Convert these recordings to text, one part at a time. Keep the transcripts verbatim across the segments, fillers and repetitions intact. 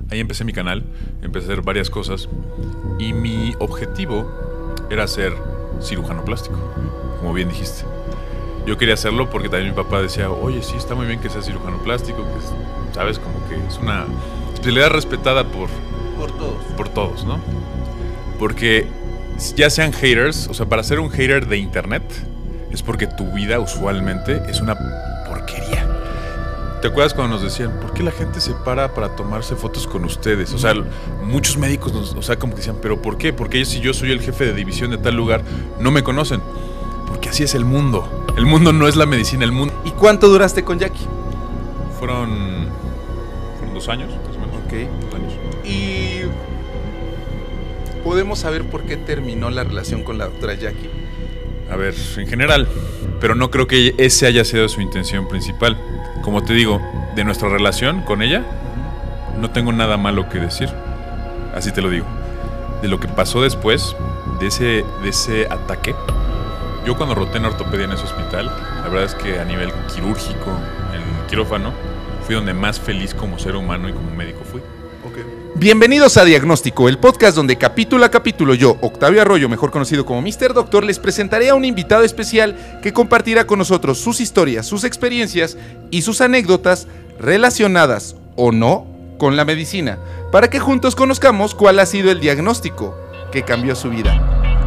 Ahí empecé mi canal, empecé a hacer varias cosas y mi objetivo era ser cirujano plástico, como bien dijiste. Yo quería hacerlo porque también mi papá decía, oye, sí, está muy bien que seas cirujano plástico, que es, sabes, como que es una especialidad respetada por, por todos. Por todos, ¿no? Porque ya sean haters, o sea, para ser un hater de internet es porque tu vida usualmente es una porquería. ¿Te acuerdas cuando nos decían, ¿por qué la gente se para para tomarse fotos con ustedes? O sea, muchos médicos, nos, o sea, como que decían, ¿pero por qué? Porque si yo soy el jefe de división de tal lugar, no me conocen. Porque así es el mundo. El mundo no es la medicina, el mundo. ¿Y cuánto duraste con Jackie? Fueron, fueron dos años, más o menos. Ok. Dos años. Y podemos saber por qué terminó la relación con la doctora Jackie. A ver, en general, pero no creo que ese haya sido su intención principal. Como te digo, de nuestra relación con ella, no tengo nada malo que decir. Así te lo digo. De lo que pasó después, de ese, de ese ataque, yo cuando roté en ortopedia en ese hospital, la verdad es que a nivel quirúrgico, en el quirófano, fui donde más feliz como ser humano y como médico fui. Okay. Bienvenidos a Diagnóstico, el podcast donde capítulo a capítulo yo, Octavio Arroyo, mejor conocido como míster Doctor, les presentaré a un invitado especial que compartirá con nosotros sus historias, sus experiencias y sus anécdotas relacionadas o no con la medicina, para que juntos conozcamos cuál ha sido el diagnóstico que cambió su vida.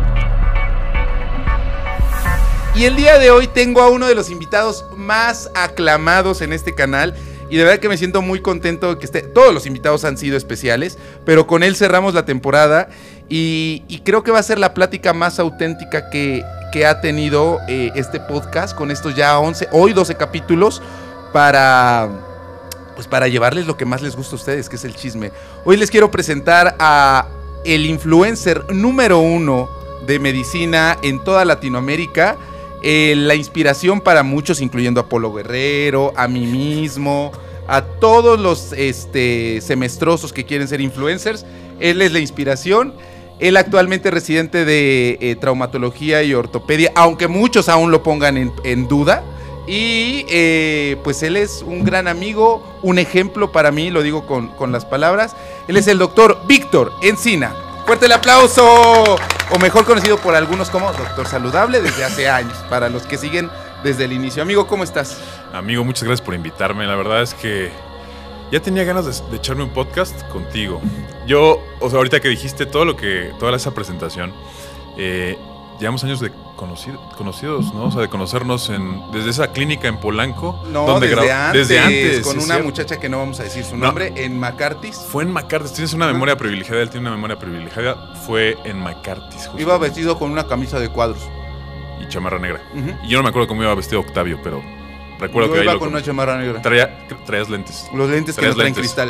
Y el día de hoy tengo a uno de los invitados más aclamados en este canal. Y de verdad que me siento muy contento que esté. Todos los invitados han sido especiales, pero con él cerramos la temporada. Y, y creo que va a ser la plática más auténtica que, que ha tenido eh, este podcast. Con estos ya once, hoy doce capítulos. Para, pues para llevarles lo que más les gusta a ustedes, que es el chisme. Hoy les quiero presentar a el influencer número uno de medicina en toda Latinoamérica. Eh, la inspiración para muchos, incluyendo a Polo Guerrero, a mí mismo, a todos los este, semestrosos que quieren ser influencers. Él es la inspiración. Él actualmente es residente de eh, traumatología y ortopedia, aunque muchos aún lo pongan en, en duda. Y eh, pues él es un gran amigo, un ejemplo para mí, lo digo con, con las palabras. Él es el doctor Víctor Encina. ¡Fuerte el aplauso! O mejor conocido por algunos como Doctor Saludable desde hace años, para los que siguen desde el inicio. Amigo, ¿cómo estás? Amigo, muchas gracias por invitarme. La verdad es que ya tenía ganas de, de echarme un podcast contigo. Yo, o sea, ahorita que dijiste todo lo que, toda esa presentación, eh, llevamos años de conocido, conocidos, ¿no? O sea, de conocernos en, desde esa clínica en Polanco. No, donde desde, grabó, antes, desde antes. Con sí, una cierto. muchacha que no vamos a decir su No. nombre, en McCarthy's. Fue en McCarthy's. Tienes una memoria privilegiada. Él tiene una memoria privilegiada. Fue en McCarthy's. Justamente. Iba vestido con una camisa de cuadros. Y chamarra negra. Uh-huh. Y yo no me acuerdo cómo iba vestido Octavio, pero recuerdo yo que ahí iba lo con una chamarra negra. Traía, traías lentes. Los lentes que Traías no traen lentes. cristal.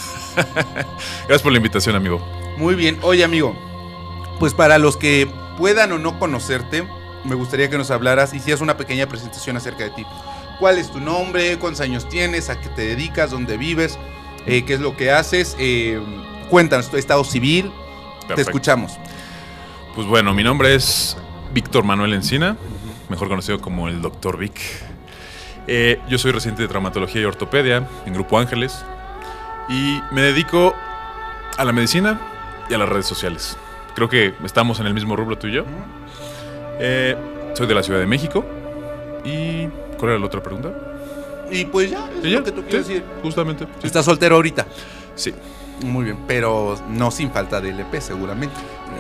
Gracias por la invitación, amigo. Muy bien. Oye, amigo, pues para los que puedan o no conocerte, me gustaría que nos hablaras y hicieras una pequeña presentación acerca de ti. ¿Cuál es tu nombre? ¿Cuántos años tienes? ¿A qué te dedicas? ¿Dónde vives? Eh, ¿Qué es lo que haces? Eh, cuéntanos tu estado civil. Perfecto. Te escuchamos. Pues bueno, mi nombre es Víctor Manuel Encina, mejor conocido como el doctor Vic. Eh, yo soy residente de traumatología y ortopedia en Grupo Ángeles y me dedico a la medicina y a las redes sociales. Creo que estamos en el mismo rubro tú y yo. Eh, soy de la Ciudad de México. ¿Y cuál era la otra pregunta? Y pues ya, es ¿Y ya? lo que tú quieres Sí, decir. justamente. Sí. ¿Estás soltero ahorita? Sí. Muy bien, pero no sin falta de L P seguramente.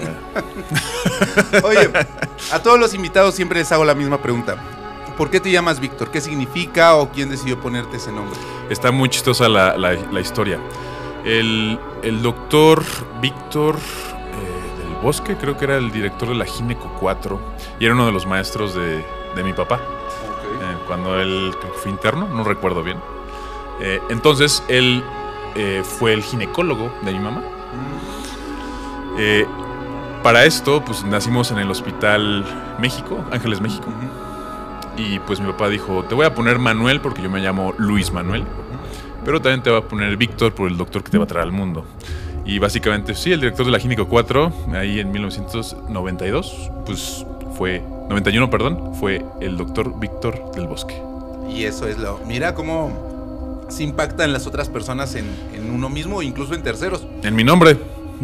Oye, a todos los invitados siempre les hago la misma pregunta. ¿Por qué te llamas Víctor? ¿Qué significa o quién decidió ponerte ese nombre? Está muy chistosa la, la, la historia. El, el doctor Víctor eh, del Bosque, creo que era el director de la Gineco cuatro y era uno de los maestros de, de mi papá. Okay. Eh, cuando él creo que fue interno, no recuerdo bien. Eh, entonces él eh, fue el ginecólogo de mi mamá. Mm. Eh, para esto, pues nacimos en el Hospital México, Ángeles México. Uh-huh. Y pues mi papá dijo, te voy a poner Manuel porque yo me llamo Luis Manuel, pero también te voy a poner Víctor por el doctor que te va a traer al mundo. Y básicamente, sí, el director de la Gineco cuatro, ahí en mil novecientos noventa y dos, pues fue, noventa y uno, perdón, fue el doctor Víctor del Bosque. Y eso es lo... Mira cómo se impacta en las otras personas, en, en uno mismo o incluso en terceros. En mi nombre.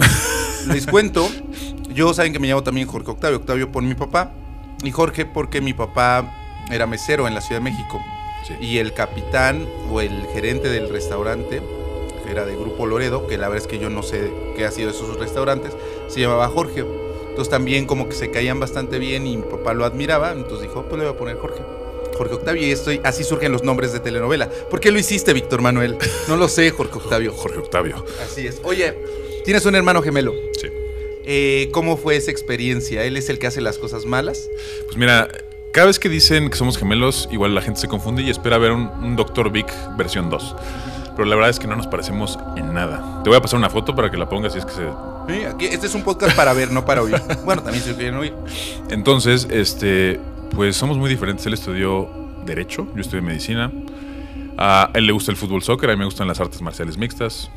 Les cuento, yo saben que me llamo también Jorge Octavio, Octavio por mi papá, y Jorge porque mi papá era mesero en la Ciudad de México. Sí. Y el capitán o el gerente del restaurante, que era de Grupo Loredo, que la verdad es que yo no sé qué ha sido de esos restaurantes, se llamaba Jorge. Entonces también como que se caían bastante bien y mi papá lo admiraba, entonces dijo, pues le voy a poner Jorge. Jorge Octavio, y estoy, así surgen los nombres de telenovela. ¿Por qué lo hiciste, Víctor Manuel? No lo sé, Jorge Octavio. Jorge Octavio. Así es. Oye, tienes un hermano gemelo. Sí. Eh, ¿Cómo fue esa experiencia? ¿Él es el que hace las cosas malas? Pues mira, cada vez que dicen que somos gemelos, igual la gente se confunde y espera ver un, un doctor Vic versión dos. Pero la verdad es que no nos parecemos en nada. Te voy a pasar una foto para que la pongas si es que se... Sí, aquí, este es un podcast para ver, no para oír. Bueno, también se quieren oír. Entonces, este, pues somos muy diferentes. Él estudió Derecho, yo estudié Medicina. A él le gusta el fútbol soccer, a mí me gustan las artes marciales mixtas.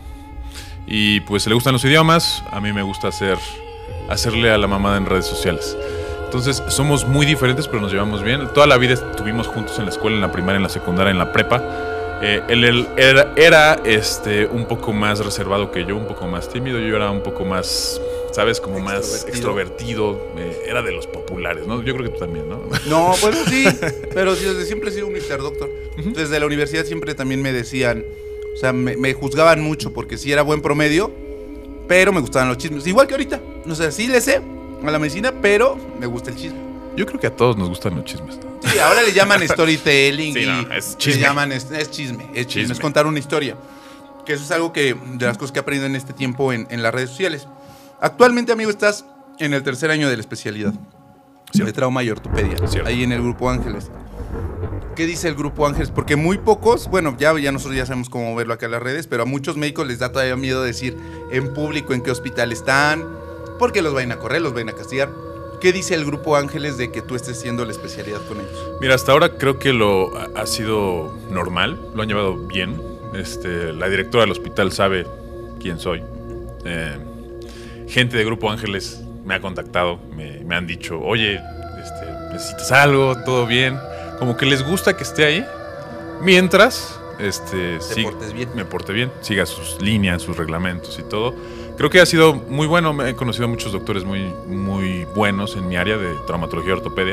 Y pues le gustan los idiomas, a mí me gusta hacer, hacerle a la mamada en redes sociales. Entonces somos muy diferentes, pero nos llevamos bien. Toda la vida estuvimos juntos en la escuela, en la primaria, en la secundaria, en la prepa. Eh, él, él era, era este, un poco más reservado que yo, un poco más tímido. Yo era un poco más, ¿sabes? Como más extrovertido. Eh, era de los populares, ¿no? Yo creo que tú también, ¿no? No, bueno, sí. Pero desde siempre he sido un mister Doctor. Uh-huh. Desde la universidad siempre también me decían... O sea, me, me juzgaban mucho porque sí era buen promedio, pero me gustaban los chismes. Igual que ahorita. O sea, sí le sé a la medicina, pero me gusta el chisme. Yo creo que a todos nos gustan los chismes, ¿no? Sí, ahora le llaman storytelling. Sí, y no, es chisme. Le llaman, es, es chisme, es chisme, chisme, es contar una historia. Que eso es algo que, de las cosas que he aprendido en este tiempo en, en las redes sociales. Actualmente, amigo, estás en el tercer año de la especialidad. Cierto. De trauma y ortopedia. Cierto. Ahí en el Grupo Ángeles. ¿Qué dice el Grupo Ángeles? Porque muy pocos, bueno, ya, ya nosotros ya sabemos cómo verlo acá en las redes, pero a muchos médicos les da todavía miedo decir en público en qué hospital están, porque los vayan a correr, los vayan a castigar. ¿Qué dice el Grupo Ángeles de que tú estés haciendo la especialidad con ellos? Mira, hasta ahora creo que lo ha sido normal, lo han llevado bien. Este, la directora del hospital sabe quién soy. Eh, gente de Grupo Ángeles me ha contactado, me, me han dicho, oye, este, ¿necesitas algo? ¿Todo bien? Como que les gusta que esté ahí, mientras este, Te sí, portes bien. me porte bien, siga sus líneas, sus reglamentos y todo. Creo que ha sido muy bueno, me he conocido a muchos doctores muy, muy buenos en mi área de traumatología y ortopedia.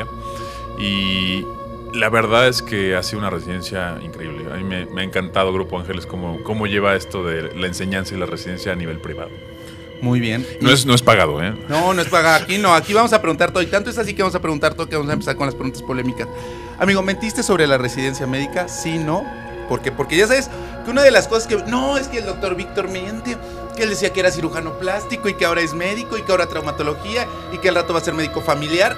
Y la verdad es que ha sido una residencia increíble. A mí me, me ha encantado Grupo Ángeles, cómo, cómo lleva esto de la enseñanza y la residencia a nivel privado. Muy bien. No es, no es pagado, ¿eh? No, no es pagado. Aquí no, aquí vamos a preguntar todo. Y tanto es así que vamos a preguntar todo que vamos a empezar con las preguntas polémicas. Amigo, ¿mentiste sobre la residencia médica? Sí, no. ¿Por qué? Porque ya sabes que una de las cosas que... No, es que el doctor Víctor miente, que él decía que era cirujano plástico y que ahora es médico y que ahora traumatología y que al rato va a ser médico familiar.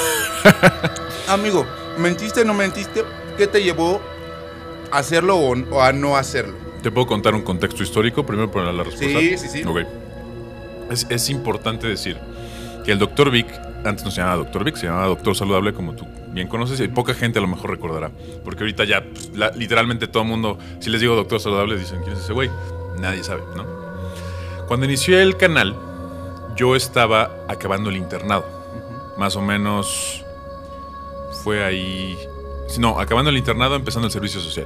Amigo, ¿mentiste o no mentiste? ¿Qué te llevó a hacerlo o, o a no hacerlo? ¿Te puedo contar un contexto histórico primero para la respuesta? Sí, sí, sí. Ok. Es, es importante decir que el doctor Vic, antes no se llamaba doctor Vic, se llamaba doctor saludable, como tú bien conoces, y poca gente a lo mejor recordará. Porque ahorita ya, pues, la, literalmente todo el mundo, si les digo doctor saludable, dicen, ¿quién es ese güey? Nadie sabe, ¿no? Cuando inicié el canal, yo estaba acabando el internado. Uh-huh. Más o menos fue ahí... No, acabando el internado, empezando el servicio social.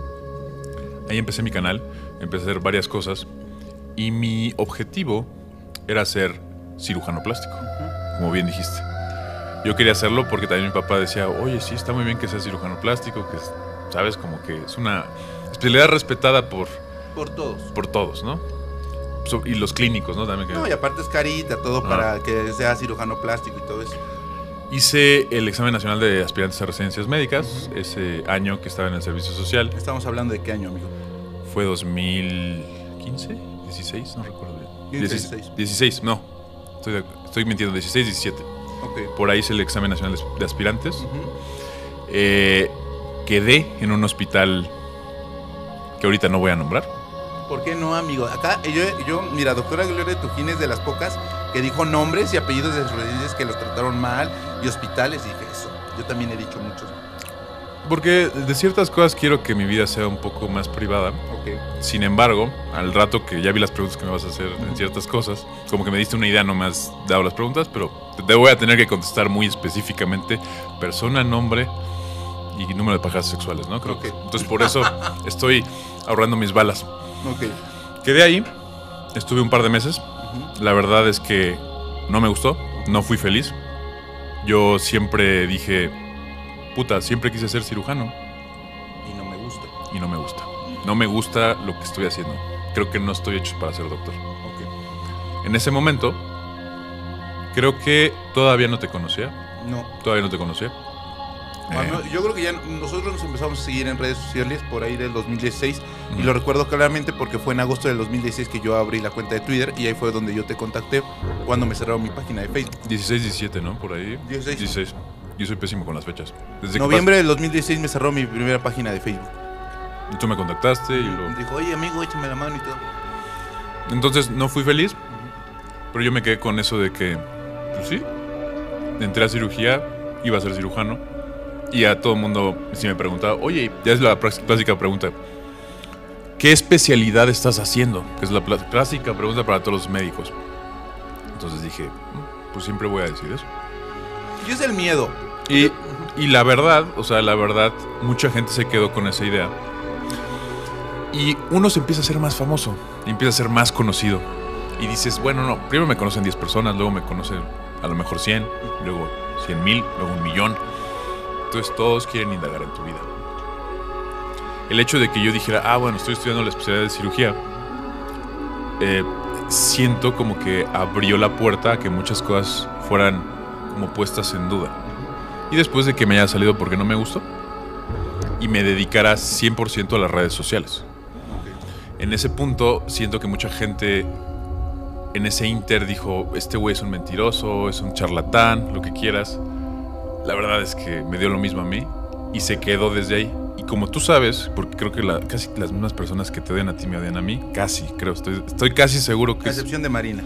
Ahí empecé mi canal, empecé a hacer varias cosas, y mi objetivo era ser cirujano plástico, uh-huh. como bien dijiste. Yo quería hacerlo porque también mi papá decía, oye, sí, está muy bien que seas cirujano plástico, que es, sabes, como que es una especialidad respetada por... Por todos. Por todos, ¿no? Y los clínicos, ¿no? También que... No, y aparte es carita, todo ah. para que sea cirujano plástico y todo eso. Hice el examen nacional de aspirantes a residencias médicas, uh-huh. ese año que estaba en el servicio social. ¿Estamos hablando de qué año, amigo? Fue dos mil quince, dieciséis, no recuerdo bien. dieciséis. dieciséis, no. Estoy, estoy mintiendo, dieciséis, diecisiete. Okay. Por ahí hice el examen nacional de aspirantes. Uh-huh. Eh, quedé en un hospital que ahorita no voy a nombrar. ¿Por qué no, amigo? Acá, yo, yo mira, doctora Gloria Tujín es de las pocas que dijo nombres y apellidos de residentes que los trataron mal y hospitales, y dije eso. Yo también he dicho muchos. Porque de ciertas cosas quiero que mi vida sea un poco más privada. Okay. Sin embargo, al rato que ya vi las preguntas que me vas a hacer en ciertas cosas, como que me diste una idea, no me has dado las preguntas, pero te voy a tener que contestar muy específicamente persona, nombre y número de parejas sexuales, ¿no? Creo okay. que. Entonces por eso estoy ahorrando mis balas. Ok. Quedé ahí, estuve un par de meses. Uh-huh. La verdad es que no me gustó, no fui feliz. Yo siempre dije, puta, siempre quise ser cirujano. Y no me gusta. Y no me gusta. No me gusta lo que estoy haciendo. Creo que no estoy hecho para ser doctor. Okay. En ese momento, creo que todavía no te conocía. No. Todavía no te conocía. Bueno, yo creo que ya nosotros nos empezamos a seguir en redes sociales por ahí del dos mil dieciséis uh-huh. y lo recuerdo claramente porque fue en agosto del dos mil dieciséis que yo abrí la cuenta de Twitter y ahí fue donde yo te contacté cuando me cerraron mi página de Facebook. dieciséis, diecisiete, ¿no? Por ahí. dieciséis. dieciséis. Yo soy pésimo con las fechas. Desde noviembre del dos mil dieciséis me cerró mi primera página de Facebook. Y tú me contactaste y lo... Me dijo, oye amigo, échame la mano y todo. Entonces no fui feliz, uh-huh. pero yo me quedé con eso de que, pues sí, entré a cirugía, iba a ser cirujano. Y a todo el mundo, si me preguntaba, oye, ya es la clásica pregunta, ¿qué especialidad estás haciendo? Que es la clásica pregunta para todos los médicos. Entonces dije, pues siempre voy a decir eso. Y es el miedo. Y, y la verdad, o sea, la verdad, mucha gente se quedó con esa idea. Y uno se empieza a ser más famoso, y empieza a ser más conocido. Y dices, bueno, no, primero me conocen diez personas, luego me conocen a lo mejor cien, luego cien mil, luego un millón. Entonces todos quieren indagar en tu vida. El hecho de que yo dijera, ah, bueno, estoy estudiando la especialidad de cirugía, eh, siento como que abrió la puerta a que muchas cosas fueran como puestas en duda. Y después de que me haya salido porque no me gustó, y me dedicara cien por ciento a las redes sociales. En ese punto siento que mucha gente en ese inter dijo, este güey es un mentiroso, es un charlatán, lo que quieras. La verdad es que me dio lo mismo a mí y se quedó desde ahí. Y como tú sabes, porque creo que la, casi las mismas personas que te odian a ti me odian a mí, casi, creo, estoy, estoy casi seguro que... A excepción es... de Marina.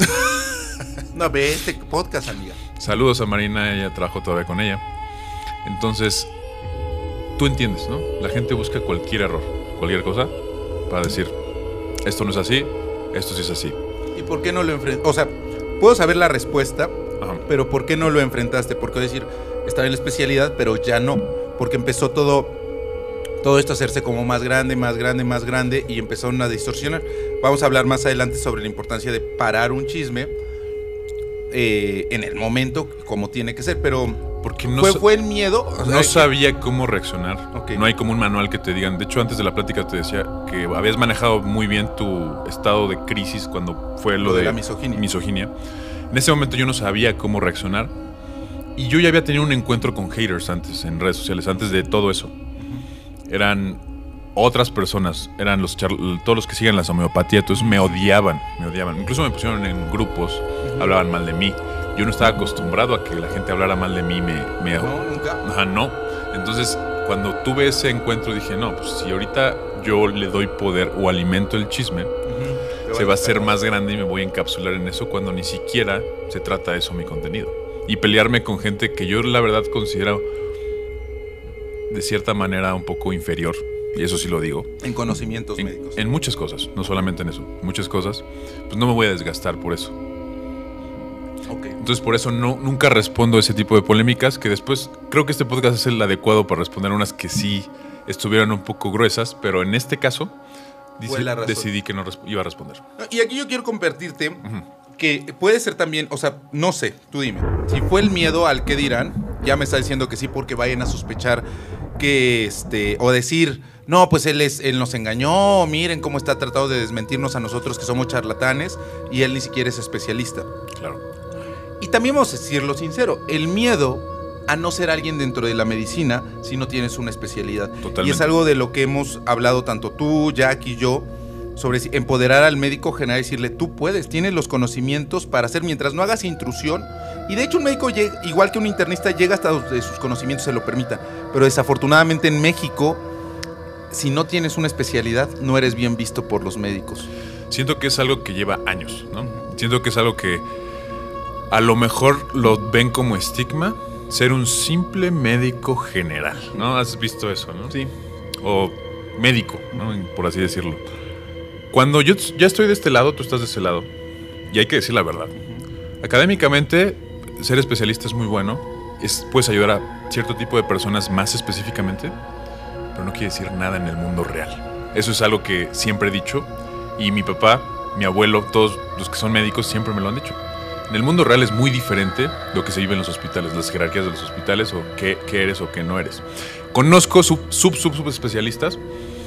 No, ve este podcast, amiga. Saludos a Marina, ella trabajó todavía con ella. Entonces, tú entiendes, ¿no? La gente busca cualquier error, cualquier cosa, para decir, esto no es así, esto sí es así. ¿Y por qué no lo enfrentas? O sea, puedo saber la respuesta... Ajá. Pero ¿por qué no lo enfrentaste? Porque decir, estaba en la especialidad, pero ya no. Porque empezó todo, todo esto a hacerse como más grande, más grande, más grande y empezaron a distorsionar. Vamos a hablar más adelante sobre la importancia de parar un chisme eh, en el momento, como tiene que ser. Pero porque no fue, fue el miedo. O sea, no sabía cómo reaccionar. Okay. No hay como un manual que te digan. De hecho, antes de la plática te decía que habías manejado muy bien tu estado de crisis cuando fue lo, lo de, de la misoginia. misoginia. En ese momento yo no sabía cómo reaccionar y yo ya había tenido un encuentro con haters antes en redes sociales, antes de todo eso. Uh-huh. Eran otras personas, eran los charl- todos los que siguen la homeopatía, entonces me odiaban, me odiaban. Incluso me pusieron en grupos, uh-huh. hablaban mal de mí. Yo no estaba acostumbrado a que la gente hablara mal de mí. Me, me... No, nunca. Ajá, no. Entonces, cuando tuve ese encuentro dije, no, pues si ahorita yo le doy poder o alimento el chisme, uh-huh. se va a hacer más grande y me voy a encapsular en eso cuando ni siquiera se trata de eso mi contenido. Y pelearme con gente que yo la verdad considero de cierta manera un poco inferior. Y eso sí lo digo. En conocimientos en, médicos. En muchas cosas, no solamente en eso. Muchas cosas. Pues no me voy a desgastar por eso. Okay. Entonces por eso no, nunca respondo a ese tipo de polémicas. Que después creo que este podcast es el adecuado para responder unas que sí estuvieran un poco gruesas. Pero en este caso dice, decidí que no resp- iba a responder. Y aquí yo quiero compartirte uh-huh. que puede ser también, o sea, no sé, tú dime. Si fue el miedo al que dirán, ya me está diciendo que sí porque vayan a sospechar que este, o decir, no, pues él, es, él nos engañó, miren cómo está tratando de desmentirnos a nosotros que somos charlatanes y él ni siquiera es especialista. Claro. Y también vamos a decirlo sincero, el miedo a no ser alguien dentro de la medicina si no tienes una especialidad. Totalmente. Y es algo de lo que hemos hablado tanto tú, Jack y yo, sobre empoderar al médico general y decirle, tú puedes, tienes los conocimientos para hacer, mientras no hagas intrusión. Y de hecho un médico, llega, igual que un internista, llega hasta donde sus conocimientos se lo permitan. Pero desafortunadamente en México, si no tienes una especialidad, no eres bien visto por los médicos. Siento que es algo que lleva años, ¿no? Siento que es algo que a lo mejor lo ven como estigma, ser un simple médico general, ¿no? ¿Has visto eso, no? Sí. O médico, ¿no? Por así decirlo. Cuando yo ya estoy de este lado, tú estás de ese lado. Y hay que decir la verdad. Uh-huh. Académicamente, ser especialista es muy bueno, es, puedes ayudar a cierto tipo de personas más específicamente, pero no quiere decir nada en el mundo real. Eso es algo que siempre he dicho, y mi papá, mi abuelo, todos los que son médicos siempre me lo han dicho. En el mundo real es muy diferente lo que se vive en los hospitales, las jerarquías de los hospitales, o qué, qué eres o qué no eres. Conozco sub, sub, sub, sub especialistas,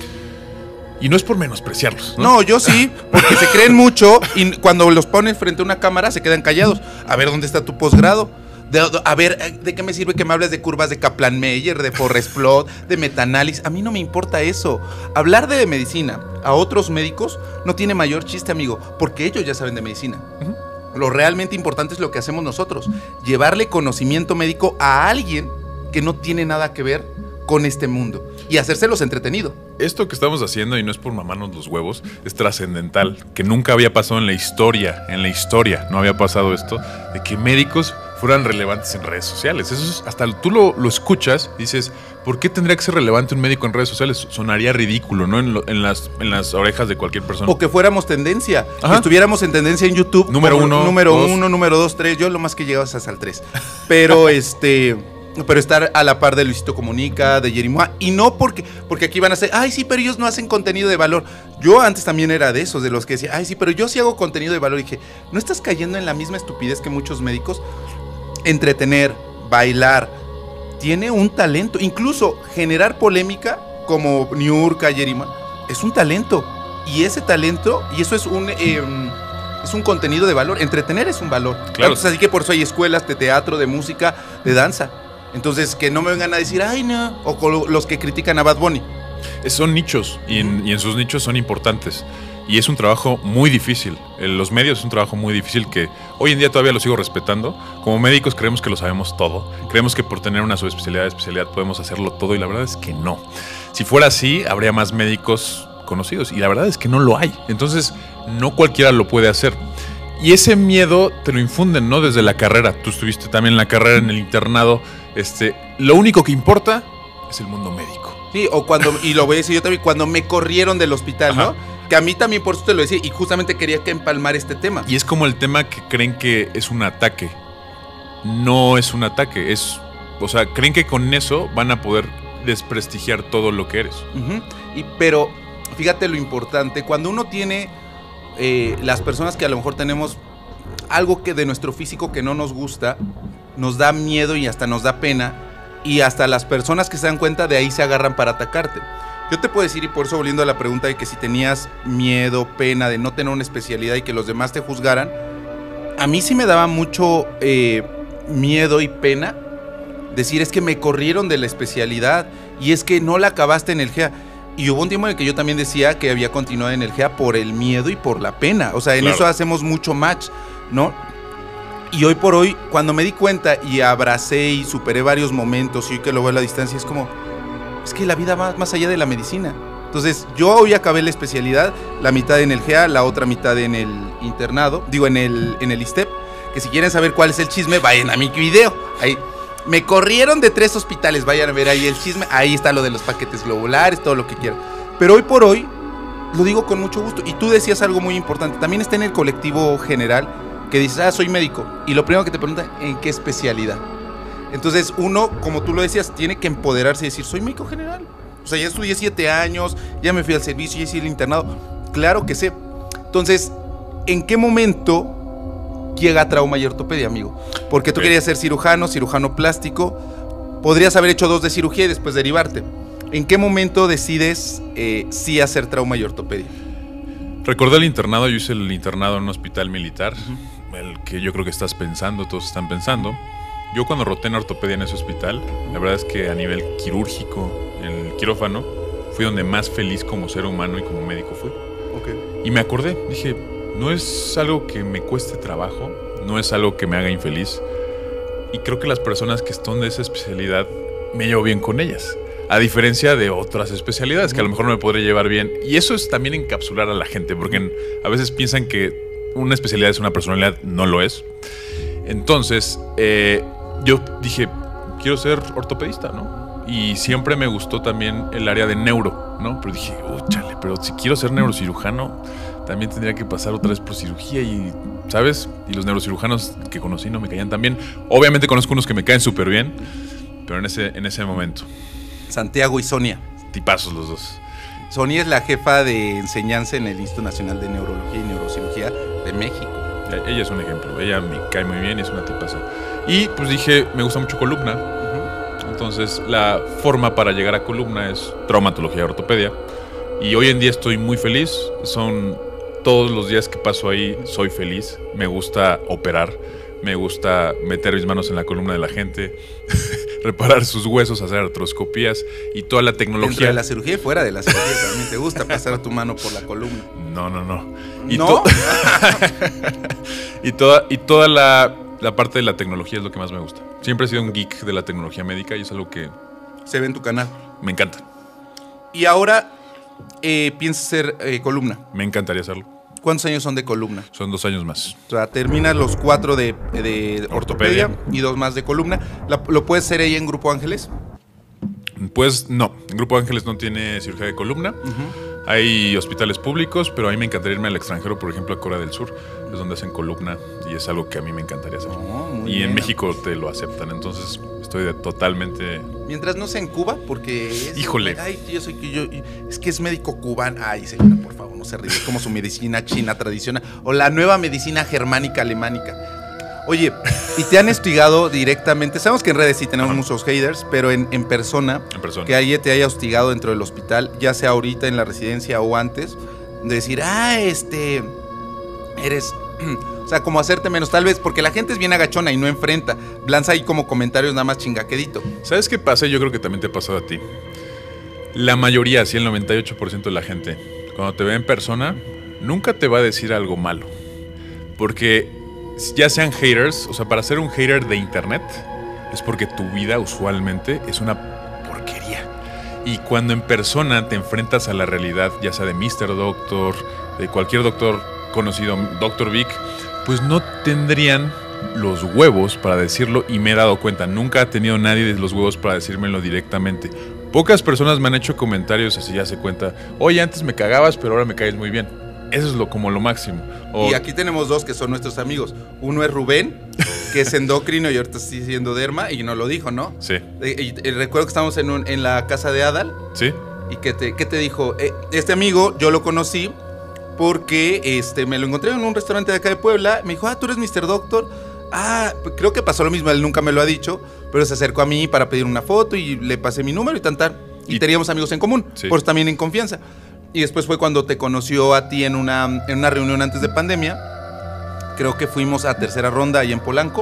y no es por menospreciarlos, ¿no? No, yo sí, porque se creen mucho y cuando los ponen frente a una cámara se quedan callados. A ver, ¿dónde está tu posgrado? De, a ver, ¿de qué me sirve que me hables de curvas de Kaplan-Meier, de Forrest Plot, de metaanálisis? A mí no me importa eso. Hablar de medicina a otros médicos no tiene mayor chiste, amigo, porque ellos ya saben de medicina. Uh-huh. Lo realmente importante es lo que hacemos nosotros, llevarle conocimiento médico a alguien que no tiene nada que ver con este mundo y hacérselos entretenido. Esto que estamos haciendo, y no es por mamarnos los huevos, es trascendental, que nunca había pasado en la historia, en la historia no había pasado esto, de que médicos fueran relevantes en redes sociales. Eso es, hasta tú lo, lo escuchas y dices, ¿por qué tendría que ser relevante un médico en redes sociales? Sonaría ridículo, ¿no? En, lo, en, las, en las orejas de cualquier persona. O que fuéramos tendencia, Ajá. que estuviéramos en tendencia en YouTube. Número uno, número dos. uno, número dos, tres. Yo lo más que llegaba es hasta el tres. Pero este... Pero estar a la par de Luisito Comunica, de Jerimoa, y no porque, porque aquí van a hacer, ay sí, pero ellos no hacen contenido de valor. Yo antes también era de esos, de los que decía, ay sí, pero yo sí hago contenido de valor. Y dije, ¿no estás cayendo en la misma estupidez que muchos médicos? Entretener, bailar, tiene un talento. Incluso generar polémica, como Niurka, Jerimoa, es un talento. Y ese talento, y eso es un... Eh, es un contenido de valor. Entretener es un valor. Claro. Entonces, así que por eso hay escuelas de teatro, de música, de danza. Entonces, que no me vengan a decir, ay, no. O con los que critican a Bad Bunny. Son nichos, y en, y en sus nichos son importantes. Y es un trabajo muy difícil. Los medios es un trabajo muy difícil que hoy en día todavía lo sigo respetando. Como médicos creemos que lo sabemos todo. Creemos que por tener una subespecialidad, especialidad podemos hacerlo todo, y la verdad es que no. Si fuera así, habría más médicos conocidos, y la verdad es que no lo hay. Entonces, no cualquiera lo puede hacer. Y ese miedo te lo infunden, ¿no? Desde la carrera. Tú estuviste también en la carrera, en el internado. Este, lo único que importa es el mundo médico. Sí, o cuando, y lo voy a decir yo también, cuando me corrieron del hospital, Ajá. ¿no? Que a mí también por eso te lo decía, y justamente quería que empalmar este tema. Y es como el tema que creen que es un ataque. No es un ataque, es... O sea, creen que con eso van a poder desprestigiar todo lo que eres. Uh-huh. Y, pero, fíjate lo importante, cuando uno tiene... Eh, las personas que a lo mejor tenemos algo que de nuestro físico que no nos gusta, nos da miedo y hasta nos da pena, y hasta las personas que se dan cuenta de ahí se agarran para atacarte. Yo te puedo decir, y por eso volviendo a la pregunta de que si tenías miedo, pena de no tener una especialidad y que los demás te juzgaran, a mí sí me daba mucho eh, miedo y pena decir, es que me corrieron de la especialidad y es que no la acabaste en el G E A. Y hubo un tiempo en el que yo también decía que había continuado en el G E A por el miedo y por la pena. O sea, en claro. eso hacemos mucho match, ¿no? Y hoy por hoy, cuando me di cuenta y abracé y superé varios momentos, y hoy que lo veo a la distancia, es como, es que la vida va más allá de la medicina. Entonces, yo hoy acabé la especialidad, la mitad en el G E A, la otra mitad en el internado, digo, en el, en el ISSSTEP, que si quieren saber cuál es el chisme, vayan a mi video. Ahí... Me corrieron de tres hospitales, vayan a ver ahí el chisme, ahí está lo de los paquetes globulares, todo lo que quieran. Pero hoy por hoy, lo digo con mucho gusto, y tú decías algo muy importante, también está en el colectivo general, que dices, ah, soy médico, y lo primero que te preguntan, ¿en qué especialidad? Entonces uno, como tú lo decías, tiene que empoderarse y decir, soy médico general. O sea, ya estudié siete años, ya me fui al servicio, ya hice el internado, claro que sé. Entonces, ¿en qué momento llega trauma y ortopedia, amigo? Porque tú querías ser cirujano, cirujano plástico, podrías haber hecho dos de cirugía y después derivarte. ¿En qué momento decides eh, sí hacer trauma y ortopedia? Recordé el internado, yo hice el internado en un hospital militar, uh-huh. el que yo creo que estás pensando, todos están pensando. Yo cuando roté en ortopedia en ese hospital, la verdad es que a nivel quirúrgico, en el quirófano, fui donde más feliz como ser humano y como médico fui. Okay. Y me acordé, dije, no es algo que me cueste trabajo, no es algo que me haga infeliz. Y creo que las personas que están de esa especialidad, me llevo bien con ellas. A diferencia de otras especialidades, que a lo mejor no me podré llevar bien. Y eso es también encapsular a la gente, porque a veces piensan que una especialidad es una personalidad, no lo es. Entonces, eh, yo dije, quiero ser ortopedista, ¿no? Y siempre me gustó también el área de neuro, ¿no? Pero dije, oh, chale, pero si quiero ser neurocirujano, también tendría que pasar otra vez por cirugía y, ¿sabes? Y los neurocirujanos que conocí no me caían tan bien. Obviamente conozco unos que me caen súper bien, pero en ese, en ese momento. Santiago y Sonia. Tipazos los dos. Sonia es la jefa de enseñanza en el Instituto Nacional de Neurología y Neurocirugía de México. Ella es un ejemplo, ella me cae muy bien y es una tipaza. Y pues dije, me gusta mucho columna. Uh-huh. Entonces la forma para llegar a columna es traumatología y ortopedia. Y hoy en día estoy muy feliz. Son todos los días que paso ahí, soy feliz. Me gusta operar, me gusta meter mis manos en la columna de la gente, reparar sus huesos, hacer artroscopías y toda la tecnología. Dentro de la cirugía y fuera de la cirugía también te gusta pasar tu mano por la columna. No, no, no. Y ¿No? To- y toda, y toda la, la parte de la tecnología es lo que más me gusta. Siempre he sido un geek de la tecnología médica y es algo que se ve en tu canal. Me encanta. Y ahora eh, piensas hacer eh, columna. Me encantaría hacerlo. ¿Cuántos años son de columna? Son dos años más. O sea, terminas los cuatro de, de ortopedia, ortopedia y dos más de columna. ¿La, ¿Lo puedes hacer ahí en Grupo Ángeles? Pues no, Grupo Ángeles no tiene cirugía de columna. Uh-huh. Hay hospitales públicos, pero a mí me encantaría irme al extranjero, por ejemplo a Corea del Sur, es donde hacen columna y es algo que a mí me encantaría hacer. Oh, y bien. En México te lo aceptan, entonces estoy de totalmente... Mientras no sea en Cuba, porque... Es, Híjole. Ay, yo soy yo, es que es médico cubano. Ay, señora, por favor, no se ríe. Es como su medicina china tradicional o la nueva medicina germánica alemánica. Oye, ¿y te han hostigado directamente? Sabemos que en redes sí tenemos Ajá. muchos haters, pero en, en persona, en persona, que alguien te haya hostigado dentro del hospital, ya sea ahorita en la residencia o antes, de decir, ah, este, eres... O sea, como hacerte menos, tal vez, porque la gente es bien agachona y no enfrenta. Lanza ahí como comentarios nada más chingaquedito. ¿Sabes qué pasa? Yo creo que también te ha pasado a ti. La mayoría, sí, el noventa y ocho por ciento de la gente, cuando te ve en persona, nunca te va a decir algo malo. Porque... ya sean haters, o sea, para ser un hater de internet es porque tu vida usualmente es una porquería. Y cuando en persona te enfrentas a la realidad, ya sea de míster Doctor, de cualquier doctor conocido, doctor Vic, pues no tendrían los huevos para decirlo y me he dado cuenta. Nunca ha tenido nadie de los huevos para decírmelo directamente. Pocas personas me han hecho comentarios así, ya se cuenta, oye, antes me cagabas, pero ahora me caes muy bien. Eso es lo, como lo máximo. O... Y aquí tenemos dos que son nuestros amigos. Uno es Rubén, que es endocrino y ahorita está siendo derma, y nos lo dijo, ¿no? Sí. Y, y, y recuerdo que estamos en, un, en la casa de Adal. Sí. Y que te, que te dijo, eh, este amigo yo lo conocí porque este, me lo encontré en un restaurante de acá de Puebla. Me dijo, ah, tú eres míster Doctor. Ah, creo que pasó lo mismo, él nunca me lo ha dicho, pero se acercó a mí para pedir una foto y le pasé mi número y tan tan. Y, y teníamos amigos en común, sí. Por eso también en confianza. Y después fue cuando te conoció a ti en una, en una reunión antes de pandemia. Creo que fuimos a tercera ronda ahí en Polanco.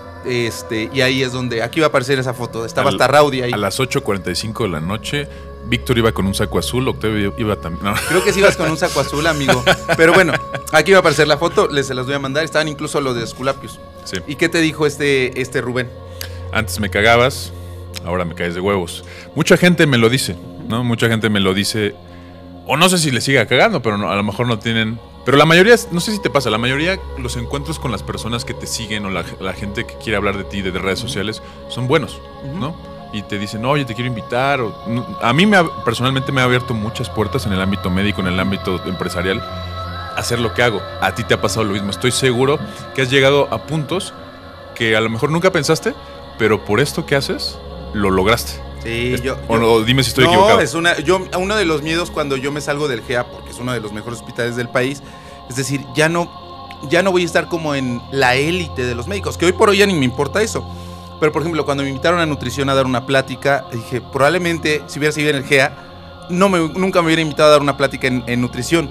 Este, y ahí es donde, aquí va a aparecer esa foto. Estaba Al, hasta Rowdy ahí. A las ocho cuarenta y cinco de la noche, Víctor iba con un saco azul, Octavio iba también. No. Creo que sí ibas con un saco azul, amigo. Pero bueno, aquí va a aparecer la foto, les se las voy a mandar. Estaban incluso los de Esculapios. Sí. ¿Y qué te dijo este, este Rubén? Antes me cagabas, ahora me caes de huevos. Mucha gente me lo dice, ¿no? Mucha gente me lo dice... O no sé si le siga cagando, pero no, a lo mejor no tienen... Pero la mayoría, no sé si te pasa, la mayoría los encuentros con las personas que te siguen o la, la gente que quiere hablar de ti de redes sociales son buenos, ¿no? Uh-huh. Y te dicen, oye, te quiero invitar. O, no, a mí me ha, personalmente me ha abierto muchas puertas en el ámbito médico, en el ámbito empresarial, hacer lo que hago. A ti te ha pasado lo mismo. Estoy seguro que has llegado a puntos que a lo mejor nunca pensaste, pero por esto que haces, lo lograste. Sí, yo, o, yo, o dime si estoy no, equivocado. Es una, yo, uno de los miedos cuando yo me salgo del G E A, porque es uno de los mejores hospitales del país, es decir, ya no, ya no voy a estar como en la élite de los médicos, que hoy por hoy ya ni me importa eso. Pero, por ejemplo, cuando me invitaron a nutrición a dar una plática, dije, probablemente, si hubiera seguido en el G E A, no me, nunca me hubiera invitado a dar una plática en, en nutrición.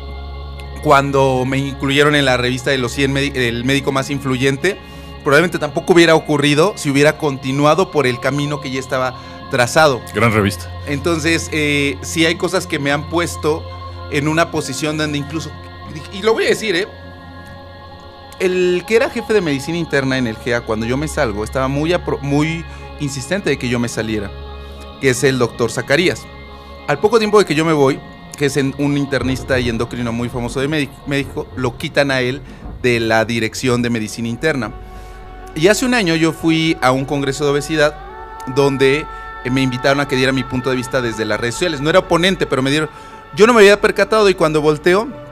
Cuando me incluyeron en la revista de los cien, el médico más influyente, probablemente tampoco hubiera ocurrido si hubiera continuado por el camino que ya estaba trazado. Gran revista. Entonces, eh, sí hay cosas que me han puesto en una posición donde incluso, y lo voy a decir, ¿eh? El que era jefe de medicina interna en el G E A, cuando yo me salgo, estaba muy, apro- muy insistente de que yo me saliera, que es el doctor Zacarías. Al poco tiempo de que yo me voy, que es un internista y endocrino muy famoso de México, México, lo quitan a él de la dirección de medicina interna. Y hace un año yo fui a un congreso de obesidad donde me invitaron a que diera mi punto de vista desde las redes sociales. No era oponente, pero me dieron... Yo no me había percatado y cuando volteo,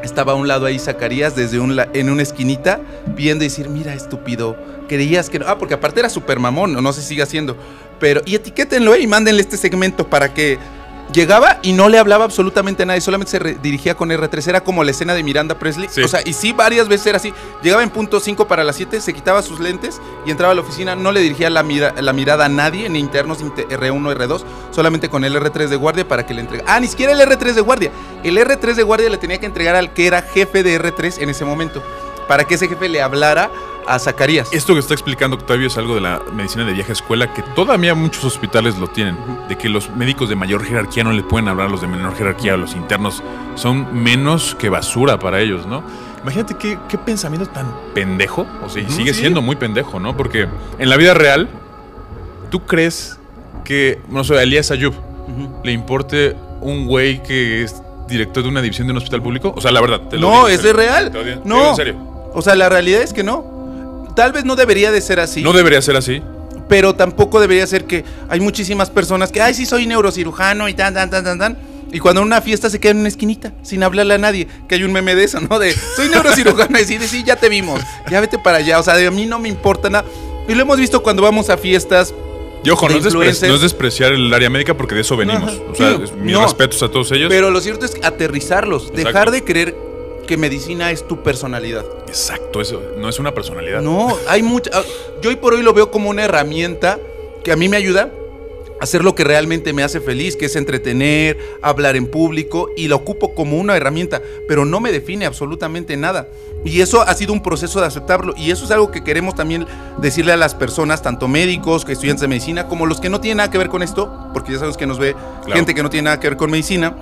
estaba a un lado ahí Zacarías, desde un la- en una esquinita, viendo y decir, mira, estúpido, creías que no. Ah, porque aparte era súper mamón, no, no sé si sigue haciendo. Pero, y etiquétenlo eh, y mándenle este segmento para que llegaba y no le hablaba absolutamente a nadie, solamente se re- dirigía con erre tres, era como la escena de Miranda Presley. Sí. O sea, y sí, varias veces era así. Llegaba en punto cinco para las siete, se quitaba sus lentes y entraba a la oficina, no le dirigía la, mira- la mirada a nadie, ni internos, ni te- erre uno, erre dos, solamente con el erre tres de guardia para que le entregue. Ah, ni siquiera el erre tres de guardia. El erre tres de guardia le tenía que entregar al que era jefe de erre tres en ese momento, para que ese jefe le hablara a Zacarías. Esto que está explicando Octavio es algo de la medicina de vieja escuela que todavía muchos hospitales lo tienen, de que los médicos de mayor jerarquía no le pueden hablar a los de menor jerarquía, a los internos son menos que basura para ellos, ¿no? Imagínate qué, qué pensamiento tan pendejo, o sea, y sigue sí. siendo muy pendejo, ¿no? Porque en la vida real, ¿tú crees que, no sé, a Elías Ayub Ujú. le importe un güey que es director de una división de un hospital público? O sea, la verdad, te lo No, digo en ¿es serio. real? Te lo digo- te No. digo en serio. O sea, la realidad es que no. Tal vez no debería de ser así. No debería ser así. Pero tampoco debería ser que hay muchísimas personas que, ay, sí, soy neurocirujano y tan, tan, tan, tan, tan. Y cuando en una fiesta se queda en una esquinita, sin hablarle a nadie. Que hay un meme de eso, ¿no? De, soy neurocirujano y decir, sí, ya te vimos, ya vete para allá. O sea, de a mí no me importa nada. Y lo hemos visto cuando vamos a fiestas. Y ojo, de no es, despre- influencers. no es despreciar el área médica porque de eso venimos. Ajá. O sea, Sí, es- mis no. respetos a todos ellos. Pero lo cierto es aterrizarlos, Exacto. dejar de creer que medicina es tu personalidad. Exacto, eso no es una personalidad. No, hay mucha. ah, Yo hoy por hoy lo veo como una herramienta que a mí me ayuda a hacer lo que realmente me hace feliz, que es entretener, hablar en público, y lo ocupo como una herramienta, pero no me define absolutamente nada. Y eso ha sido un proceso de aceptarlo, y eso es algo que queremos también decirle a las personas, tanto médicos, que estudiantes de medicina, como los que no tienen nada que ver con esto, porque ya sabemos que nos ve Claro. gente que no tiene nada que ver con medicina,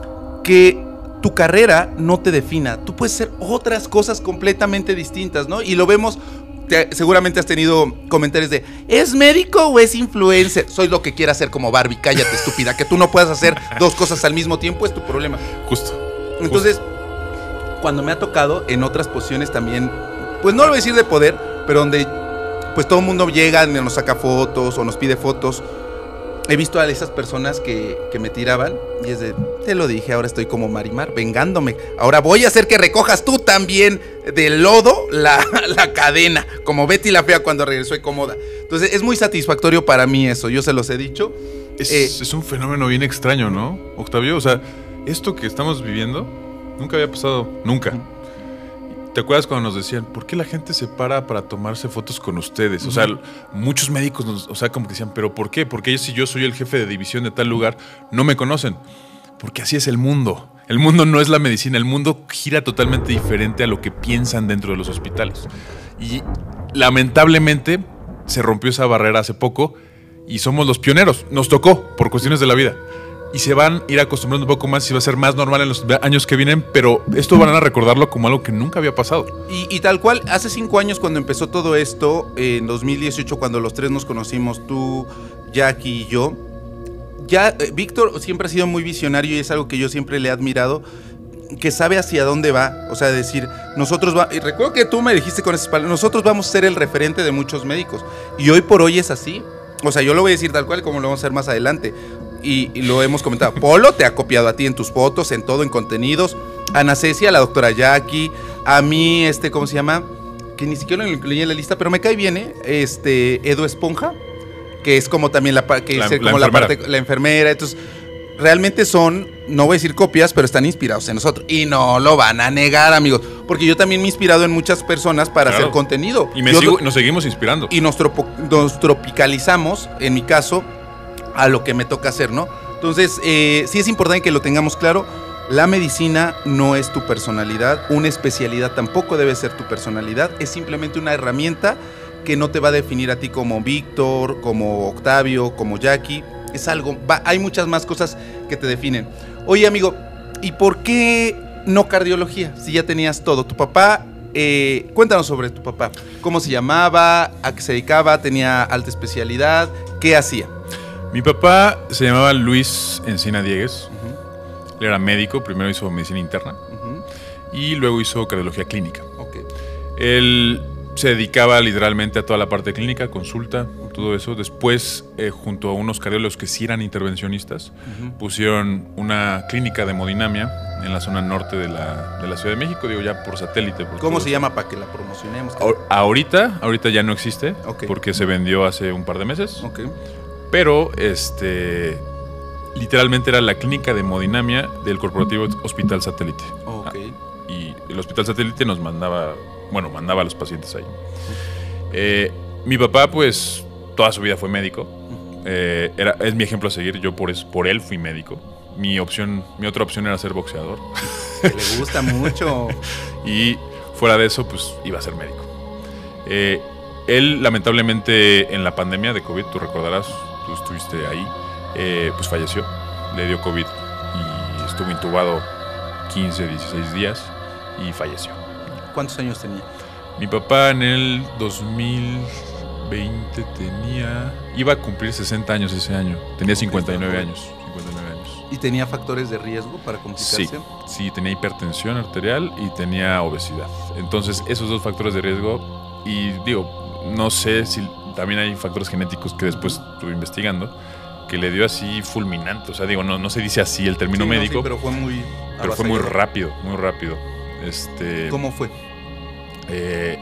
que tu carrera no te defina. Tú puedes hacer otras cosas completamente distintas, ¿no? Y lo vemos, te- seguramente has tenido comentarios de, ¿es médico o es influencer? Soy lo que quiera hacer como Barbie, cállate, estúpida. Que tú no puedas hacer dos cosas al mismo tiempo es tu problema. Justo. Entonces, cuando me ha tocado en otras posiciones también, pues no lo voy a decir de poder, pero donde pues todo el mundo llega, nos saca fotos o nos pide fotos. He visto a esas personas que, que me tiraban y es de, te lo dije, ahora estoy como Marimar, vengándome. Ahora voy a hacer que recojas tú también del lodo la, la cadena, como Betty la Fea cuando regresó de Cómoda. Entonces es muy satisfactorio para mí eso, yo se los he dicho. Es, Eh, es un fenómeno bien extraño, ¿no, Octavio? O sea, esto que estamos viviendo nunca había pasado, nunca. ¿Te acuerdas cuando nos decían, ¿por qué la gente se para para tomarse fotos con ustedes? O sea, muchos médicos, nos, o sea, como que decían, ¿pero por qué? Porque si yo soy el jefe de división de tal lugar, no me conocen. Porque así es el mundo. El mundo no es la medicina, el mundo gira totalmente diferente a lo que piensan dentro de los hospitales. Y lamentablemente se rompió esa barrera hace poco y somos los pioneros. Nos tocó por cuestiones de la vida. Y se van a ir acostumbrando un poco más y va a ser más normal en los años que vienen, pero esto van a recordarlo como algo que nunca había pasado. Y, y tal cual, hace cinco años cuando empezó todo esto, eh, en dos mil dieciocho, cuando los tres nos conocimos, tú, Jackie y yo, ya eh, Víctor siempre ha sido muy visionario y es algo que yo siempre le he admirado, que sabe hacia dónde va, o sea, decir, nosotros va, y recuerdo que tú me dijiste con esas palabras, nosotros vamos a ser el referente de muchos médicos, y hoy por hoy es así, o sea, yo lo voy a decir tal cual como lo vamos a hacer más adelante. Y, y lo hemos comentado. Polo te ha copiado a ti en tus fotos, en todo, en contenidos. Ana Cecia, la doctora Jackie. A mí, este, ¿cómo se llama? Que ni siquiera lo incluí en la lista, pero me cae bien, ¿eh? Este, Edu Esponja, que es como también la, que La- es la como la, enfermera. parte, la enfermera. Entonces, realmente son, no voy a decir copias, pero están inspirados en nosotros. Y no lo van a negar, amigos. Porque yo también me he inspirado en muchas personas para Claro. hacer contenido. Y me Yo- sigo- nos seguimos inspirando. y nos, tropo- nos tropicalizamos, en mi caso, a lo que me toca hacer, ¿no? Entonces, eh, sí es importante que lo tengamos claro. La medicina no es tu personalidad, una especialidad tampoco debe ser tu personalidad, es simplemente una herramienta que no te va a definir a ti como Víctor, como Octavio, como Jackie. Es algo, va- hay muchas más cosas que te definen. Oye, amigo, ¿y por qué no cardiología? Si ya tenías todo. Tu papá, eh, cuéntanos sobre tu papá. ¿Cómo se llamaba? ¿A qué se dedicaba? ¿Tenía alta especialidad? ¿Qué hacía? Mi papá se llamaba Luis Encina Diegues. Ujú, Él era médico, primero hizo medicina interna ujú, y luego hizo cardiología clínica. ok. Él se dedicaba literalmente a toda la parte clínica, consulta, todo eso. Después, eh, junto a unos cardiólogos que sí eran intervencionistas, Ujú. pusieron una clínica de hemodinamia, en la zona norte de la, de la Ciudad de México, digo ya por satélite. ¿Cómo se llama para que la promocionemos? A, ahorita, ahorita ya no existe, okay. porque se vendió hace un par de meses. Okay. Pero, este, literalmente era la clínica de hemodinamia del Corporativo Hospital Satélite. Okay. Y el Hospital Satélite nos mandaba, bueno, mandaba a los pacientes ahí. Eh, mi papá, pues, toda su vida fue médico. Eh, era, es mi ejemplo a seguir. Yo por, es, por él fui médico. Mi opción, mi otra opción era ser boxeador. Que le gusta mucho. Y fuera de eso, pues, iba a ser médico. Eh, él, lamentablemente, en la pandemia de COVID, tú recordarás, tú estuviste ahí, eh, pues falleció. Le dio COVID y estuvo intubado quince, dieciséis días y falleció. ¿Cuántos años tenía? Mi papá en el dos mil veinte tenía... Iba a cumplir sesenta años ese año. Tenía cincuenta y nueve años. cincuenta y nueve años. ¿Y tenía factores de riesgo para complicarse? Sí, sí, tenía hipertensión arterial y tenía obesidad. Entonces, esos dos factores de riesgo, y digo, no sé si también hay factores genéticos que después estuve investigando, que le dio así fulminante. O sea, digo, no, no se dice así el término sí, médico. No, sí, pero fue muy Pero fue muy rápido, muy rápido. Este, ¿Cómo fue? Eh,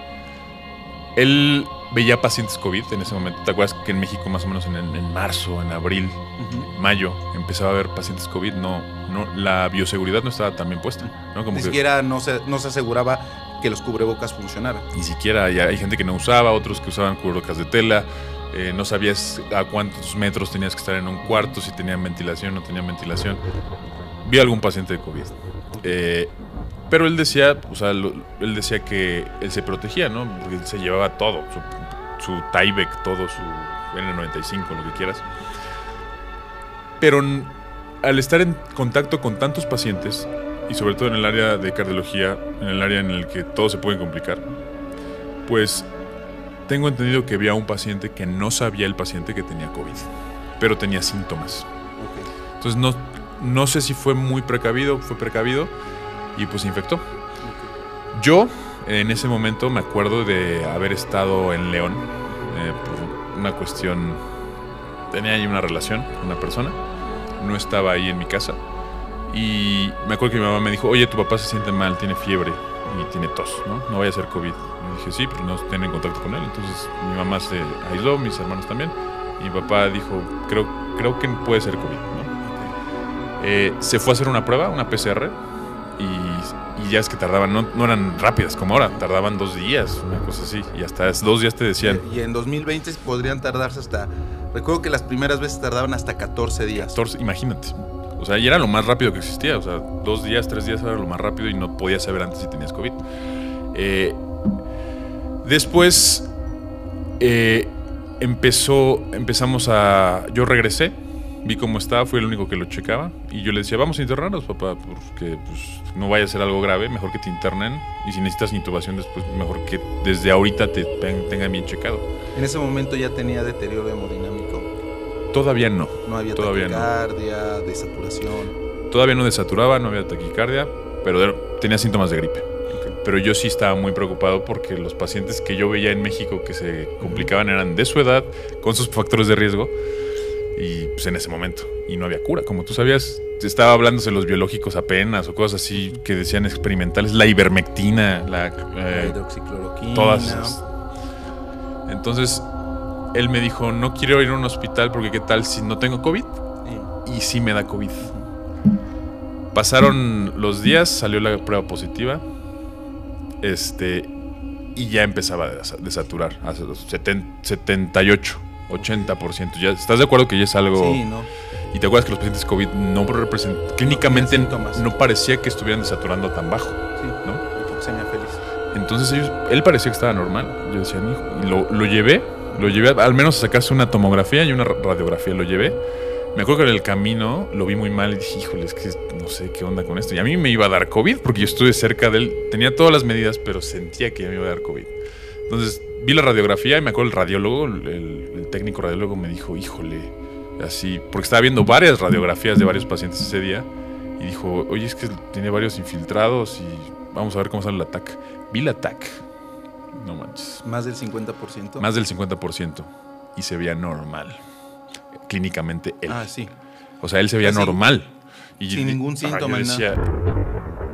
él veía pacientes COVID en ese momento. ¿Te acuerdas que en México más o menos en, en marzo, en abril, uh-huh. mayo, empezaba a haber pacientes COVID? No, no, la bioseguridad no estaba tan bien puesta, ¿no? Como Ni que, siquiera no se, no se aseguraba que los cubrebocas funcionaran. Ni siquiera, hay, hay gente que no usaba, otros que usaban cubrebocas de tela. Eh, no sabías a cuántos metros tenías que estar en un cuarto, si tenían ventilación o no tenían ventilación. Vi a algún paciente de COVID. Eh, pero él decía, o sea, lo, él decía que él se protegía, ¿no? Porque él se llevaba todo, su, su Tyvek, todo, su N noventa y cinco, lo que quieras. Pero al estar en contacto con tantos pacientes, y sobre todo en el área de cardiología, en el área en el que todo se puede complicar, pues tengo entendido que había un paciente que no sabía el paciente que tenía COVID, pero tenía síntomas. Okay. Entonces no, no sé si fue muy precavido, fue precavido y pues se infectó. Okay. Yo en ese momento me acuerdo de haber estado en León eh, por una cuestión, tenía ahí una relación con una persona, no estaba ahí en mi casa y me acuerdo que mi mamá me dijo, oye, tu papá se siente mal, tiene fiebre y tiene tos, ¿no? No vaya a ser COVID. Y dije, sí, pero no tienen en contacto con él. Entonces mi mamá se aisló, mis hermanos también. Y mi papá dijo, creo, creo que puede ser COVID, ¿no? Eh, se fue a hacer una prueba, una P C R, y, y ya es que tardaban, no, no eran rápidas como ahora, tardaban dos días, una cosa así. Y hasta dos días te decían. Y, y en dos mil veinte podrían tardarse hasta, recuerdo que las primeras veces tardaban hasta catorce días. catorce, imagínate. O sea, y era lo más rápido que existía. O sea, dos días, tres días era lo más rápido y no podías saber antes si tenías COVID. Eh, después eh, empezó, empezamos a... Yo regresé, vi cómo estaba, fui el único que lo checaba. Y yo le decía, vamos a internarnos, papá, porque pues, no vaya a ser algo grave, mejor que te internen. Y si necesitas intubación después, mejor que desde ahorita te tengan bien checado. ¿En ese momento ya tenía deterioro hemodinámico? Todavía no. No había todavía taquicardia, no. desaturación. Todavía no desaturaba, no había taquicardia, pero tenía síntomas de gripe. Okay. Pero yo sí estaba muy preocupado porque los pacientes que yo veía en México que se complicaban eran de su edad, con sus factores de riesgo, y pues en ese momento. Y no había cura. Como tú sabías, estaba hablándose los biológicos apenas o cosas así que decían experimentales, la ivermectina, la, eh, la hidroxicloroquina. Todas esas. Entonces él me dijo, no quiero ir a un hospital porque qué tal si no tengo COVID sí. y sí me da COVID. Pasaron los días, salió la prueba positiva, este, y ya empezaba a desaturar, hace los setenta y ocho, ochenta por ciento. ¿Ya estás de acuerdo que ya es algo? Sí, ¿no? Y te acuerdas que los pacientes COVID no representan, clínicamente no, no parecía que estuvieran desaturando tan bajo, sí, ¿no? Hipoxemia feliz. Entonces ellos, él parecía que estaba normal. Yo decía, hijo, y lo, lo llevé. Lo llevé al menos a sacarse una tomografía y una radiografía, lo llevé. Me acuerdo que en el camino lo vi muy mal y dije, híjole, es que no sé qué onda con esto. Y a mí me iba a dar COVID porque yo estuve cerca de él. Tenía todas las medidas, pero sentía que ya me iba a dar COVID. Entonces vi la radiografía y me acuerdo el radiólogo, el, el técnico radiólogo me dijo, híjole, así, porque estaba viendo varias radiografías de varios pacientes ese día. Y dijo, oye, es que tiene varios infiltrados y vamos a ver cómo sale la T A C. Vi la T A C. No manches. ¿Más del cincuenta por ciento? Más del cincuenta por ciento. Y se veía normal. Clínicamente él. Ah, sí. O sea, él se veía Así, normal. Y sin ningún síntoma. Yo decía,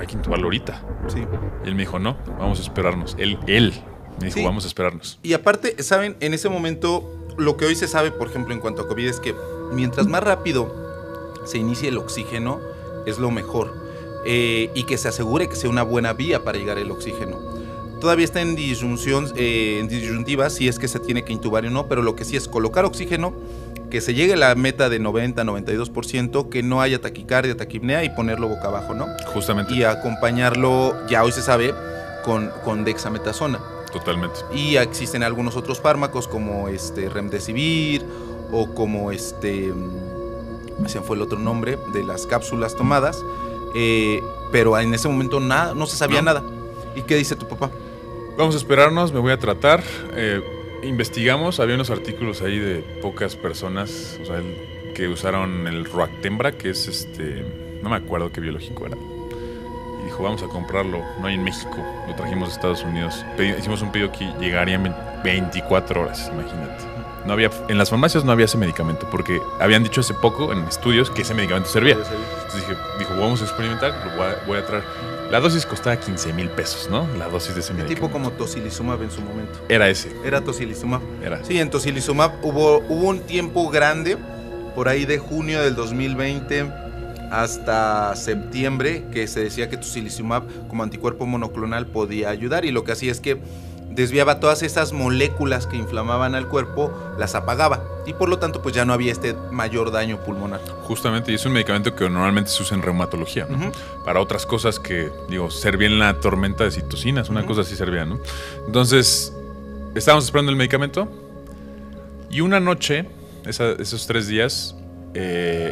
hay que intubarlo ahorita. Sí. Y él me dijo, no, vamos a esperarnos. Él, él me dijo, Sí. vamos a esperarnos. Y aparte, ¿saben? En ese momento, lo que hoy se sabe, por ejemplo, en cuanto a COVID, es que mientras más rápido se inicie el oxígeno, es lo mejor. Eh, y que se asegure que sea una buena vía para llegar el oxígeno. Todavía está en disyunción, eh, en disyuntiva si es que se tiene que intubar o no, pero lo que sí es colocar oxígeno, que se llegue a la meta de noventa, noventa y dos por ciento, que no haya taquicardia, taquipnea y ponerlo boca abajo, ¿no? Justamente. Y acompañarlo, ya hoy se sabe, con, con dexametasona. Totalmente. Y existen algunos otros fármacos como este remdesivir o como este, ese fue el otro nombre de las cápsulas tomadas, eh, pero en ese momento nada, no se sabía No. nada. ¿Y qué dice tu papá? Vamos a esperarnos, me voy a tratar. Eh, investigamos, había unos artículos ahí de pocas personas, o sea, el, que usaron el Roactembra, que es este, no me acuerdo qué biológico era. Y dijo, vamos a comprarlo, no hay en México, lo trajimos de Estados Unidos. Pedi- hicimos un pedido que llegaría en veinticuatro horas, imagínate. No había, en las farmacias no había ese medicamento, porque habían dicho hace poco en estudios que ese medicamento servía. Entonces dije, dijo, vamos a experimentar, lo voy a, voy a traer. La dosis costaba quince mil pesos, ¿no? La dosis de ese Tipo medicamento. como tocilizumab en su momento. Era ese, Era tocilizumab. era. Sí, en tocilizumab hubo, hubo un tiempo grande, por ahí de junio del dos mil veinte hasta septiembre, que se decía que tocilizumab como anticuerpo monoclonal podía ayudar, y lo que hacía es que desviaba todas esas moléculas que inflamaban al cuerpo, las apagaba, y por lo tanto pues ya no había este mayor daño pulmonar. Justamente, y es un medicamento que normalmente se usa en reumatología, ¿no? Ujú. Para otras cosas que, digo, servía en la tormenta de citocinas, una Ujú. cosa así servía, ¿no? Entonces, estábamos esperando el medicamento y una noche, esa- esos tres días, eh,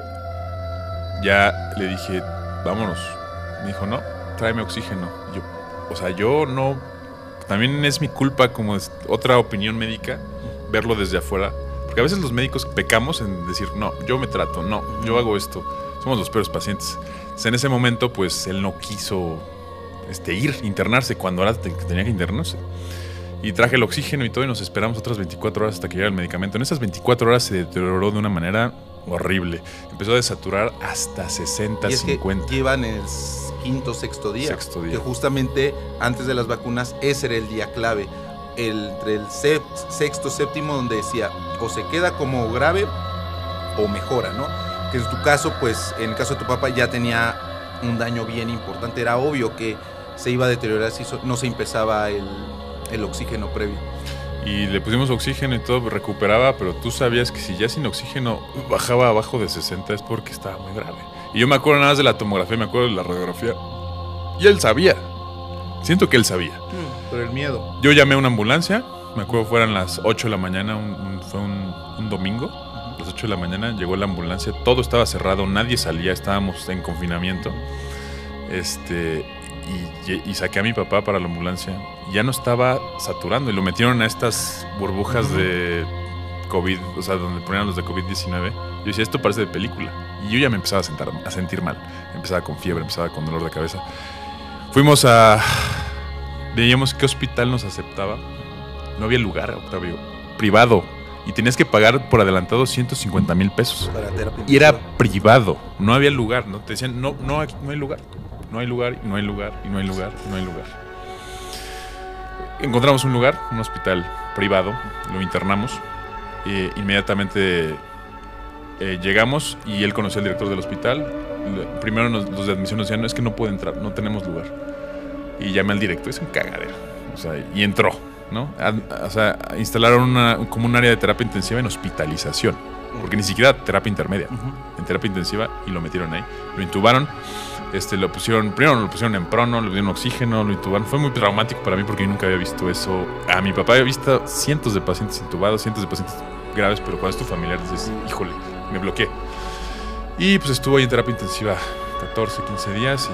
ya le dije, vámonos. Me dijo, no, tráeme oxígeno. Y yo, o sea, yo no, también es mi culpa, como es otra opinión médica, verlo desde afuera. Porque a veces los médicos pecamos en decir, no, yo me trato, no, yo hago esto. Somos los peores pacientes. Entonces, en ese momento, pues, él no quiso este, ir, internarse, cuando era que tenía que internarse. Y traje el oxígeno y todo, y nos esperamos otras veinticuatro horas hasta que llegara el medicamento. En esas veinticuatro horas se deterioró de una manera horrible. Empezó a desaturar hasta sesenta, Y es que cincuenta. llevan el quinto, sexto día, Sexto día. que justamente antes de las vacunas ese era el día clave, el, entre el se- sexto, séptimo, donde decía o se queda como grave o mejora, ¿no? Que en tu caso, pues en el caso de tu papá ya tenía un daño bien importante, era obvio que se iba a deteriorar si so- no se empezaba el, el oxígeno previo. Y le pusimos oxígeno y todo, recuperaba, pero tú sabías que si ya sin oxígeno bajaba abajo de sesenta es porque estaba muy grave. Y yo me acuerdo nada más de la tomografía, me acuerdo de la radiografía. Y él sabía. Siento que él sabía. Pero el miedo. Yo llamé a una ambulancia, me acuerdo fueran las ocho de la mañana, un- un- fue un, un domingo, a las ocho de la mañana llegó la ambulancia, todo estaba cerrado, nadie salía, estábamos en confinamiento. Este, y, y saqué a mi papá para la ambulancia. Ya no estaba saturando y lo metieron a estas burbujas Ujú. de COVID, o sea, donde ponían los de COVID diecinueve. Yo decía, esto parece de película. Y yo ya me empezaba a, sentar, a sentir mal. Empezaba con fiebre, empezaba con dolor de cabeza. Fuimos a... Veíamos qué hospital nos aceptaba. No había lugar, Octavio. Privado. Y tenías que pagar por adelantado ciento cincuenta mil pesos. Para terapia Y era intensiva. privado. No había lugar. ¿No? Te decían, no, no, aquí no hay lugar. No hay lugar, y no hay lugar, y no hay lugar, y no hay lugar. Encontramos un lugar, un hospital privado. Lo internamos. Eh, inmediatamente eh, llegamos y él conocía al director del hospital. Le- Primero nos- los de admisión nos decían, no, es que no puede entrar, no tenemos lugar. Y llamé al director, es un cagadero. O sea, y entró, ¿no? A- o sea, instalaron una, como un área de terapia intensiva en hospitalización. Porque ni siquiera terapia intermedia. Ujú. En terapia intensiva, y lo metieron ahí. Lo intubaron. Este, lo pusieron, primero lo pusieron en prono, le dieron oxígeno, lo intubaron. Fue muy traumático para mí porque yo nunca había visto eso. A mi papá había visto cientos de pacientes intubados, cientos de pacientes graves, pero cuando es tu familiar dices, híjole, me bloqueé. Y pues estuvo ahí en terapia intensiva catorce, quince días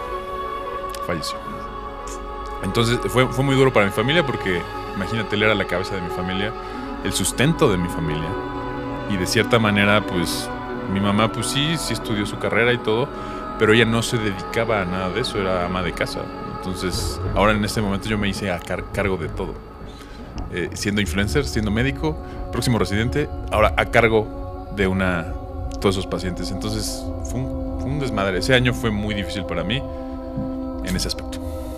y falleció. Entonces fue, fue muy duro para mi familia porque, imagínate, él era la cabeza de mi familia, el sustento de mi familia. Y de cierta manera, pues, mi mamá, pues sí, sí estudió su carrera y todo, pero ella no se dedicaba a nada de eso, era ama de casa. Entonces, ahora en este momento yo me hice a car- cargo de todo. Eh, siendo influencer, siendo médico, próximo residente, ahora a cargo de una todos esos pacientes. Entonces, fue un, fue un desmadre. Ese año fue muy difícil para mí. en ese aspecto.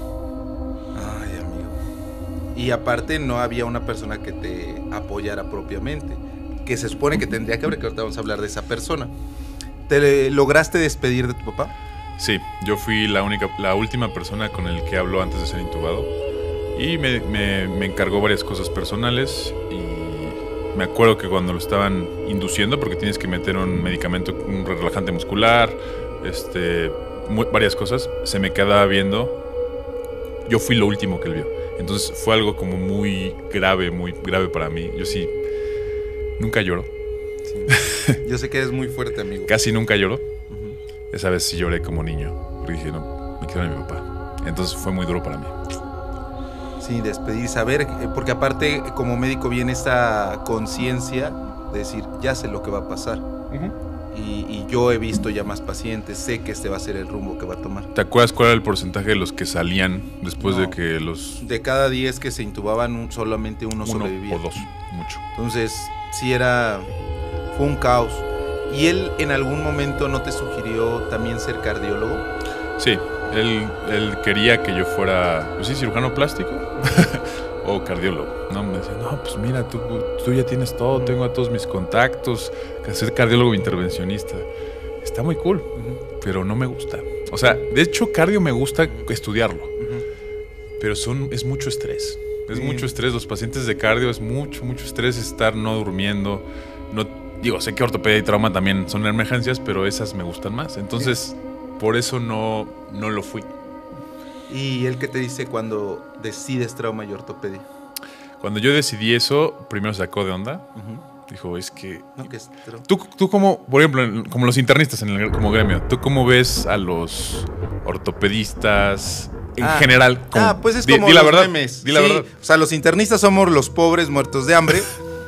Ay, amigo. Y aparte no había una persona que te apoyara propiamente, que se supone que tendría que haber, que ahorita vamos a hablar de esa persona. ¿Te lograste despedir de tu papá? Sí, yo fui la única, la última persona con el que habló antes de ser intubado y me, me, me encargó varias cosas personales y me acuerdo que cuando lo estaban induciendo, porque tienes que meter un medicamento, un relajante muscular, este, muy, varias cosas, se me quedaba viendo. Yo fui lo último que él vio, entonces fue algo como muy grave, muy grave para mí. Yo sí, nunca lloro. Sí. Yo sé que eres muy fuerte, amigo. Casi nunca lloro. Esa vez sí lloré como niño, porque dije, no, me quedaron a mi papá. Entonces fue muy duro para mí. Sí, despedir, saber, porque aparte como médico viene esta conciencia de decir, ya sé lo que va a pasar. Uh-huh. y, y yo he visto ya más pacientes, sé que este va a ser el rumbo que va a tomar. ¿Te acuerdas cuál era el porcentaje de los que salían después no, de que los... De cada diez que se intubaban, un, solamente uno, uno sobrevivía. O dos, mucho. Entonces, sí era... fue un caos. ¿Y él en algún momento no te sugirió también ser cardiólogo? Sí, él, él quería que yo fuera, pues sí, cirujano plástico o cardiólogo. No, me decía, no, pues mira, tú, tú ya tienes todo, tengo a todos mis contactos, que ser cardiólogo intervencionista. Está muy cool, uh-huh. pero no me gusta. O sea, de hecho, cardio me gusta estudiarlo, uh-huh. pero son, es mucho estrés. Es sí. mucho estrés. Los pacientes de cardio es mucho, mucho estrés estar no durmiendo, no... Digo, sé que ortopedia y trauma también son emergencias, pero esas me gustan más. Entonces, sí. por eso no, no lo fui. ¿Y él qué te dice cuando decides trauma y ortopedia? Cuando yo decidí eso, primero se sacó de onda. Uh-huh. Dijo, es que... No, que es tú, tú como, por ejemplo, como los internistas en el, como gremio, ¿tú cómo ves a los ortopedistas en ah, general? Como, ah, pues es como di, di los la verdad, memes. Di la sí, verdad. O sea, los internistas somos los pobres muertos de hambre.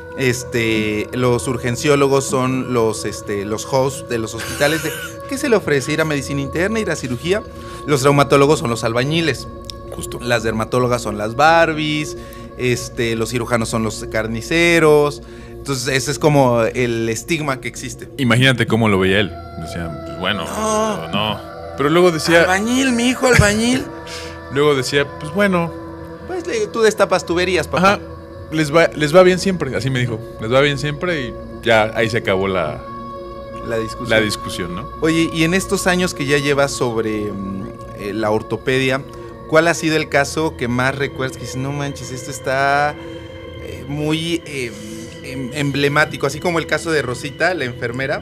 Este, los urgenciólogos son los, este, los hosts de los hospitales de ¿qué se le ofrece? Ir a medicina interna, ir a cirugía. Los traumatólogos son los albañiles. Justo. Las dermatólogas son las Barbies. Este, los cirujanos son los carniceros. Entonces ese es como el estigma que existe. Imagínate cómo lo veía él. Decía, pues bueno, no, no. Pero luego decía... Albañil, mi hijo, albañil. Luego decía, pues bueno. Pues tú destapas tuberías, papá. Ajá. Les va, les va bien siempre, así me dijo. Les va bien siempre y ya ahí se acabó la, la, discusión. la discusión, ¿no? Oye, y en estos años que ya llevas sobre um, eh, la ortopedia, ¿cuál ha sido el caso que más recuerdas? Que dices, no manches, esto está eh, muy eh, em, emblemático, así como el caso de Rosita, la enfermera.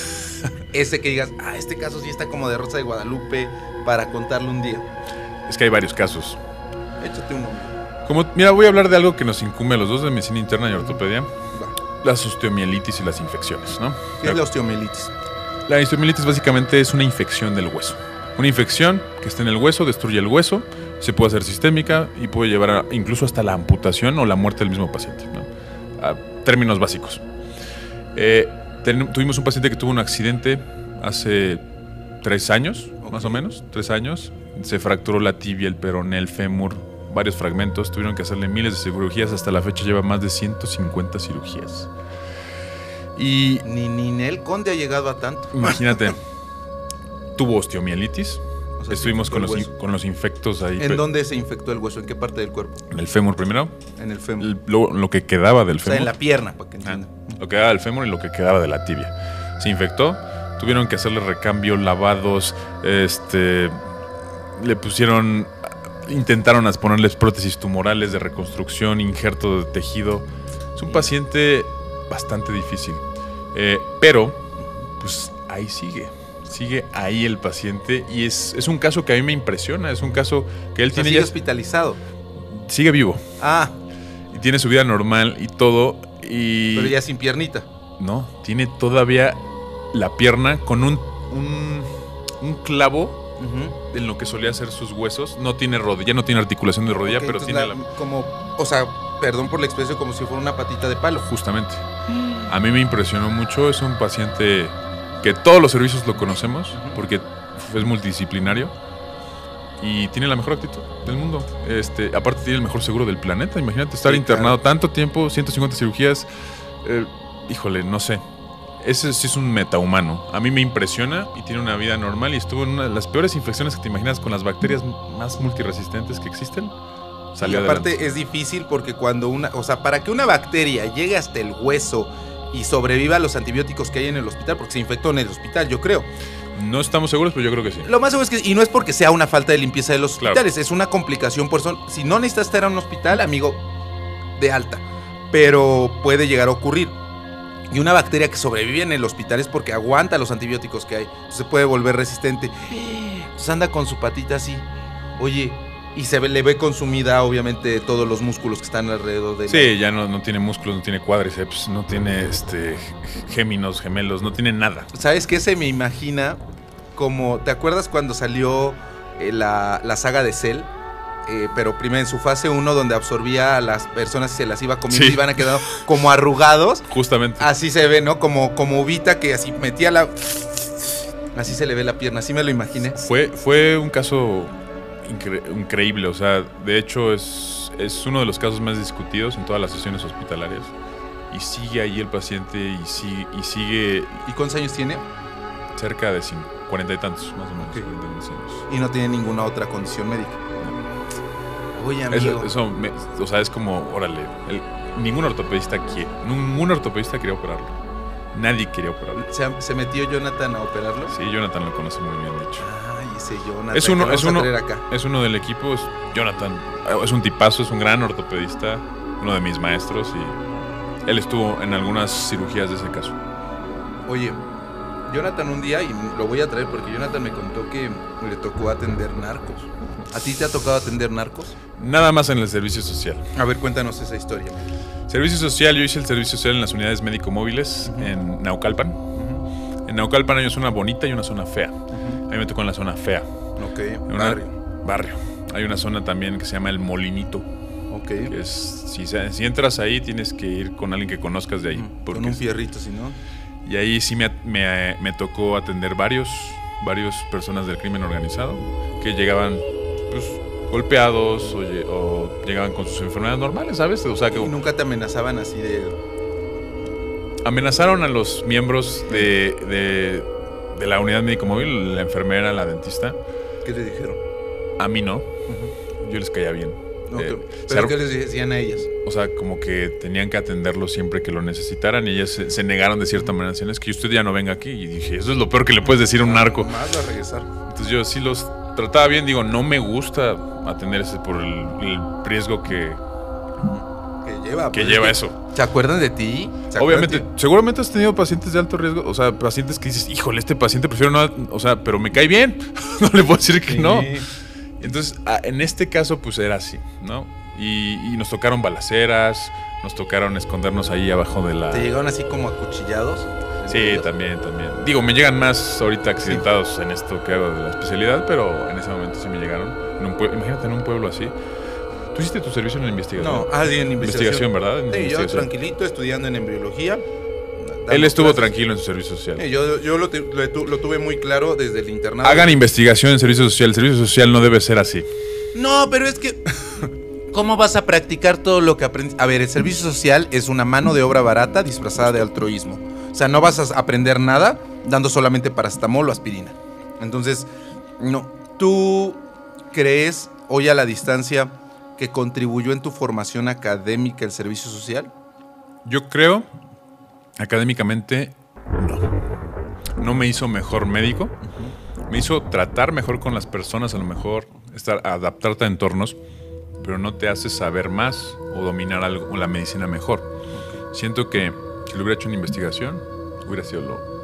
Ese que digas, ah, este caso sí está como de Rosa de Guadalupe para contarlo un día. Es que hay varios casos. Échate uno. Como, mira, voy a hablar de algo que nos incumbe a los dos de medicina interna y ortopedia. Va. Las osteomielitis y las infecciones, ¿no? ¿Qué es la osteomielitis? La osteomielitis básicamente es una infección del hueso. Una infección que está en el hueso, destruye el hueso, se puede hacer sistémica y puede llevar a, incluso hasta la amputación o la muerte del mismo paciente, ¿no? A términos básicos. Eh, ten, tuvimos un paciente que tuvo un accidente hace tres años, okay. más o menos, tres años. Se fracturó la tibia, el peroné, el fémur, varios fragmentos, tuvieron que hacerle miles de cirugías, hasta la fecha lleva más de ciento cincuenta cirugías. Y ni Ninel Conde ha llegado a tanto. Imagínate, tuvo osteomielitis, o sea, estuvimos con los, in, con los infectos ahí. ¿En dónde se infectó el hueso? ¿En qué parte del cuerpo? En el fémur primero. En el fémur. El, lo, lo que quedaba del fémur. O sea, en la pierna, para que entiendan. Ah, lo que quedaba del fémur y lo que quedaba de la tibia. Se infectó, tuvieron que hacerle recambio, lavados, este, le pusieron... Intentaron ponerles prótesis tumorales de reconstrucción, injerto de tejido. Es un paciente bastante difícil. Eh, pero, pues ahí sigue. Sigue ahí el paciente. Y es, es un caso que a mí me impresiona. Es un caso que él o sea, tiene sigue ya... hospitalizado. Sigue vivo. Ah. Y tiene su vida normal y todo. Y... Pero ya sin piernita. No, tiene todavía la pierna con un, un, un clavo... Uh-huh. En lo que solía ser sus huesos. No tiene rodilla, no tiene articulación de rodilla, okay, pero tiene la, la... como, o sea, perdón por la expresión, como si fuera una patita de palo. Justamente. A mí me impresionó mucho. Es un paciente que todos los servicios lo conocemos, uh-huh. porque es multidisciplinario y tiene la mejor actitud del mundo. Este, aparte tiene el mejor seguro del planeta. Imagínate estar sí, internado claro. tanto tiempo, ciento cincuenta cirugías. Eh, híjole, no sé. Ese sí es un metahumano. A mí me impresiona y tiene una vida normal y estuvo en una de las peores infecciones que te imaginas con las bacterias más multiresistentes que existen. Salió y aparte adelante. Es difícil porque cuando una, o sea, para que una bacteria llegue hasta el hueso y sobreviva a los antibióticos que hay en el hospital, porque se infectó en el hospital, yo creo. No estamos seguros, pero yo creo que sí. Lo más seguro es que, y no es porque sea una falta de limpieza de los hospitales, Claro. es una complicación por eso. Si no necesitas estar en un hospital, amigo, de alta, pero puede llegar a ocurrir. Y una bacteria que sobrevive en el hospital es porque aguanta los antibióticos que hay, se puede volver resistente. Entonces anda con su patita así, oye, y se ve, le ve consumida obviamente todos los músculos que están alrededor de él. Sí, ya no, no tiene músculos, no tiene cuádriceps, no tiene este géminos, gemelos, no tiene nada. ¿Sabes qué? Se me imagina como, ¿te acuerdas cuando salió eh, la, la saga de Cell? Eh, pero primero en su fase uno donde absorbía a las personas y se las iba comiendo Sí. y iban a quedar como arrugados. Justamente. Así se ve, ¿no? Como, como Vita que así metía la... Así se le ve la pierna, así me lo imaginé. Fue, fue un caso incre- increíble, o sea, de hecho es, es uno de los casos más discutidos en todas las sesiones hospitalarias. Y sigue ahí el paciente y sigue, y sigue ¿Y cuántos años tiene? cerca de cinco, cuarenta y tantos, más o menos. Ok. cuarenta y tantos años. Y no tiene ninguna otra condición médica. Oye, amigo. Eso, eso me- o sea, es como, órale, el- ningún ortopedista quiere, ningún ortopedista quería operarlo. Nadie quería operarlo. ¿Se, se metió Jonathan a operarlo? Sí, Jonathan lo conoce muy bien, de hecho. Ay, ese Jonathan. Es uno, que es vamos a uno, traer acá. es uno del equipo, es Jonathan. Es un tipazo, es un gran ortopedista, uno de mis maestros y él estuvo en algunas cirugías de ese caso. Oye, Jonathan un día, y lo voy a traer porque Jonathan me contó que le tocó atender narcos. ¿A ti te ha tocado atender narcos? Nada más en el servicio social. A ver, cuéntanos esa historia. Servicio social, yo hice el servicio social en las unidades médico-móviles Ujú. en Naucalpan. Uh-huh. En Naucalpan hay una zona bonita y una zona fea. Uh-huh. A mí me tocó en la zona fea. Ok, En una- barrio. Barrio. Hay una zona también que se llama El Molinito. Ok. Que es, si, se- si entras ahí, tienes que ir con alguien que conozcas de ahí. Ujú. Porque Con un es- fierrito, si no. Y ahí sí me, me, me tocó atender varios, varios personas del crimen organizado que llegaban pues, golpeados o, lle- o llegaban con sus enfermedades normales, ¿sabes? O sea, que Y nunca te amenazaban así de... amenazaron a los miembros de, de, de la unidad médico móvil, la enfermera, la dentista. ¿Qué te dijeron? A mí no, Ujú. yo les caía bien. No, Eh, que- se ¿Pero ar- qué les decían a ellas? O sea, como que tenían que atenderlo siempre que lo necesitaran y ellas se, se negaron de cierta manera. Decían, es que usted ya no venga aquí. Y dije, eso es lo peor que le puedes decir a un narco. Más a regresar. Entonces yo sí los trataba bien. Digo, no me gusta atenderse por el, el riesgo que, Que lleva. que pues, lleva es que- eso. ¿Se acuerdan de ti? ¿Se acuerdan Obviamente, de ti? seguramente has tenido pacientes de alto riesgo. O sea, pacientes que dices, híjole, este paciente prefiero no... O sea, pero me cae bien. No le puedo decir que Sí. no. Entonces, a- en este caso, pues era así, ¿no? Y, y nos tocaron balaceras, nos tocaron escondernos ahí abajo de la... ¿Te llegaron así como acuchillados? Sí, también, también. Digo, me llegan más ahorita accidentados en esto que hago de la especialidad, pero en ese momento sí me llegaron. En un pue- Imagínate en un pueblo así. ¿Tú hiciste tu servicio en la investigación? No, ah, sí, en investigación. Investigación, ¿verdad? En Sí, yo investigación. tranquilito estudiando en embriología. dando Él estuvo clases. tranquilo en su servicio social. Sí, yo yo lo, te- lo tu- lo tuve muy claro desde el internado. Hagan investigación en servicio social. El servicio social no debe ser así. No, pero es que... ¿Cómo vas a practicar todo lo que aprendes? A ver, el servicio social es una mano de obra barata disfrazada de altruismo. O sea, no vas a aprender nada dando solamente paracetamol o aspirina. Entonces, no. ¿Tú crees hoy a la distancia que contribuyó en tu formación académica el servicio social? Yo creo, académicamente, no. No me hizo mejor médico. Me hizo tratar mejor con las personas, a lo mejor estar, adaptarte a entornos, pero no te hace saber más o dominar algo, o la medicina mejor. Siento que si lo hubiera hecho en investigación, hubiera sido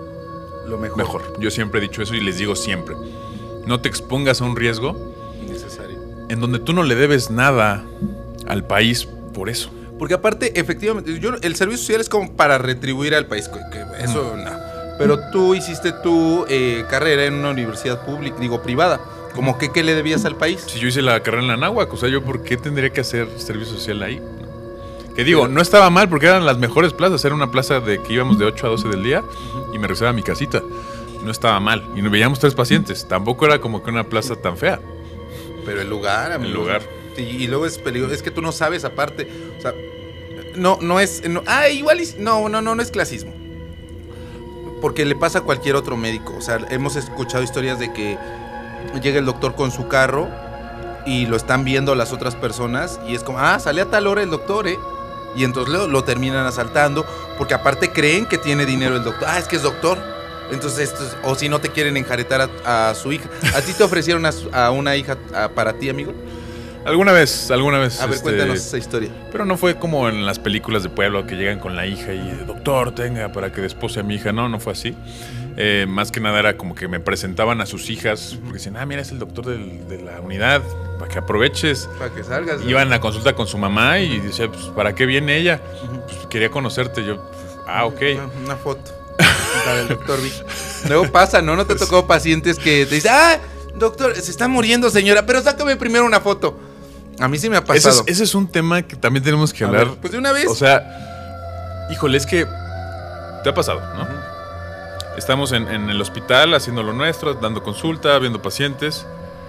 lo Lo mejor. mejor. Yo siempre he dicho eso y les digo siempre. No te expongas a un riesgo Innecesario. en donde tú no le debes nada al país por eso. Porque aparte, efectivamente, yo, el servicio social es como para retribuir al país. Que, que eso no. Pero tú hiciste tu eh, carrera en una universidad pública, digo, privada. Como que, ¿qué le debías al país? Si yo hice la carrera en la Anáhuac, o sea, ¿yo por qué tendría que hacer servicio social ahí? Que digo, no estaba mal porque eran las mejores plazas. Era una plaza de que íbamos de ocho a doce del día y me regresaba a mi casita. No estaba mal. Y nos veíamos tres pacientes. Tampoco era como que una plaza tan fea. Pero el lugar, amigo. El lugar. Y, y luego es peligroso. Es que tú no sabes, aparte. O sea, no, no es. No, ah, igual. y- No, no, no, no es clasismo. porque le pasa a cualquier otro médico. O sea, hemos escuchado historias de que llega el doctor con su carro y lo están viendo las otras personas y es como, ah, sale a tal hora el doctor, ¿eh? Y entonces lo, lo terminan asaltando porque aparte creen que tiene dinero el doctor. Ah, es que es doctor. Entonces, esto es, o si no te quieren enjaretar a, a su hija. ¿A ti te ofrecieron a, su, a una hija a, para ti, amigo? Alguna vez, alguna vez. A ver, este, cuéntanos esa historia. Pero no fue como en las películas de pueblo que llegan con la hija y, doctor, tenga para que despose a mi hija. No, no fue así. Eh, más que nada era como que me presentaban a sus hijas, porque decían, ah, mira, es el doctor del, de la unidad, para que aproveches. Para que salgas. Iban a consulta con su mamá y decía, pues, ¿para qué viene ella? Pues quería conocerte. Yo, ah, ok. Una, una foto para el doctor Vic. Luego pasa, ¿no? ¿No te tocó pacientes que te dicen, ah, doctor, se está muriendo, señora, pero sácame primero una foto? A mí sí me ha pasado. Ese es, ese es un tema que también tenemos que hablar. Ver, pues de una vez. O sea, híjole, es que te ha pasado, ¿no? Uh-huh. Estamos en, en el hospital haciendo lo nuestro, dando consulta, viendo pacientes.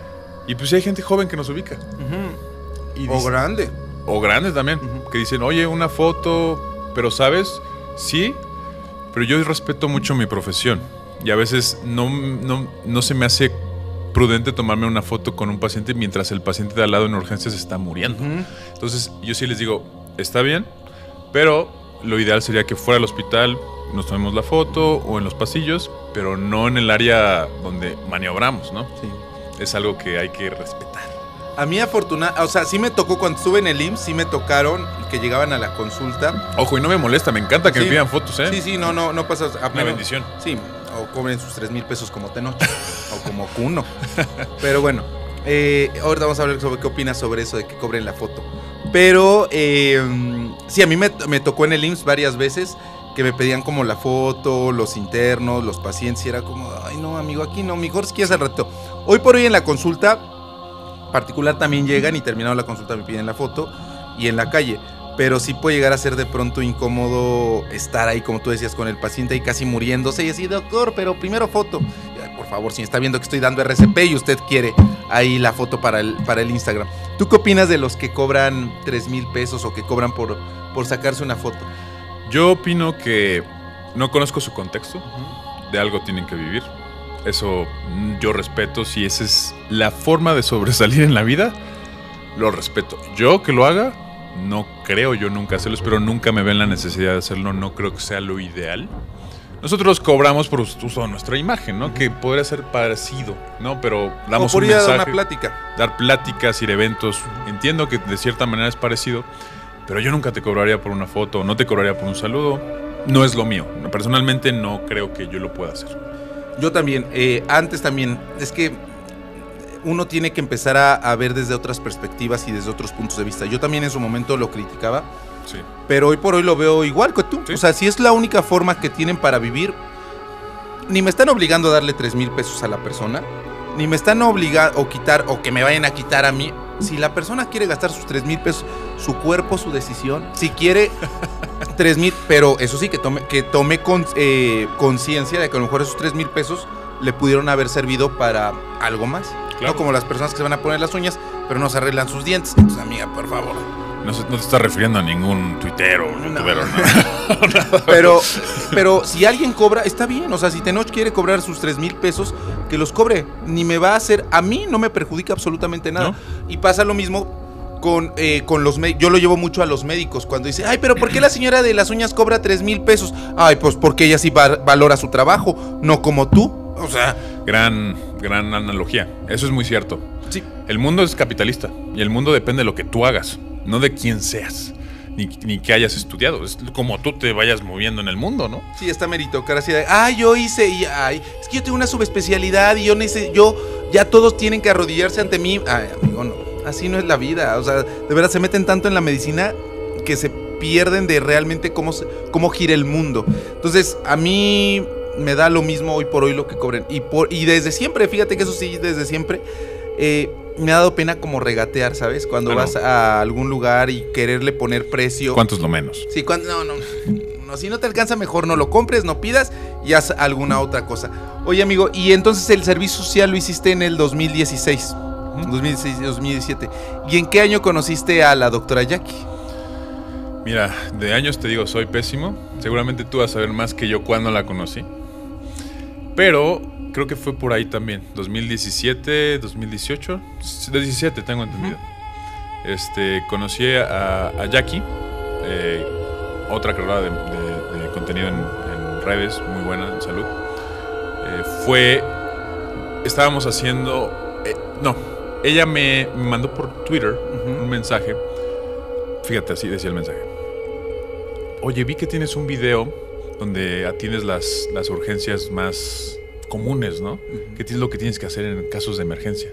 Y pues hay gente joven que nos ubica. Uh-huh. Y o dice, grande. O grande también. Uh-huh. Que dicen, oye, una foto, pero ¿sabes? Sí, pero yo respeto mucho mi profesión. Y a veces no, no, no se me hace prudente tomarme una foto con un paciente mientras el paciente de al lado en urgencias está muriendo. Uh-huh. Entonces yo sí les digo, está bien, pero lo ideal sería que fuera al hospital nos tomemos la foto o en los pasillos, pero no en el área donde maniobramos, ¿no? Sí. Es algo que hay que respetar. A mí afortunadamente, o sea, sí me tocó cuando estuve en el I M S S, sí me tocaron que llegaban a la consulta. Ojo, y no me molesta, me encanta que sí. me pidan fotos, ¿eh? Sí, sí, no, no, no pasa. Una bendición. Sí. O cobren sus tres mil pesos como Tenoch o como Kuno. Pero bueno, eh, ahorita vamos a hablar sobre qué opinas sobre eso de que cobren la foto. Pero eh, sí, a mí me, me tocó en el I M S S varias veces que me pedían como la foto, los internos, los pacientes, y era como, ay no, amigo, aquí no, mejor si quieres al rato. Hoy por hoy en la consulta particular también llegan y terminado la consulta me piden la foto y en la calle. Pero sí puede llegar a ser de pronto incómodo estar ahí, como tú decías, con el paciente ahí casi muriéndose y así, doctor, pero primero foto. Ay, por favor, si me está viendo que estoy dando R C P y usted quiere ahí la foto para el, para el Instagram. ¿Tú qué opinas de los que cobran tres mil pesos o que cobran por, por sacarse una foto? Yo opino que no conozco su contexto, uh-huh. de algo tienen que vivir. Eso yo respeto, si esa es la forma de sobresalir en la vida, lo respeto. Yo que lo haga, no creo yo nunca hacerlo, pero nunca me ven la necesidad de hacerlo, no creo que sea lo ideal. Nosotros cobramos por uso de nuestra imagen, ¿no? Que podría ser parecido, ¿no? Pero damos o por un ir mensaje. A dar una plática. Dar pláticas, ir a eventos. Entiendo que de cierta manera es parecido, pero yo nunca te cobraría por una foto, no te cobraría por un saludo. No es lo mío. Personalmente no creo que yo lo pueda hacer. Yo también. Eh, antes también. Es que uno tiene que empezar a, a ver desde otras perspectivas y desde otros puntos de vista. Yo también en su momento lo criticaba, sí. pero hoy por hoy lo veo igual que tú. ¿Sí? O sea, si es la única forma que tienen para vivir, ni me están obligando a darle tres mil pesos a la persona, ni me están obligando o quitar, o que me vayan a quitar a mí. Si la persona quiere gastar sus tres mil pesos, su cuerpo, su decisión. Si quiere tres mil, pero eso sí, que tome, que tome con, eh, conciencia de que a lo mejor esos tres mil pesos le pudieron haber servido para algo más. Claro. No como las personas que se van a poner las uñas, pero no se arreglan sus dientes. Entonces, amiga, por favor. No, se, no te estás refiriendo a ningún tuitero, no, youtubero, no. no. pero, pero si alguien cobra, está bien. O sea, si Tenoch quiere cobrar sus tres mil pesos, que los cobre. Ni me va a hacer, a mí no me perjudica absolutamente nada. ¿No? Y pasa lo mismo con, eh, con los médicos. Yo lo llevo mucho a los médicos cuando dice, ay, pero ¿por qué la señora de las uñas cobra tres mil pesos? Ay, pues porque ella sí va, valora su trabajo, no como tú. O sea, gran, gran analogía. Eso es muy cierto. Sí. El mundo es capitalista y el mundo depende de lo que tú hagas, no de quién seas, ni, ni que hayas estudiado. Es como tú te vayas moviendo en el mundo, ¿no? Sí, esta meritocracia de, ay, yo hice, y ay, es que yo tengo una subespecialidad y yo necesito, yo, ya todos tienen que arrodillarse ante mí. Ay, amigo, no, así no es la vida. O sea, de verdad se meten tanto en la medicina que se pierden de realmente cómo, cómo gira el mundo. Entonces, a mí me da lo mismo hoy por hoy lo que cobren. Y, por, y desde siempre, fíjate que eso sí, desde siempre, eh, me ha dado pena como regatear, ¿sabes? Cuando ah, vas no. a algún lugar y quererle poner precio. ¿Cuánto es lo menos? Sí, cuando, no, no, no. Si no te alcanza, mejor no lo compres, no pidas y haz alguna otra cosa. Oye, amigo, y entonces el servicio social lo hiciste en el dos mil dieciséis. ¿Mm? dos mil dieciséis, dos mil diecisiete. ¿Y en qué año conociste a la doctora Jackie? Mira, de años te digo, soy pésimo. Seguramente tú vas a saber más que yo cuándo la conocí. Pero creo que fue por ahí también, dos mil diecisiete, dos mil dieciocho, de diecisiete tengo entendido. Uh-huh. Este, conocí a, a Jackie, eh, otra creadora de, de, de contenido en, en redes, muy buena en salud. Eh, fue, estábamos haciendo, eh, no, ella me, me mandó por Twitter uh-huh. un mensaje, fíjate, así decía el mensaje. Oye, vi que tienes un video donde atiendes las, las urgencias más comunes, ¿no? Uh-huh. ¿Qué es lo que tienes que hacer en casos de emergencia?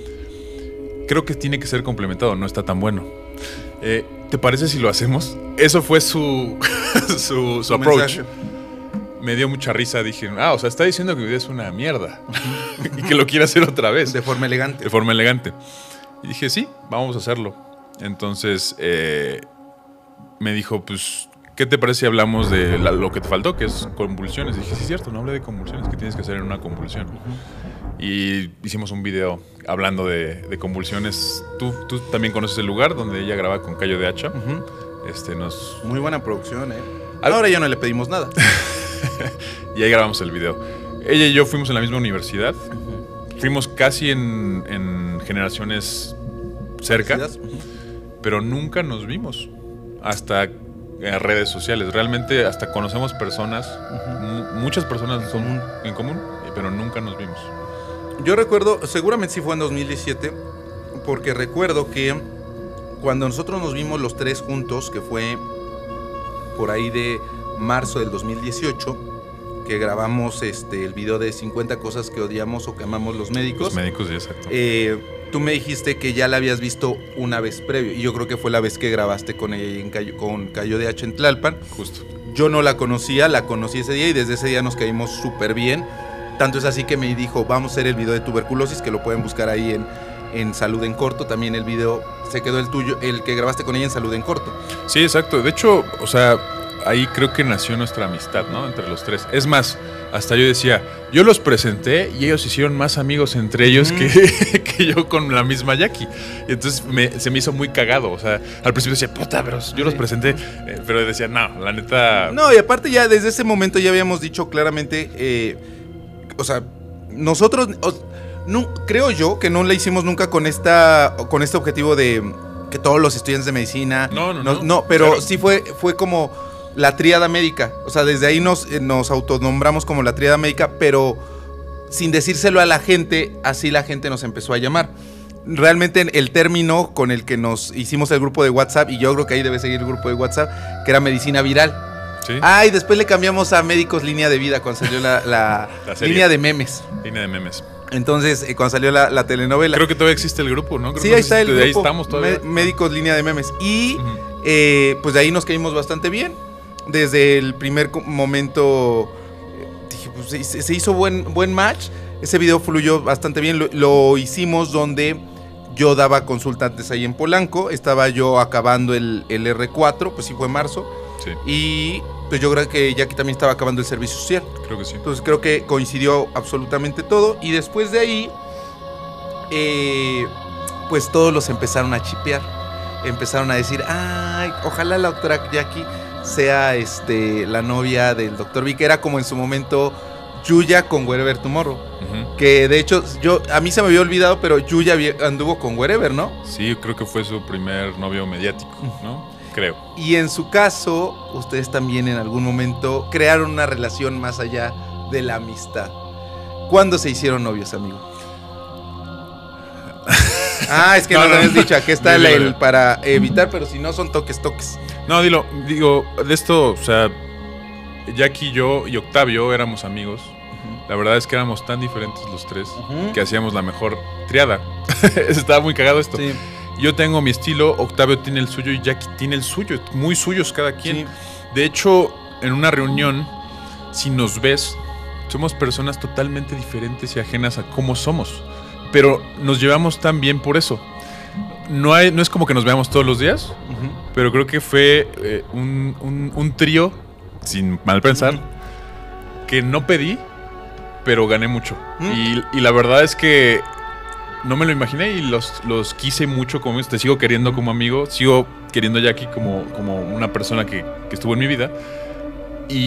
Creo que tiene que ser complementado, no está tan bueno. Eh, ¿Te parece si lo hacemos? Eso fue su, su, su approach. Mensaje. Me dio mucha risa, dije, ah, o sea, está diciendo que mi video es una mierda y que lo quiere hacer otra vez. De forma elegante. De forma elegante. Y dije, sí, vamos a hacerlo. Entonces, eh, me dijo, pues, ¿qué te parece si hablamos de la, lo que te faltó, que es convulsiones? Y dije, sí, es cierto, no hablé de convulsiones, ¿qué tienes que hacer en una convulsión? Uh-huh. Y hicimos un video hablando de, de convulsiones. Tú, tú también conoces el lugar donde ella graba con Cayo de Hacha. Uh-huh. Este, nos... Muy buena producción, ¿eh? Ahora ya no le pedimos nada. Y ahí grabamos el video. Ella y yo fuimos en la misma universidad. Uh-huh. Fuimos casi en, en generaciones cerca, uh-huh. pero nunca nos vimos hasta en redes sociales. Realmente hasta conocemos personas, uh-huh. m- muchas personas son común. en común, pero nunca nos vimos. Yo recuerdo, seguramente sí fue en dos mil diecisiete, porque recuerdo que cuando nosotros nos vimos los tres juntos, que fue por ahí de marzo del dos mil dieciocho, que grabamos este, el video de cincuenta cosas que odiamos o que amamos los médicos. Los médicos, sí, exacto. Eh, tú me dijiste que ya la habías visto una vez previo, y yo creo que fue la vez que grabaste con ella en Cayo, con Cayo de Hacha en Tlalpan. Justo. Yo no la conocía, la conocí ese día y desde ese día nos caímos súper bien. Tanto es así que me dijo, vamos a hacer el video de tuberculosis, que lo pueden buscar ahí en, en Salud en Corto. También el video se quedó el tuyo, el que grabaste con ella en Salud en Corto. Sí, exacto. De hecho, o sea, ahí creo que nació nuestra amistad, ¿no? Entre los tres. Es más, hasta yo decía, yo los presenté y ellos hicieron más amigos entre ellos mm. que, que yo con la misma Jackie. Y entonces me, se me hizo muy cagado. O sea, al principio decía, puta, pero yo sí. los presenté. Eh, pero decía, no, la neta... No, y aparte ya desde ese momento ya habíamos dicho claramente, eh, o sea, nosotros, o, no, creo yo que no la hicimos nunca con esta, con este objetivo de que todos los estudiantes de medicina... No, no, no. No, no pero claro. sí fue, fue como... la tríada médica, o sea, desde ahí nos, nos autonombramos como la tríada médica, pero sin decírselo a la gente, así la gente nos empezó a llamar. Realmente el término con el que nos hicimos el grupo de WhatsApp, y yo creo que ahí debe seguir el grupo de WhatsApp, que era Medicina Viral. ¿Sí? Ah, y después le cambiamos a Médicos Línea de Vida cuando salió la, la, la línea de memes. Línea de memes. Entonces, eh, cuando salió la, la telenovela. Creo que todavía existe el grupo, ¿no? Creo sí, que ahí está el grupo. Ahí estamos todavía. Me, Médicos Línea de Memes. Y uh-huh. eh, pues de ahí nos caímos bastante bien. Desde el primer momento dije, pues, se, se hizo buen, buen match. Ese video fluyó bastante bien. Lo, lo hicimos donde yo daba consultantes ahí en Polanco. Estaba yo acabando el, el erre cuatro, pues sí fue marzo. Sí. Y pues yo creo que Jackie también estaba acabando el servicio social. Creo que sí. Entonces creo que coincidió absolutamente todo. Y después de ahí, eh, pues todos los empezaron a chipear. Empezaron a decir, ay, ojalá la doctora Jackie sea este, la novia del doctor V, que era como en su momento Yuya con Wherever Tomorrow. Uh-huh. Que de hecho, yo a mí se me había olvidado, pero Yuya anduvo con Wherever, ¿no? Sí, creo que fue su primer novio mediático, ¿no? Creo. Y en su caso, ustedes también en algún momento crearon una relación más allá de la amistad. ¿Cuándo se hicieron novios, amigo? Ah, es que no, nos no, habías dicho, aquí está el, el para evitar, pero si no son toques, toques. No, dilo, digo, de esto, o sea, Jackie, yo y Octavio éramos amigos. Uh-huh. La verdad es que éramos tan diferentes los tres uh-huh. que hacíamos la mejor triada. Estaba muy cagado esto. Sí. Yo tengo mi estilo, Octavio tiene el suyo y Jackie tiene el suyo, muy suyos cada quien. Sí. De hecho, en una reunión, si nos ves, somos personas totalmente diferentes y ajenas a cómo somos. Pero nos llevamos tan bien por eso. No, hay, no es como que nos veamos todos los días, uh-huh. pero creo que fue eh, un, un, un trío, sin mal pensar, uh-huh. que no pedí, pero gané mucho. Uh-huh. Y, y la verdad es que no me lo imaginé y los, los quise mucho como te sigo queriendo como amigo, sigo queriendo a Jackie como, como una persona que, que estuvo en mi vida. Y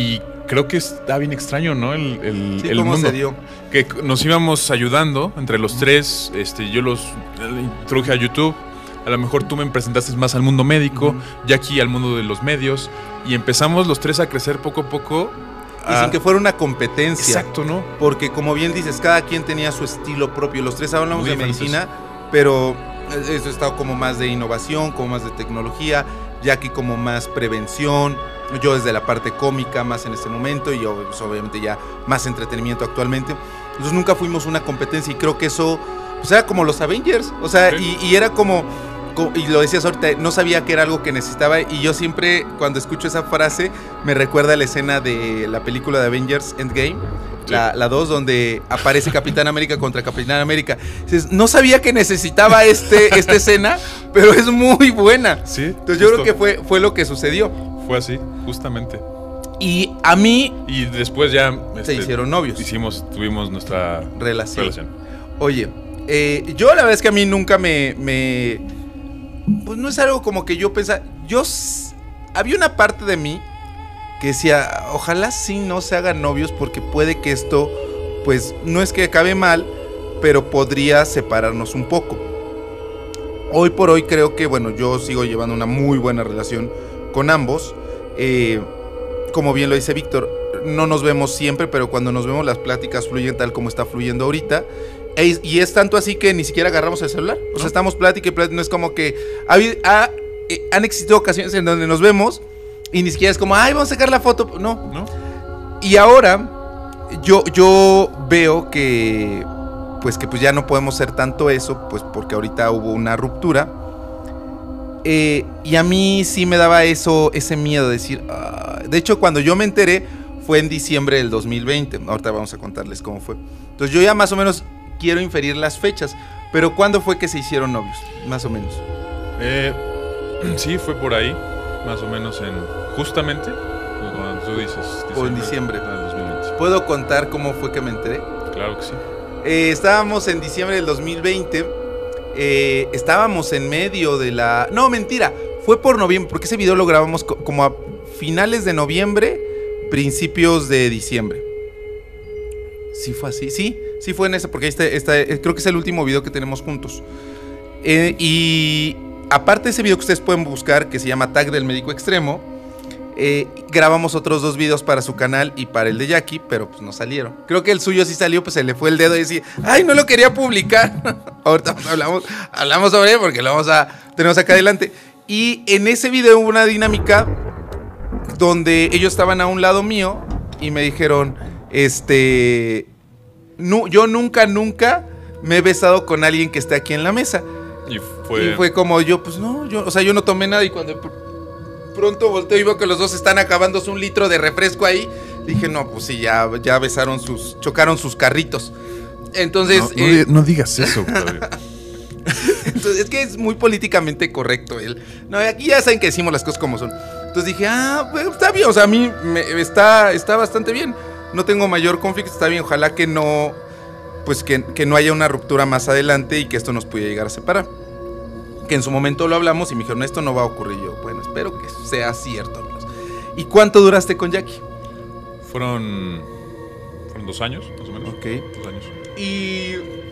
creo que está bien extraño, ¿no? El, el, Sí, el ¿cómo mundo. se dio? Que nos íbamos ayudando entre los tres. Este, yo los introduje a YouTube. A lo mejor tú me presentaste más al mundo médico, uh-huh. Jackie al mundo de los medios. Y empezamos los tres a crecer poco a poco. Y a... sin que fuera una competencia. Exacto, ¿no? Porque como bien dices, cada quien tenía su estilo propio. Los tres hablamos de medicina, pero eso está como más de innovación, como más de tecnología. Jackie como más prevención. Yo desde la parte cómica más en este momento. Y yo pues, obviamente ya más entretenimiento actualmente. Entonces nunca fuimos una competencia. Y creo que eso pues, era como los Avengers. O sea, sí. y, y era como... Y lo decías ahorita, no sabía que era algo que necesitaba. Y yo siempre, cuando escucho esa frase, me recuerda a la escena de la película de Avengers Endgame, sí. la dos, donde aparece Capitán América contra Capitán América. Dices, no sabía que necesitaba este, esta escena, pero es muy buena. Sí. Entonces yo creo que fue, fue lo que sucedió. Fue así, justamente. Y a mí... Y después ya... Se este, hicieron novios. Hicimos, tuvimos nuestra relación. relación. Oye, eh, yo la verdad es que a mí nunca me... me pues no es algo como que yo pensaba. Yo. Había una parte de mí que decía: ojalá sí no se hagan novios, porque puede que esto, pues no es que acabe mal, pero podría separarnos un poco. Hoy por hoy creo que, bueno, yo sigo llevando una muy buena relación con ambos. Eh, como bien lo dice Víctor, no nos vemos siempre, pero cuando nos vemos las pláticas fluyen tal como está fluyendo ahorita. Y es tanto así que ni siquiera agarramos el celular. O sea, ¿no? Estamos plática y plática. No es como que... Ha, ha, eh, han existido ocasiones en donde nos vemos y ni siquiera es como, ay, vamos a sacar la foto. No. ¿No? Y ahora yo, yo veo que... Pues que pues ya no podemos ser tanto eso, pues porque ahorita hubo una ruptura. Eh, y a mí sí me daba eso, ese miedo de decir... Uh, de hecho, cuando yo me enteré fue en diciembre del dos mil veinte. Ahorita vamos a contarles cómo fue. Entonces yo ya más o menos... quiero inferir las fechas, pero ¿cuándo fue que se hicieron novios? Más o menos. Eh, sí, fue por ahí, más o menos en... Justamente, cuando tú dices... Diciembre, o en diciembre. Del dos mil veinte. ¿Puedo contar cómo fue que me enteré? Claro que sí. Eh, estábamos en diciembre del dos mil veinte, eh, estábamos en medio de la... No, mentira, fue por noviembre, porque ese video lo grabamos co- como a finales de noviembre, principios de diciembre. ¿Sí fue así? Sí, sí fue en ese, porque este, este, creo que es el último video que tenemos juntos. Eh, y aparte de ese video que ustedes pueden buscar, que se llama Tag del Médico Extremo, eh, grabamos otros dos videos para su canal y para el de Jackie, pero pues no salieron. Creo que el suyo sí salió, pues se le fue el dedo y decía, ¡ay, no lo quería publicar! Ahorita hablamos, hablamos sobre él porque lo vamos a tenemos acá adelante. Y en ese video hubo una dinámica donde ellos estaban a un lado mío y me dijeron... Este, no, yo nunca, nunca me he besado con alguien que esté aquí en la mesa. Y fue, y fue como yo, pues no, yo, o sea, yo no tomé nada y cuando pr- pronto volteo y veo que los dos están acabándose un litro de refresco ahí, dije, no, pues sí, ya, ya besaron sus, chocaron sus carritos. Entonces... No, no, eh, no digas eso, Claudio. Entonces, es que es muy políticamente correcto él. No, aquí ya saben que decimos las cosas como son. Entonces dije, ah, pues está bien, o sea, a mí me, está, está bastante bien. No tengo mayor conflicto, está bien, ojalá que no, pues que, que no haya una ruptura más adelante y que esto nos pudiera llegar a separar. Que en su momento lo hablamos y me dijeron, esto no va a ocurrir. Yo, bueno, espero que sea cierto, amigos. ¿Y cuánto duraste con Jackie? Fueron, fueron dos años, más o menos. Ok. Dos años. Y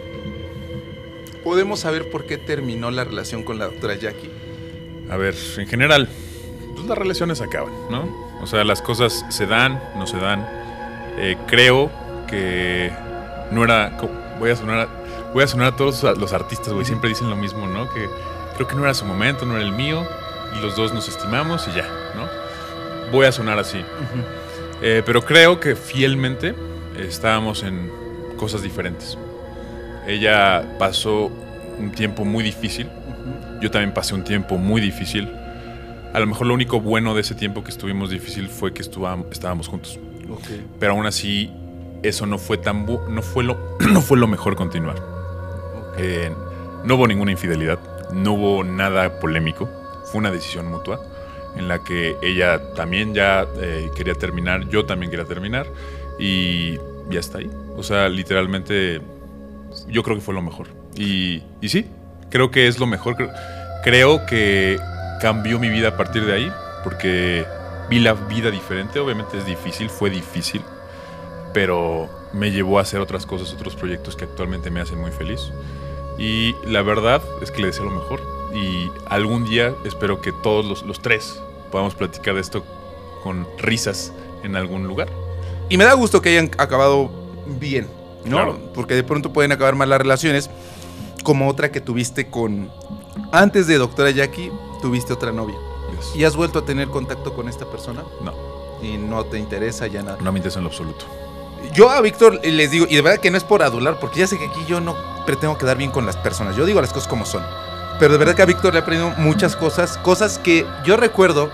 podemos saber por qué terminó la relación con la doctora Jackie. A ver, en general, pues las relaciones acaban, ¿no? O sea, las cosas se dan, no se dan. Eh, creo que no era... Voy a sonar a, voy a sonar a todos los artistas, güey. Siempre dicen lo mismo, ¿no? Que creo que no era su momento, no era el mío. Y los dos nos estimamos y ya, ¿no? Voy a sonar así. Uh-huh. Eh, pero creo que fielmente estábamos en cosas diferentes. Ella pasó un tiempo muy difícil. Uh-huh. Yo también pasé un tiempo muy difícil. A lo mejor lo único bueno de ese tiempo que estuvimos difícil fue que estuvamos, estábamos juntos. Okay. Pero aún así, eso no fue tan bu- no fue lo no fue lo mejor continuar. Okay. Eh, no hubo ninguna infidelidad, no hubo nada polémico. Fue una decisión mutua en la que ella también ya eh, quería terminar, yo también quería terminar y ya está ahí. O sea, literalmente, yo creo que fue lo mejor. Y, y sí, creo que es lo mejor. Creo que cambió mi vida a partir de ahí, porque vi la vida diferente. Obviamente es difícil, fue difícil, pero me llevó a hacer otras cosas, otros proyectos que actualmente me hacen muy feliz. Y la verdad es que le deseo lo mejor. Y algún día espero que todos los, los tres podamos platicar de esto con risas en algún lugar. Y me da gusto que hayan acabado bien, ¿no? Claro. Porque de pronto pueden acabar mal las relaciones, como otra que tuviste con... Antes de Doctora Jackie, tuviste otra novia. Yes. ¿Y has vuelto a tener contacto con esta persona? No. Y no te interesa ya nada. No me interesa en lo absoluto. Yo a Víctor les digo, y de verdad que no es por adular, porque ya sé que aquí yo no pretendo quedar bien con las personas. Yo digo las cosas como son. Pero de verdad que a Víctor le he aprendido muchas cosas, cosas que yo recuerdo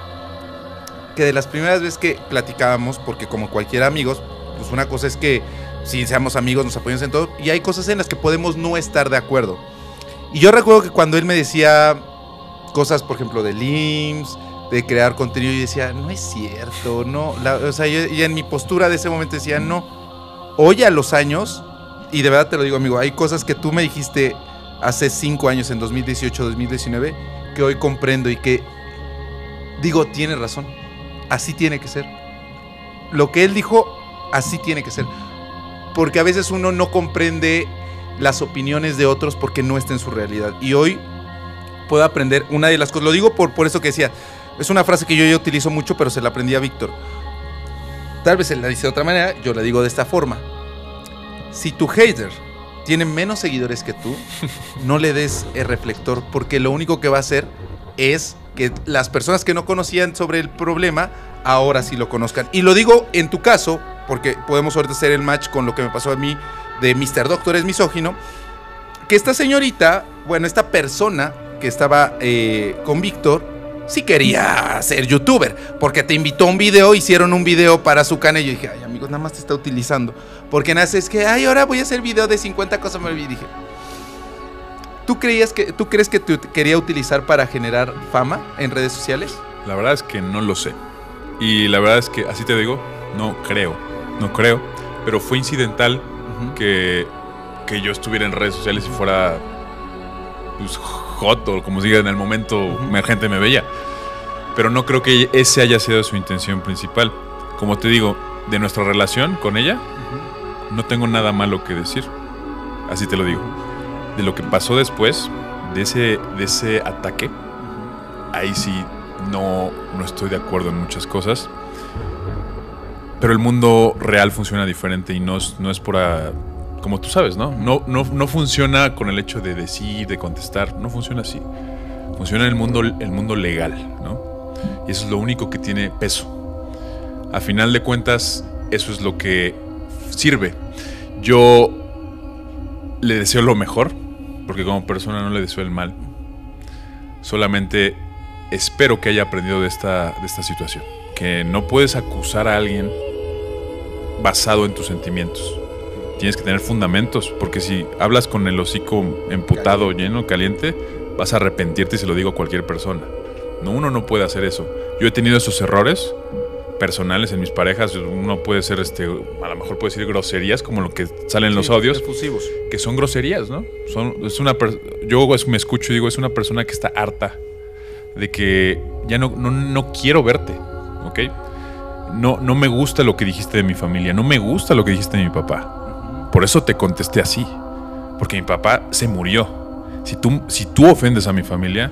que de las primeras veces que platicábamos, porque como cualquier amigos, pues una cosa es que si seamos amigos nos apoyamos en todo, y hay cosas en las que podemos no estar de acuerdo. Y yo recuerdo que cuando él me decía cosas, por ejemplo, del I M S S, de crear contenido, y decía, no es cierto, no, la, o sea, yo, y en mi postura de ese momento decía, no, hoy a los años, y de verdad te lo digo, amigo, hay cosas que tú me dijiste hace cinco años, en dos mil dieciocho, dos mil diecinueve, que hoy comprendo y que digo, tiene razón, así tiene que ser. Lo que él dijo, así tiene que ser, porque a veces uno no comprende las opiniones de otros porque no está en su realidad, y hoy puedo aprender una de las cosas, lo digo por, por eso que decía, es una frase que yo ya utilizo mucho, pero se la aprendí a Víctor. Tal vez él la dice de otra manera, yo la digo de esta forma. Si tu hater tiene menos seguidores que tú, no le des el reflector, porque lo único que va a hacer es que las personas que no conocían sobre el problema, ahora sí lo conozcan. Y lo digo en tu caso, porque podemos ahorita hacer el match con lo que me pasó a mí de mister Doctor es misógino, que esta señorita, bueno, esta persona que estaba eh, con Víctor, sí quería ser youtuber, porque te invitó a un video, hicieron un video para su canal, y yo dije, ay, amigos, nada más te está utilizando, porque nace, es que, ay, ahora voy a hacer video de cincuenta cosas, y dije, ¿tú creías que, tú crees que te quería utilizar para generar fama en redes sociales? La verdad es que no lo sé. Y la verdad es que, así te digo, no creo, no creo, pero fue incidental uh-huh. que, que yo estuviera en redes sociales y fuera, pues, hot, o como se diga en el momento, uh-huh. la gente me veía. Pero no creo que ese haya sido su intención principal. Como te digo, de nuestra relación con ella, uh-huh. no tengo nada malo que decir. Así te lo digo. De lo que pasó después, de ese, de ese ataque, uh-huh. ahí sí no, no estoy de acuerdo en muchas cosas. Pero el mundo real funciona diferente y no es, no es por... A, como tú sabes, ¿no? No, no, no funciona con el hecho de decir, de contestar. No funciona así. Funciona en el mundo, el mundo legal, ¿no? Y eso es lo único que tiene peso. A final de cuentas, eso es lo que sirve. Yo le deseo lo mejor, porque como persona no le deseo el mal. Solamente espero que haya aprendido de esta, de esta situación. Que no puedes acusar a alguien basado en tus sentimientos. Tienes que tener fundamentos, porque si hablas con el hocico emputado, caliente. lleno, caliente, vas a arrepentirte, y se lo digo a cualquier persona. No, uno no puede hacer eso. Yo he tenido esos errores personales en mis parejas. Uno puede ser, este, a lo mejor puede decir groserías, como lo que salen en sí, los audios, efusivos. Que son groserías, ¿no? Son, es una per- yo me escucho y digo, es una persona que está harta de que ya no, no, no quiero verte, ¿ok? No, no me gusta lo que dijiste de mi familia, no me gusta lo que dijiste de mi papá. Por eso te contesté así, porque mi papá se murió. Si tú, si tú ofendes a mi familia,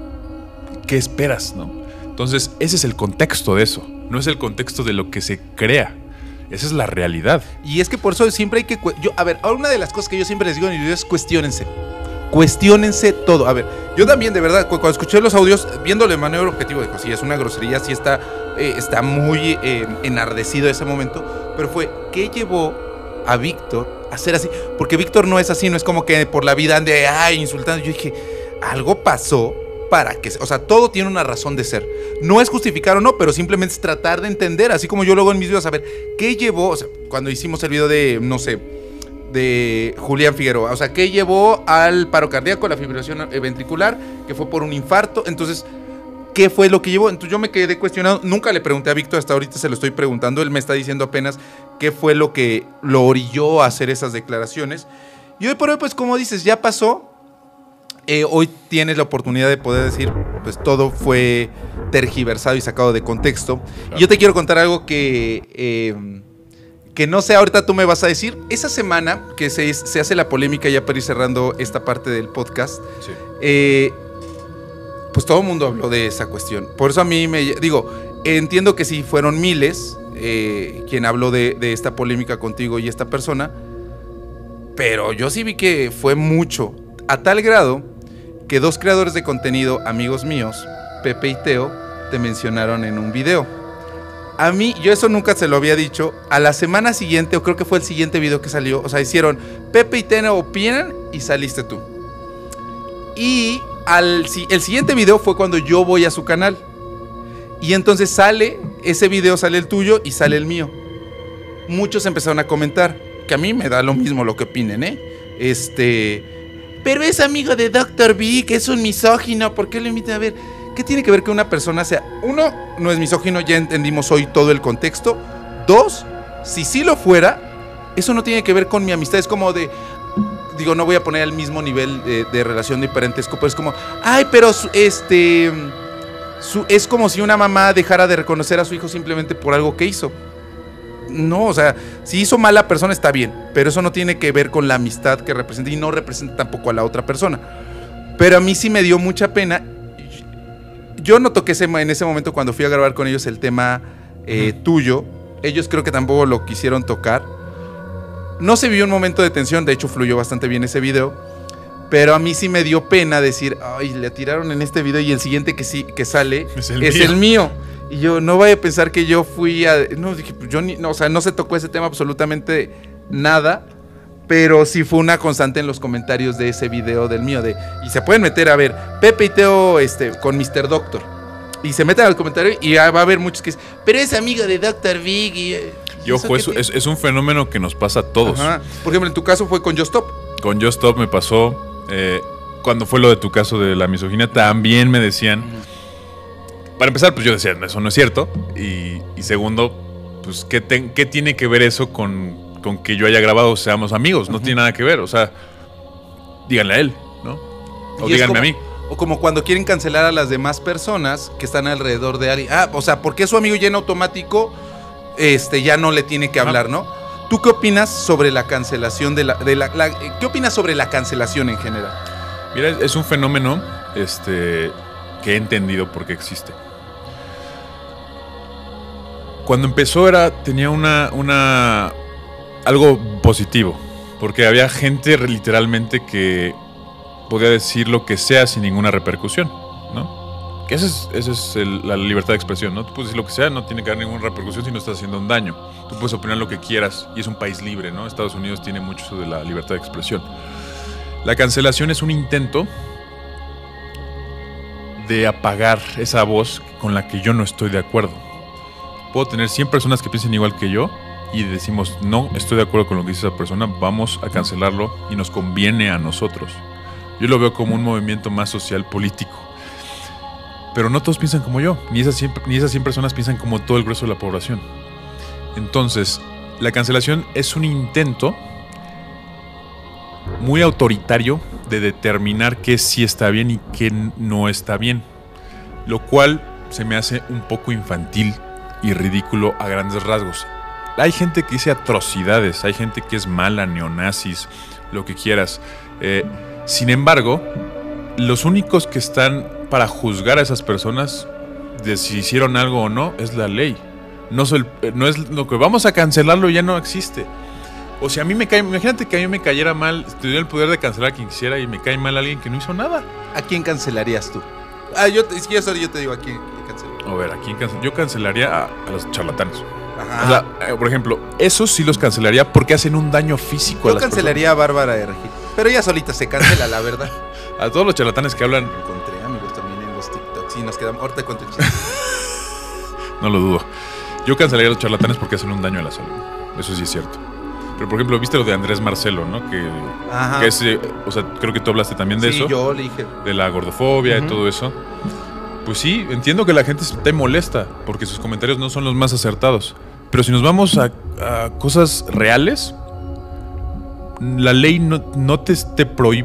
¿qué esperas, no? Entonces, ese es el contexto de eso. No es el contexto de lo que se crea. Esa es la realidad. Y es que por eso siempre hay que... Yo, a ver, una de las cosas que yo siempre les digo en el video es cuestiónense. Cuestiónense todo. A ver, yo también, de verdad, cuando escuché los audios, viéndole de manera objetiva, digo, sí, es una grosería, sí está, eh, está muy eh, enardecido ese momento, pero fue, ¿qué llevó a Víctor a ser así? Porque Víctor no es así, no es como que por la vida ande ay, insultando. Yo dije, algo pasó para que, o sea, todo tiene una razón de ser. No es justificar o no, pero simplemente es tratar de entender, así como yo luego en mis videos, a ver, ¿qué llevó? O sea, cuando hicimos el video de, no sé, de Julián Figueroa, o sea, ¿qué llevó al paro cardíaco, la fibrilación ventricular, que fue por un infarto? Entonces, ¿qué fue lo que llevó? Entonces yo me quedé cuestionado, nunca le pregunté a Víctor, hasta ahorita se lo estoy preguntando, él me está diciendo apenas qué fue lo que lo orilló a hacer esas declaraciones. Y hoy por hoy, pues como dices, ya pasó, eh, hoy tienes la oportunidad de poder decir, pues todo fue tergiversado y sacado de contexto. Claro. Y yo te quiero contar algo que, eh, que no sé, ahorita tú me vas a decir. Esa semana que se, se hace la polémica, ya para ir cerrando esta parte del podcast, sí. eh, pues todo el mundo habló de esa cuestión. Por eso a mí me... Digo, entiendo que sí fueron miles eh, quien habló de, de esta polémica contigo y esta persona, pero yo sí vi que fue mucho, a tal grado que dos creadores de contenido, amigos míos, Pepe y Teo, te mencionaron en un video. A mí, yo eso nunca se lo había dicho. A la semana siguiente, o creo que fue el siguiente video que salió, o sea, hicieron Pepe y Teo opinan y saliste tú. Y al, el siguiente video fue cuando yo voy a su canal. Y entonces sale, ese video sale el tuyo y sale el mío. Muchos empezaron a comentar, que a mí me da lo mismo lo que opinen, ¿eh? Este... Pero es amigo de doctor V, que es un misógino, ¿por qué lo invitan a ver? ¿Qué tiene que ver que una persona sea... Uno, no es misógino, ya entendimos hoy todo el contexto. Dos, si sí lo fuera, eso no tiene que ver con mi amistad. Es como de... Digo, no voy a poner el mismo nivel de, de relación de parentesco, pero es como... Ay, pero este... Su, es como si una mamá dejara de reconocer a su hijo simplemente por algo que hizo. No, o sea, si hizo mal a la persona está bien, pero eso no tiene que ver con la amistad que representa y no representa tampoco a la otra persona. Pero a mí sí me dio mucha pena. Yo no toqué ese, en ese momento cuando fui a grabar con ellos el tema eh, uh-huh. tuyo. Ellos creo que tampoco lo quisieron tocar. No se vio un momento de tensión, de hecho fluyó bastante bien ese video. Pero a mí sí me dio pena decir, ay, le tiraron en este video y el siguiente que sí que sale es el, es mío. el mío. Y yo, no vaya a pensar que yo fui a... No, dije, yo ni... No, o sea, no se tocó ese tema absolutamente nada, pero sí fue una constante en los comentarios de ese video del mío. De, y se pueden meter a ver, Pepe y Teo este, con mister Doctor. Y se meten al comentario y va a haber muchos que dicen, pero es amigo de doctor Big. Y, y ojo, es, es, es un fenómeno que nos pasa a todos. Ajá. Por ejemplo, en tu caso fue con Just Stop. Con Just Stop me pasó... Eh, cuando fue lo de tu caso de la misoginia, también me decían. Uh-huh. Para empezar, pues yo decía, eso no es cierto. Y, y segundo, pues, ¿qué, te, ¿qué tiene que ver eso con, con que yo haya grabado Seamos Amigos? No uh-huh. tiene nada que ver. O sea, díganle a él, ¿no? O díganme como, a mí. O como cuando quieren cancelar a las demás personas que están alrededor de alguien. Ah, o sea, porque su amigo ya en automático este, ya no le tiene que hablar, ¿no? ¿Tú qué opinas sobre la cancelación de la, de la, la... ¿Qué opinas sobre la cancelación en general? Mira, es un fenómeno este, que he entendido por qué existe. Cuando empezó era tenía una, una algo positivo, porque había gente literalmente que podía decir lo que sea sin ninguna repercusión, ¿no? Que esa es, esa es el, la libertad de expresión, ¿no? Tú puedes decir lo que sea, no tiene que haber ninguna repercusión si no estás haciendo un daño. Tú puedes opinar lo que quieras y es un país libre, ¿no? Estados Unidos tiene mucho eso de la libertad de expresión. La cancelación es un intento de apagar esa voz con la que yo no estoy de acuerdo. Puedo tener cien personas que piensen igual que yo y decimos, no, estoy de acuerdo con lo que dice esa persona, vamos a cancelarlo y nos conviene a nosotros. Yo lo veo como un movimiento más social político. Pero no todos piensan como yo, ni esas, cien, ni esas cien personas piensan como todo el grueso de la población. Entonces, la cancelación es un intento muy autoritario de determinar qué sí está bien y qué no está bien, lo cual se me hace un poco infantil y ridículo a grandes rasgos. Hay gente que dice atrocidades, hay gente que es mala, neonazis, lo que quieras. Eh, sin embargo, los únicos que están para juzgar a esas personas de si hicieron algo o no es la ley. No, soy, no es lo que vamos a cancelarlo, ya no existe. O si a mí me cae, imagínate que a mí me cayera mal, tuviera el poder de cancelar a quien quisiera y me cae mal alguien que no hizo nada. ¿A quién cancelarías tú? Ah, yo, es que yo, yo te digo a quién cancelaría. A ver, ¿a quién cancelaría? Yo cancelaría a, a los charlatanes. Ajá. O sea, eh, por ejemplo, esos sí los cancelaría porque hacen un daño físico yo a las cancelaría personas. A Bárbara de Regil, pero ella solita se cancela, la verdad. A todos los charlatanes que hablan. Encontré amigos también en los TikToks. Sí, nos quedamos. Ahorita cuento el chiste. No lo dudo. Yo cancelaría a los charlatanes porque hacen un daño a la salud. Eso sí es cierto. Pero, por ejemplo, viste lo de Andrés Marcelo, ¿no? Que, que es, o sea, creo que tú hablaste también de sí, eso. Sí, yo le dije. De la gordofobia uh-huh. y todo eso. Pues sí, entiendo que la gente esté molesta porque sus comentarios no son los más acertados. Pero si nos vamos a, a cosas reales, la ley no, no te, te prohíbe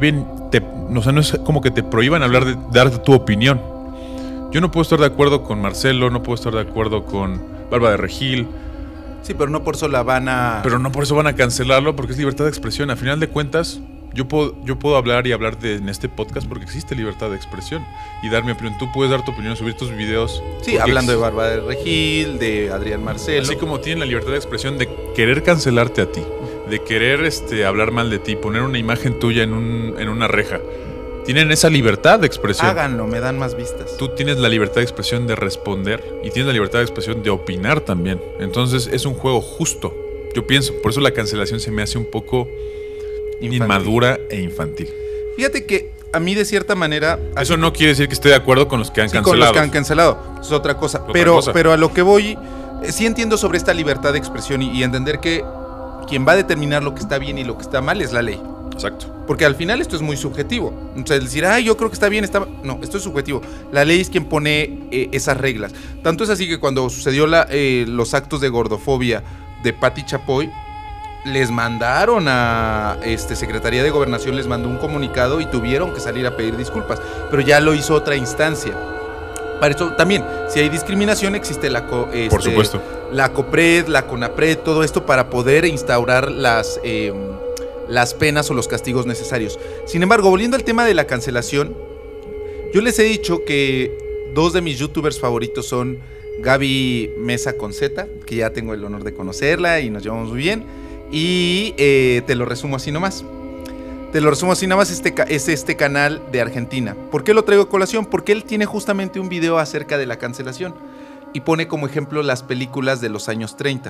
te, o sea, no es como que te prohíban hablar de dar tu opinión. Yo no puedo estar de acuerdo con Marcelo, no puedo estar de acuerdo con Bárbara de Regil. Sí, pero no por eso la van a... Pero no por eso van a cancelarlo, porque es libertad de expresión. A final de cuentas, yo puedo, yo puedo hablar y hablar de, en este podcast porque existe libertad de expresión y dar mi opinión. Tú puedes dar tu opinión, subir tus videos. Sí, hablando de Bárbara de Regil, de Adrián Marcelo. Así como tienen la libertad de expresión de querer cancelarte a ti, de querer este, hablar mal de ti, poner una imagen tuya en, un, en una reja. Tienen esa libertad de expresión. Háganlo, me dan más vistas. Tú tienes la libertad de expresión de responder y tienes la libertad de expresión de opinar también. Entonces es un juego justo. Yo pienso, por eso la cancelación se me hace un poco infantil. Inmadura e infantil. Fíjate que a mí de cierta manera... Eso así, no quiere decir que esté de acuerdo con los que han sí, cancelado. con los que han cancelado. Es otra cosa. Otra pero, cosa. pero a lo que voy, eh, sí entiendo sobre esta libertad de expresión y, y entender que quien va a determinar lo que está bien y lo que está mal es la ley. Exacto. Porque al final esto es muy subjetivo. O sea, decir, ay, yo creo que está bien, está... No, esto es subjetivo. La ley es quien pone eh, esas reglas. Tanto es así que cuando sucedió la, eh, los actos de gordofobia de Pati Chapoy, les mandaron a este, Secretaría de Gobernación, les mandó un comunicado y tuvieron que salir a pedir disculpas. Pero ya lo hizo otra instancia. Para eso también, si hay discriminación, existe la, este, Por supuesto. la COPRED, la CONAPRED, todo esto para poder instaurar las... Eh, las penas o los castigos necesarios. Sin embargo, volviendo al tema de la cancelación, yo les he dicho que dos de mis youtubers favoritos son Gaby Mesa con Z, que ya tengo el honor de conocerla y nos llevamos muy bien, y eh, te lo resumo así nomás. Te lo resumo así nomás, este, es este canal de Argentina. ¿Por qué lo traigo a colación? Porque él tiene justamente un video acerca de la cancelación y pone como ejemplo las películas de los años treinta.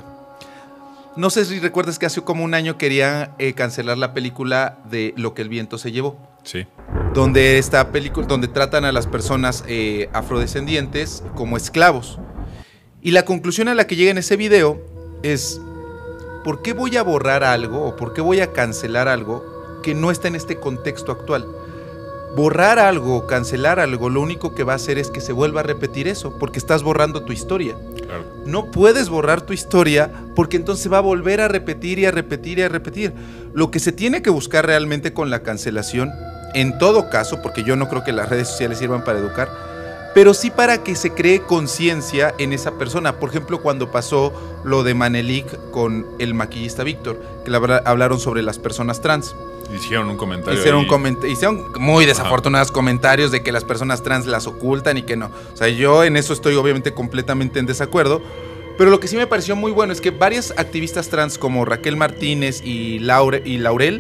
No sé si recuerdas que hace como un año querían eh, cancelar la película de Lo que el viento se llevó. Sí. Donde esta película, donde tratan a las personas eh, afrodescendientes como esclavos. Y la conclusión a la que llega en ese video es, ¿por qué voy a borrar algo o por qué voy a cancelar algo que no está en este contexto actual? Borrar algo, cancelar algo, lo único que va a hacer es que se vuelva a repetir eso, porque estás borrando tu historia. Claro. No puedes borrar tu historia porque entonces va a volver a repetir y a repetir y a repetir. Lo que se tiene que buscar realmente con la cancelación, en todo caso, porque yo no creo que las redes sociales sirvan para educar, pero sí para que se cree conciencia en esa persona. Por ejemplo, cuando pasó lo de Manelik con el maquillista Víctor, que le hablaron sobre las personas trans. Hicieron un comentario. Hicieron, ahí. coment hicieron muy desafortunados Ajá. comentarios de que las personas trans las ocultan y que no. O sea, yo en eso estoy obviamente completamente en desacuerdo. Pero lo que sí me pareció muy bueno es que varias activistas trans como Raquel Martínez y, Laure y Laurel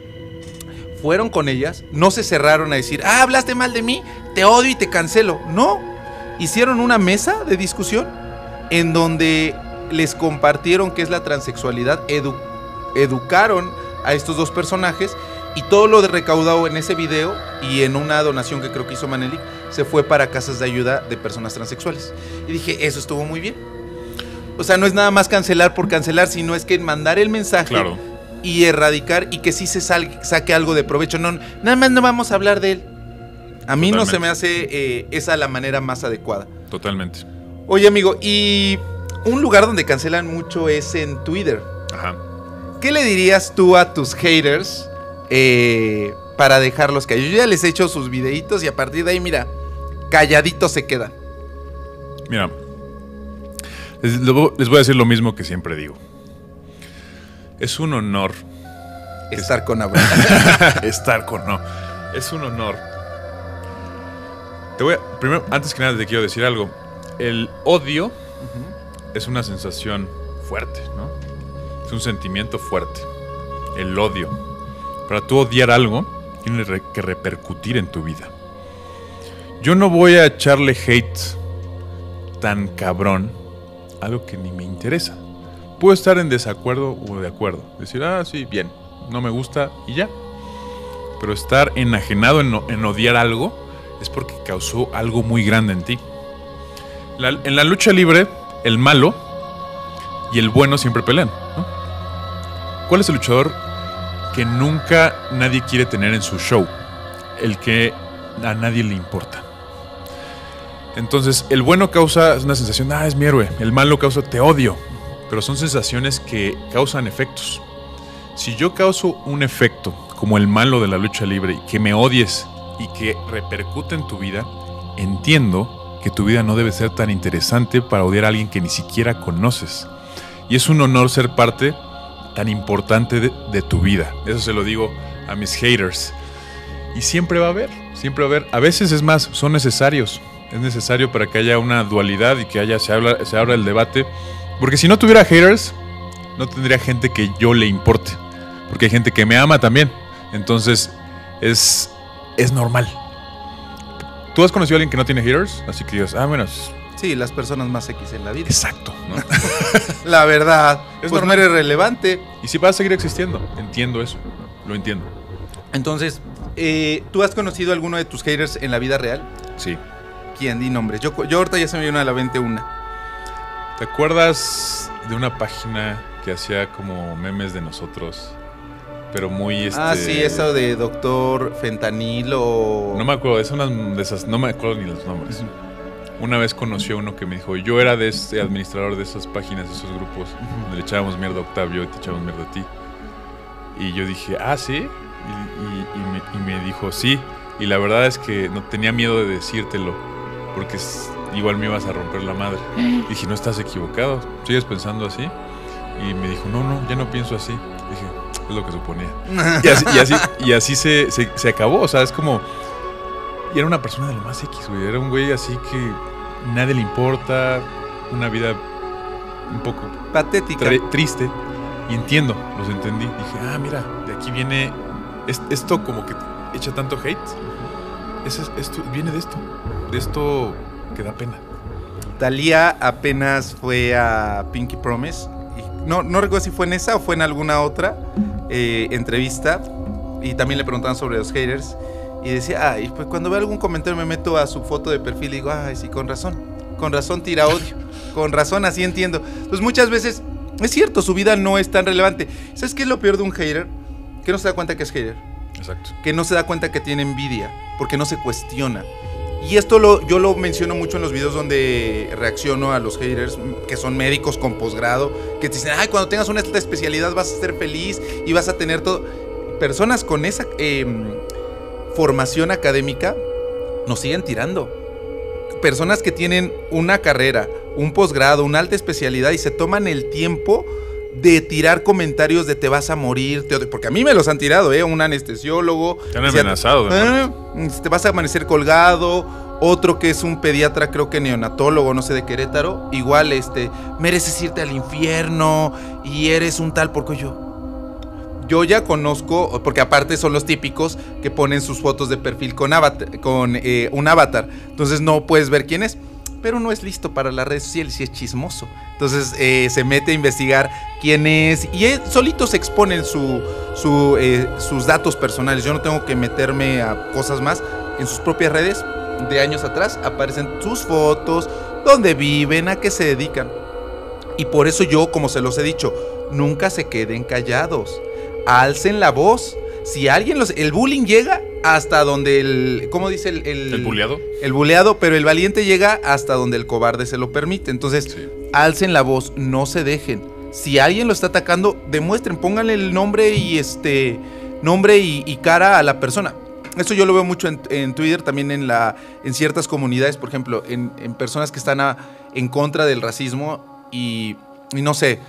fueron con ellas, no se cerraron a decir, ah, hablaste mal de mí, te odio y te cancelo. No, hicieron una mesa de discusión en donde les compartieron qué es la transexualidad, edu educaron a estos dos personajes y todo lo de recaudado en ese video y en una donación que creo que hizo Manelik se fue para casas de ayuda de personas transexuales. Y dije, eso estuvo muy bien. O sea, no es nada más cancelar por cancelar, sino es que mandar el mensaje claro. y erradicar y que sí se saque algo de provecho. No, nada más no vamos a hablar de él. A mí Totalmente. no se me hace eh, esa la manera más adecuada. Totalmente. Oye, amigo, y un lugar donde cancelan mucho es en Twitter. Ajá. ¿Qué le dirías tú a tus haters eh, para dejarlos caer? Yo ya les he hecho sus videitos y a partir de ahí, mira, calladitos se quedan. Mira, les, les voy a decir lo mismo que siempre digo. Es un honor estar es, con Abraham. Estar con no. Es un honor. Te voy a, primero, antes que nada, te quiero decir algo. El odio uh-huh. es una sensación fuerte, ¿no? Es un sentimiento fuerte. El odio. Para tú odiar algo, tiene que repercutir en tu vida. Yo no voy a echarle hate tan cabrón a algo que ni me interesa. Puedo estar en desacuerdo o de acuerdo. Decir, ah, sí, bien, no me gusta y ya. Pero estar enajenado en, en odiar algo es porque causó algo muy grande en ti. La, en la lucha libre, el malo y el bueno siempre pelean, ¿no? ¿Cuál es el luchador que nunca nadie quiere tener en su show? El que a nadie le importa. Entonces, el bueno causa una sensación, ah, es mi héroe. El malo causa, te odio. Pero son sensaciones que causan efectos. Si yo causo un efecto como el malo de la lucha libre, que me odies y que repercute en tu vida, entiendo que tu vida no debe ser tan interesante para odiar a alguien que ni siquiera conoces. Y es un honor ser parte tan importante de, de tu vida. Eso se lo digo a mis haters. Y siempre va a haber, siempre va a haber. A veces es más, son necesarios. Es necesario para que haya una dualidad y que haya, se, habla, se abra el debate. Porque si no tuviera haters, no tendría gente que yo le importe. Porque hay gente que me ama también. Entonces, es, es normal. ¿Tú has conocido a alguien que no tiene haters? Así que digas, ah, bueno. Sí, las personas más X en la vida. Exacto, ¿no? La verdad, es pues no eres relevante. Y si va a seguir existiendo, entiendo eso. Lo entiendo. Entonces, eh, ¿tú has conocido a alguno de tus haters en la vida real? Sí. ¿Quién? Di nombres. Yo, yo ahorita ya se me vino a la mente una. ¿Te acuerdas de una página que hacía como memes de nosotros? Pero muy este... Ah, sí, eso de Doctor Fentanil o... No me acuerdo, es una de esas, no me acuerdo ni los nombres. Uh-huh. Una vez conocí a uno que me dijo, yo era de este administrador de esas páginas, de esos grupos, uh-huh. donde le echábamos mierda a Octavio y te echábamos mierda a ti. Y yo dije, ah, ¿sí? Y, y, y, me, y me dijo, sí. Y la verdad es que no tenía miedo de decírtelo, porque es, igual me ibas a romper la madre. Y dije, no estás equivocado, ¿sigues pensando así? Y me dijo, no, no, ya no pienso así. Dije, es lo que suponía. Y así, y así, y así se, se, se acabó, o sea, es como... Y era una persona de lo más X, güey. Era un güey así que nadie le importa, una vida un poco... patética. Tri- triste. Y entiendo, los entendí. Dije, ah, mira, de aquí viene... Es, esto como que echa tanto hate. Es, esto viene de esto. De esto que da pena. Thalía apenas fue a Pinky Promise. Y no, no recuerdo si fue en esa o fue en alguna otra eh, entrevista. Y también le preguntaban sobre los haters. Y decía, ay, pues cuando veo algún comentario me meto a su foto de perfil y digo, ay, sí, con razón. Con razón tira odio. Con razón, así entiendo. Entonces muchas veces, es cierto, su vida no es tan relevante. ¿Sabes qué es lo peor de un hater? Que no se da cuenta que es hater. Exacto. Que no se da cuenta que tiene envidia, porque no se cuestiona. Y esto lo, yo lo menciono mucho en los videos donde reacciono a los haters, que son médicos con posgrado, que te dicen, ay, cuando tengas una especialidad vas a ser feliz y vas a tener todo. Personas con esa eh, formación académica nos siguen tirando. Personas que tienen una carrera, un posgrado, una alta especialidad y se toman el tiempo de tirar comentarios de te vas a morir, te, porque a mí me los han tirado, ¿eh? Un anestesiólogo. Te han amenazado. Eh, te vas a amanecer colgado. Otro que es un pediatra, creo que neonatólogo, no sé, de Querétaro. Igual, este, mereces irte al infierno y eres un tal porque yo. Yo ya conozco, porque aparte son los típicos que ponen sus fotos de perfil con, avatar, con eh, un avatar. Entonces no puedes ver quién es. Pero no es listo para las redes sociales y es chismoso. Entonces eh, se mete a investigar quién es y él, solitos exponen su, su, eh, sus datos personales. Yo no tengo que meterme a cosas más. En sus propias redes de años atrás aparecen sus fotos, dónde viven, a qué se dedican. Y por eso yo, como se los he dicho, nunca se queden callados. Alcen la voz. Si alguien los... El bullying llega hasta donde el... ¿Cómo dice el...? El, ¿El buleado? El buleado, pero el valiente llega hasta donde el cobarde se lo permite. Entonces, sí. Alcen la voz, no se dejen. Si alguien lo está atacando, demuestren, pónganle el nombre y este... Nombre y, y cara a la persona. Eso yo lo veo mucho en, en Twitter, también en, la, en ciertas comunidades, por ejemplo, en, en personas que están a, en contra del racismo y, y no sé...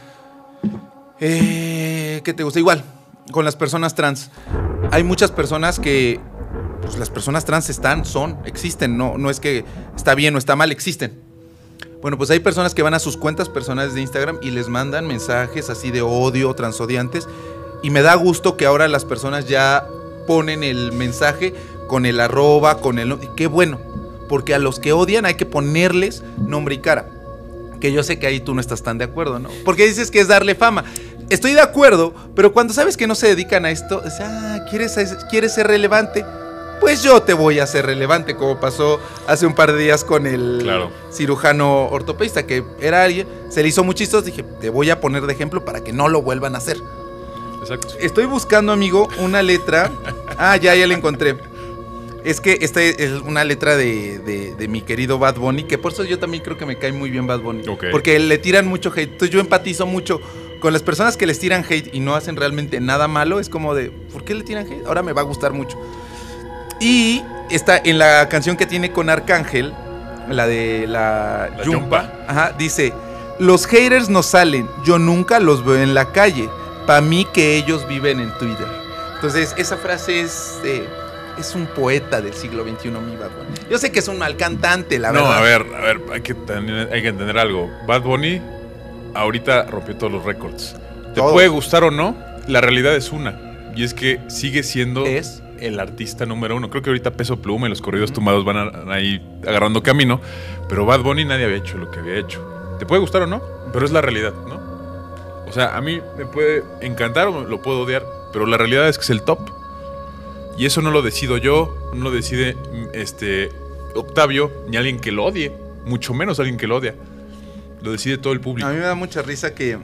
Eh, ¿Qué te gusta? Igual... Con las personas trans. Hay muchas personas que... Pues las personas trans están, son, existen. No, no es que está bien o está mal, existen. Bueno, pues hay personas que van a sus cuentas personales de Instagram y les mandan mensajes así de odio, transodiantes. Y me da gusto que ahora las personas ya ponen el mensaje con el arroba, con el... Qué bueno, porque a los que odian hay que ponerles nombre y cara. Que yo sé que ahí tú no estás tan de acuerdo, ¿no? Porque dices que es darle fama. Estoy de acuerdo, pero cuando sabes que no se dedican a esto, es, ah, ¿quieres, ¿quieres ser relevante? Pues yo te voy a hacer relevante, como pasó hace un par de días con el claro. cirujano ortopedista, que era alguien, se le hizo muy chistoso, dije, te voy a poner de ejemplo para que no lo vuelvan a hacer. Exacto. Estoy buscando, amigo, una letra. Ah, ya, ya la encontré. Es que esta es una letra de, de, de mi querido Bad Bunny, que por eso yo también creo que me cae muy bien Bad Bunny. Okay. Porque le tiran mucho hate. Entonces yo empatizo mucho con las personas que les tiran hate y no hacen realmente nada malo, es como de, ¿por qué le tiran hate? Ahora me va a gustar mucho. Y está en la canción que tiene con Arcángel, la de la, La Yumpa, Yumpa. Ajá, dice, los haters no salen, yo nunca los veo en la calle, pa' mí que ellos viven en Twitter. Entonces, esa frase es... Eh, es un poeta del siglo veintiuno, mi Bad Bunny. Yo sé que es un mal cantante, la no, verdad. a ver, a ver, hay que, tener, hay que entender algo. Bad Bunny ahorita rompió todos los récords. Te Todos. puede gustar o no, la realidad es una. Y es que sigue siendo Es. el artista número uno. Creo que ahorita Peso Pluma y los corridos tumbados van a, ahí agarrando camino. Pero Bad Bunny nadie había hecho lo que había hecho. Te puede gustar o no, pero es la realidad, ¿no? O sea, a mí me puede encantar o lo puedo odiar, pero la realidad es que es el top. Y eso no lo decido yo, no lo decide este Octavio, ni alguien que lo odie, mucho menos alguien que lo odia. Lo decide todo el público. A mí me da mucha risa que...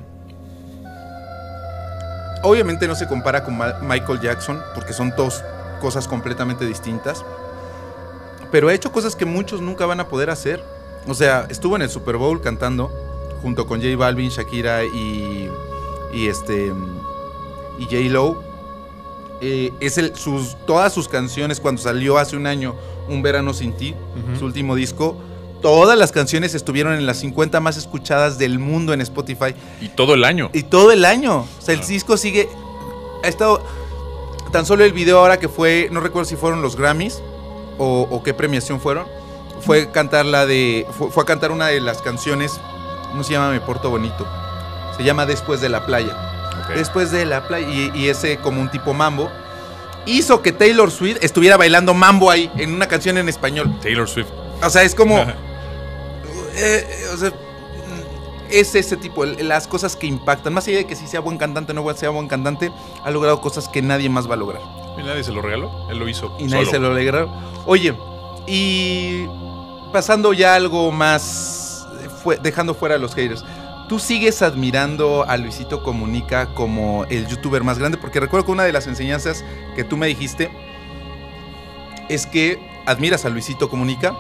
Obviamente no se compara con Ma- Michael Jackson, porque son dos cosas completamente distintas. Pero ha hecho cosas que muchos nunca van a poder hacer. O sea, estuvo en el Super Bowl cantando, junto con J Balvin, Shakira y... Y este... Y J-Lo. Eh, es el, sus, todas sus canciones, cuando salió hace un año Un Verano Sin Ti, Uh-huh. su último disco, todas las canciones estuvieron en las cincuenta más escuchadas del mundo en Spotify. Y todo el año. Y todo el año. O sea, el Ah. disco sigue... Ha estado... Tan solo el video ahora que fue... No recuerdo si fueron los Grammys o, o qué premiación fueron. Fue cantar la de... Fue, fue a cantar una de las canciones... ¿Cómo se llama? Me Porto Bonito. Se llama Después de la Playa. Okay. Después de la playa y, y ese como un tipo mambo hizo que Taylor Swift estuviera bailando mambo ahí en una canción en español. Taylor Swift. O sea, es como eh, eh, o sea, es ese tipo, el- las cosas que impactan, más allá de que si sea buen cantante o no sea buen cantante, ha logrado cosas que nadie más va a lograr Y nadie se lo regaló, él lo hizo y nadie solo. se lo lograron. Oye, y pasando ya a algo más, fue, dejando fuera a los haters, ¿tú sigues admirando a Luisito Comunica como el youtuber más grande? Porque recuerdo que una de las enseñanzas que tú me dijiste es que admiras a Luisito Comunica,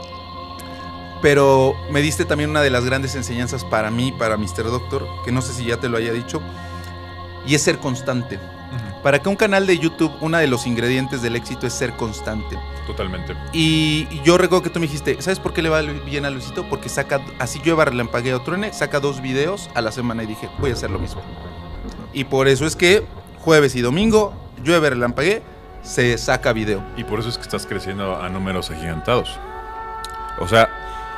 pero me diste también una de las grandes enseñanzas para mí, para mister Doctor, que no sé si ya te lo haya dicho, y es ser constante. Ujú. Para que un canal de YouTube, uno de los ingredientes del éxito es ser constante. Totalmente. Y yo recuerdo que tú me dijiste, ¿sabes por qué le va bien a Luisito? Porque saca, así llueva, relampaguee o truene, saca dos videos a la semana. Y dije, voy a hacer lo mismo. Y por eso es que jueves y domingo, llueve, relampaguee, se saca video. Y por eso es que estás creciendo a números agigantados. O sea,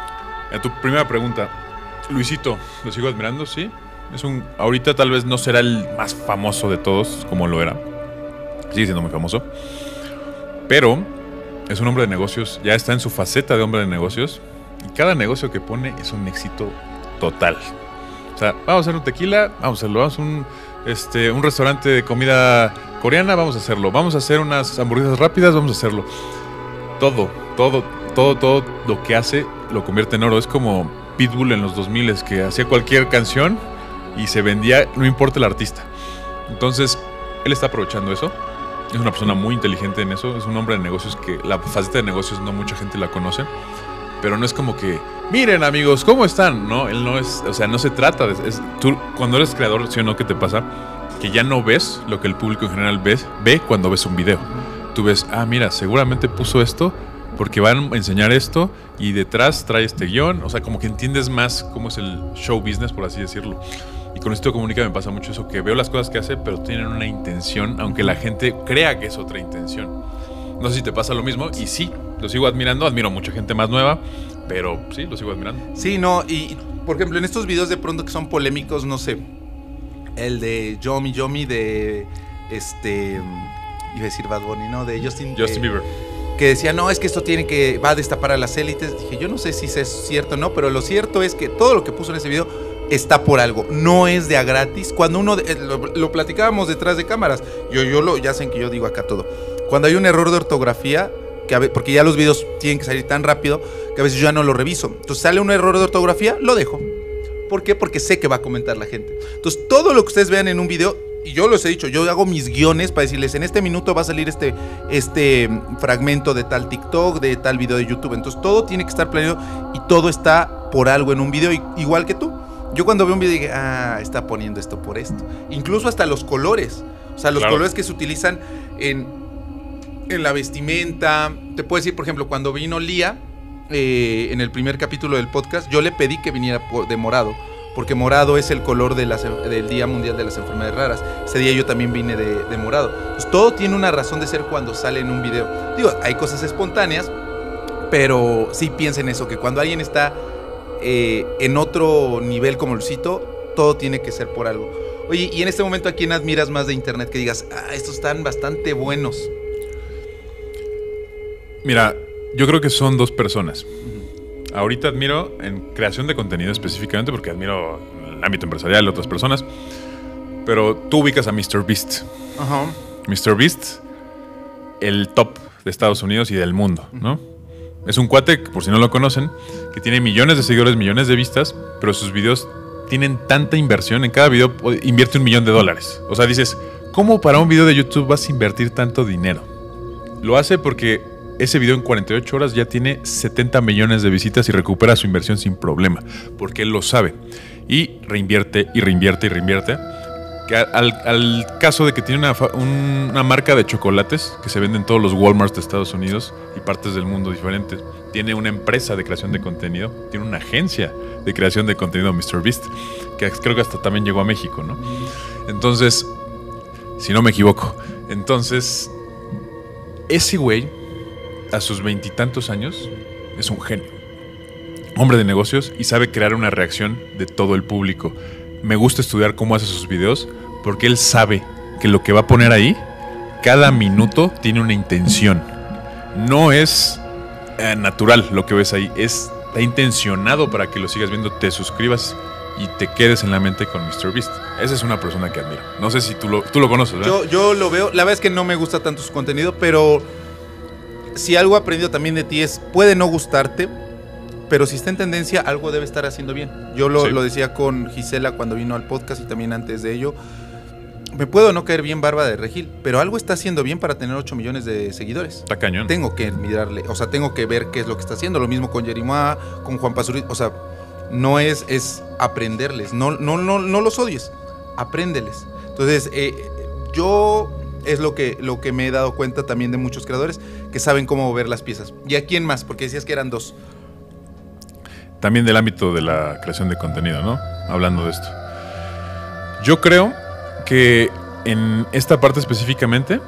a tu primera pregunta, Luisito, ¿lo sigo admirando? Sí. Es un, ahorita tal vez no será el más famoso de todos, como lo era. Sigue siendo muy famoso. Pero es un hombre de negocios, ya está en su faceta de hombre de negocios. Y cada negocio que pone es un éxito total. O sea, vamos a hacer un tequila, vamos a hacerlo. Vamos a un, este, un restaurante de comida coreana, vamos a hacerlo. Vamos a hacer unas hamburguesas rápidas, vamos a hacerlo. Todo, todo, todo, todo lo que hace lo convierte en oro. Es como Pitbull en los dos mil, que hacía cualquier canción y se vendía, no importa el artista. Entonces, él está aprovechando eso. Es una persona muy inteligente en eso. Es un hombre de negocios que la faceta de negocios no mucha gente la conoce. Pero no es como que, miren amigos, ¿cómo están? No, él no es, o sea, no se trata de... Es, tú, cuando eres creador, ¿sí o no? ¿Qué te pasa? Que ya no ves lo que el público en general ves, ve cuando ves un video. Tú ves, ah, mira, seguramente puso esto porque van a enseñar esto y detrás trae este guión. O sea, como que entiendes más cómo es el show business, por así decirlo. Y con Luisito Comunica me pasa mucho eso, que veo las cosas que hace, pero tienen una intención, aunque la gente crea que es otra intención. No sé si te pasa lo mismo, y sí, lo sigo admirando, admiro a mucha gente más nueva, pero sí, lo sigo admirando. Sí, no, y por ejemplo, en estos videos de pronto que son polémicos, no sé, el de Yomi Yomi de, este, iba a decir Bad Bunny, ¿no? De Justin, Justin de, Bieber. que decía, no, es que esto tiene que, va a destapar a las élites. Dije, yo no sé si es cierto o no, pero lo cierto es que todo lo que puso en ese video está por algo, no es de a gratis. Cuando uno, eh, lo, lo platicábamos detrás de cámaras, yo, yo lo, ya saben que yo digo acá todo. Cuando hay un error de ortografía, que a ve, porque ya los videos tienen que salir tan rápido, que a veces yo ya no lo reviso. Entonces sale un error de ortografía, lo dejo. ¿Por qué? Porque sé que va a comentar la gente. Entonces todo lo que ustedes vean en un video, y yo les he dicho, yo hago mis guiones para decirles, en este minuto va a salir este, este fragmento de tal TikTok, de tal video de YouTube. Entonces todo tiene que estar planeado y todo está por algo en un video, igual que tú. Yo cuando veo un video digo, ah, está poniendo esto por esto. Incluso hasta los colores. O sea, los Claro. colores que se utilizan en, en la vestimenta. Te puedo decir, por ejemplo, cuando vino Lía, eh, en el primer capítulo del podcast, yo le pedí que viniera po- de morado. Porque morado es el color de las, del Día Mundial de las Enfermedades Raras. Ese día yo también vine de, de morado. Pues todo tiene una razón de ser cuando sale en un video. Digo, hay cosas espontáneas, pero sí piensa en eso, que cuando alguien está eh, en otro nivel como Luisito, todo tiene que ser por algo. Oye, y en este momento, ¿a quién admiras más de internet? Que digas, ah, estos están bastante buenos. Mira, yo creo que son dos personas. Ahorita admiro en creación de contenido específicamente, porque admiro el ámbito empresarial de otras personas. Pero tú ubicas a míster Beast. Ajá. míster Beast, el top de Estados Unidos y del mundo, ¿no? Es un cuate, por si no lo conocen, que tiene millones de seguidores, millones de vistas, pero sus videos tienen tanta inversión. En cada video invierte un millón de dólares. O sea, dices, ¿cómo para un video de YouTube vas a invertir tanto dinero? Lo hace porque ese video en cuarenta y ocho horas ya tiene setenta millones de visitas y recupera su inversión sin problema, porque él lo sabe. Y reinvierte y reinvierte y reinvierte. Que al, al caso de que tiene una, un, una marca de chocolates que se vende en todos los Walmarts de Estados Unidos y partes del mundo diferentes. Tiene una empresa de creación de contenido. Tiene una agencia de creación de contenido, míster Beast, que creo que hasta también llegó a México, ¿no? Entonces, si no me equivoco, entonces, ese güey, a sus veintitantos años, es un genio. Hombre de negocios y sabe crear una reacción de todo el público. Me gusta estudiar cómo hace sus videos porque él sabe que lo que va a poner ahí, cada minuto tiene una intención. No es eh, natural lo que ves ahí, es, está intencionado para que lo sigas viendo, te suscribas y te quedes en la mente con míster Beast. Esa es una persona que admiro. No sé si tú lo, tú lo conoces, ¿verdad? Yo, yo lo veo, la verdad es que no me gusta tanto su contenido, pero si algo he aprendido también de ti es, puede no gustarte, pero si está en tendencia, algo debe estar haciendo bien. Yo lo, Sí. lo decía con Gisela cuando vino al podcast y también antes de ello. Me puedo no caer bien Barba de Regil, pero algo está haciendo bien para tener ocho millones de seguidores. Está cañón. Tengo que mirarle, o sea, tengo que ver qué es lo que está haciendo. Lo mismo con Jerimoa, con Juan Pazurita. O sea, no es, es aprenderles. No, no, no, no los odies, apréndeles. Entonces, eh, yo es lo que, lo que me he dado cuenta también de muchos creadores que saben cómo mover las piezas. ¿Y a quién más? Porque decías que eran dos. También del ámbito de la creación de contenido, ¿no? Hablando de esto. Yo creo que en esta parte específicamente,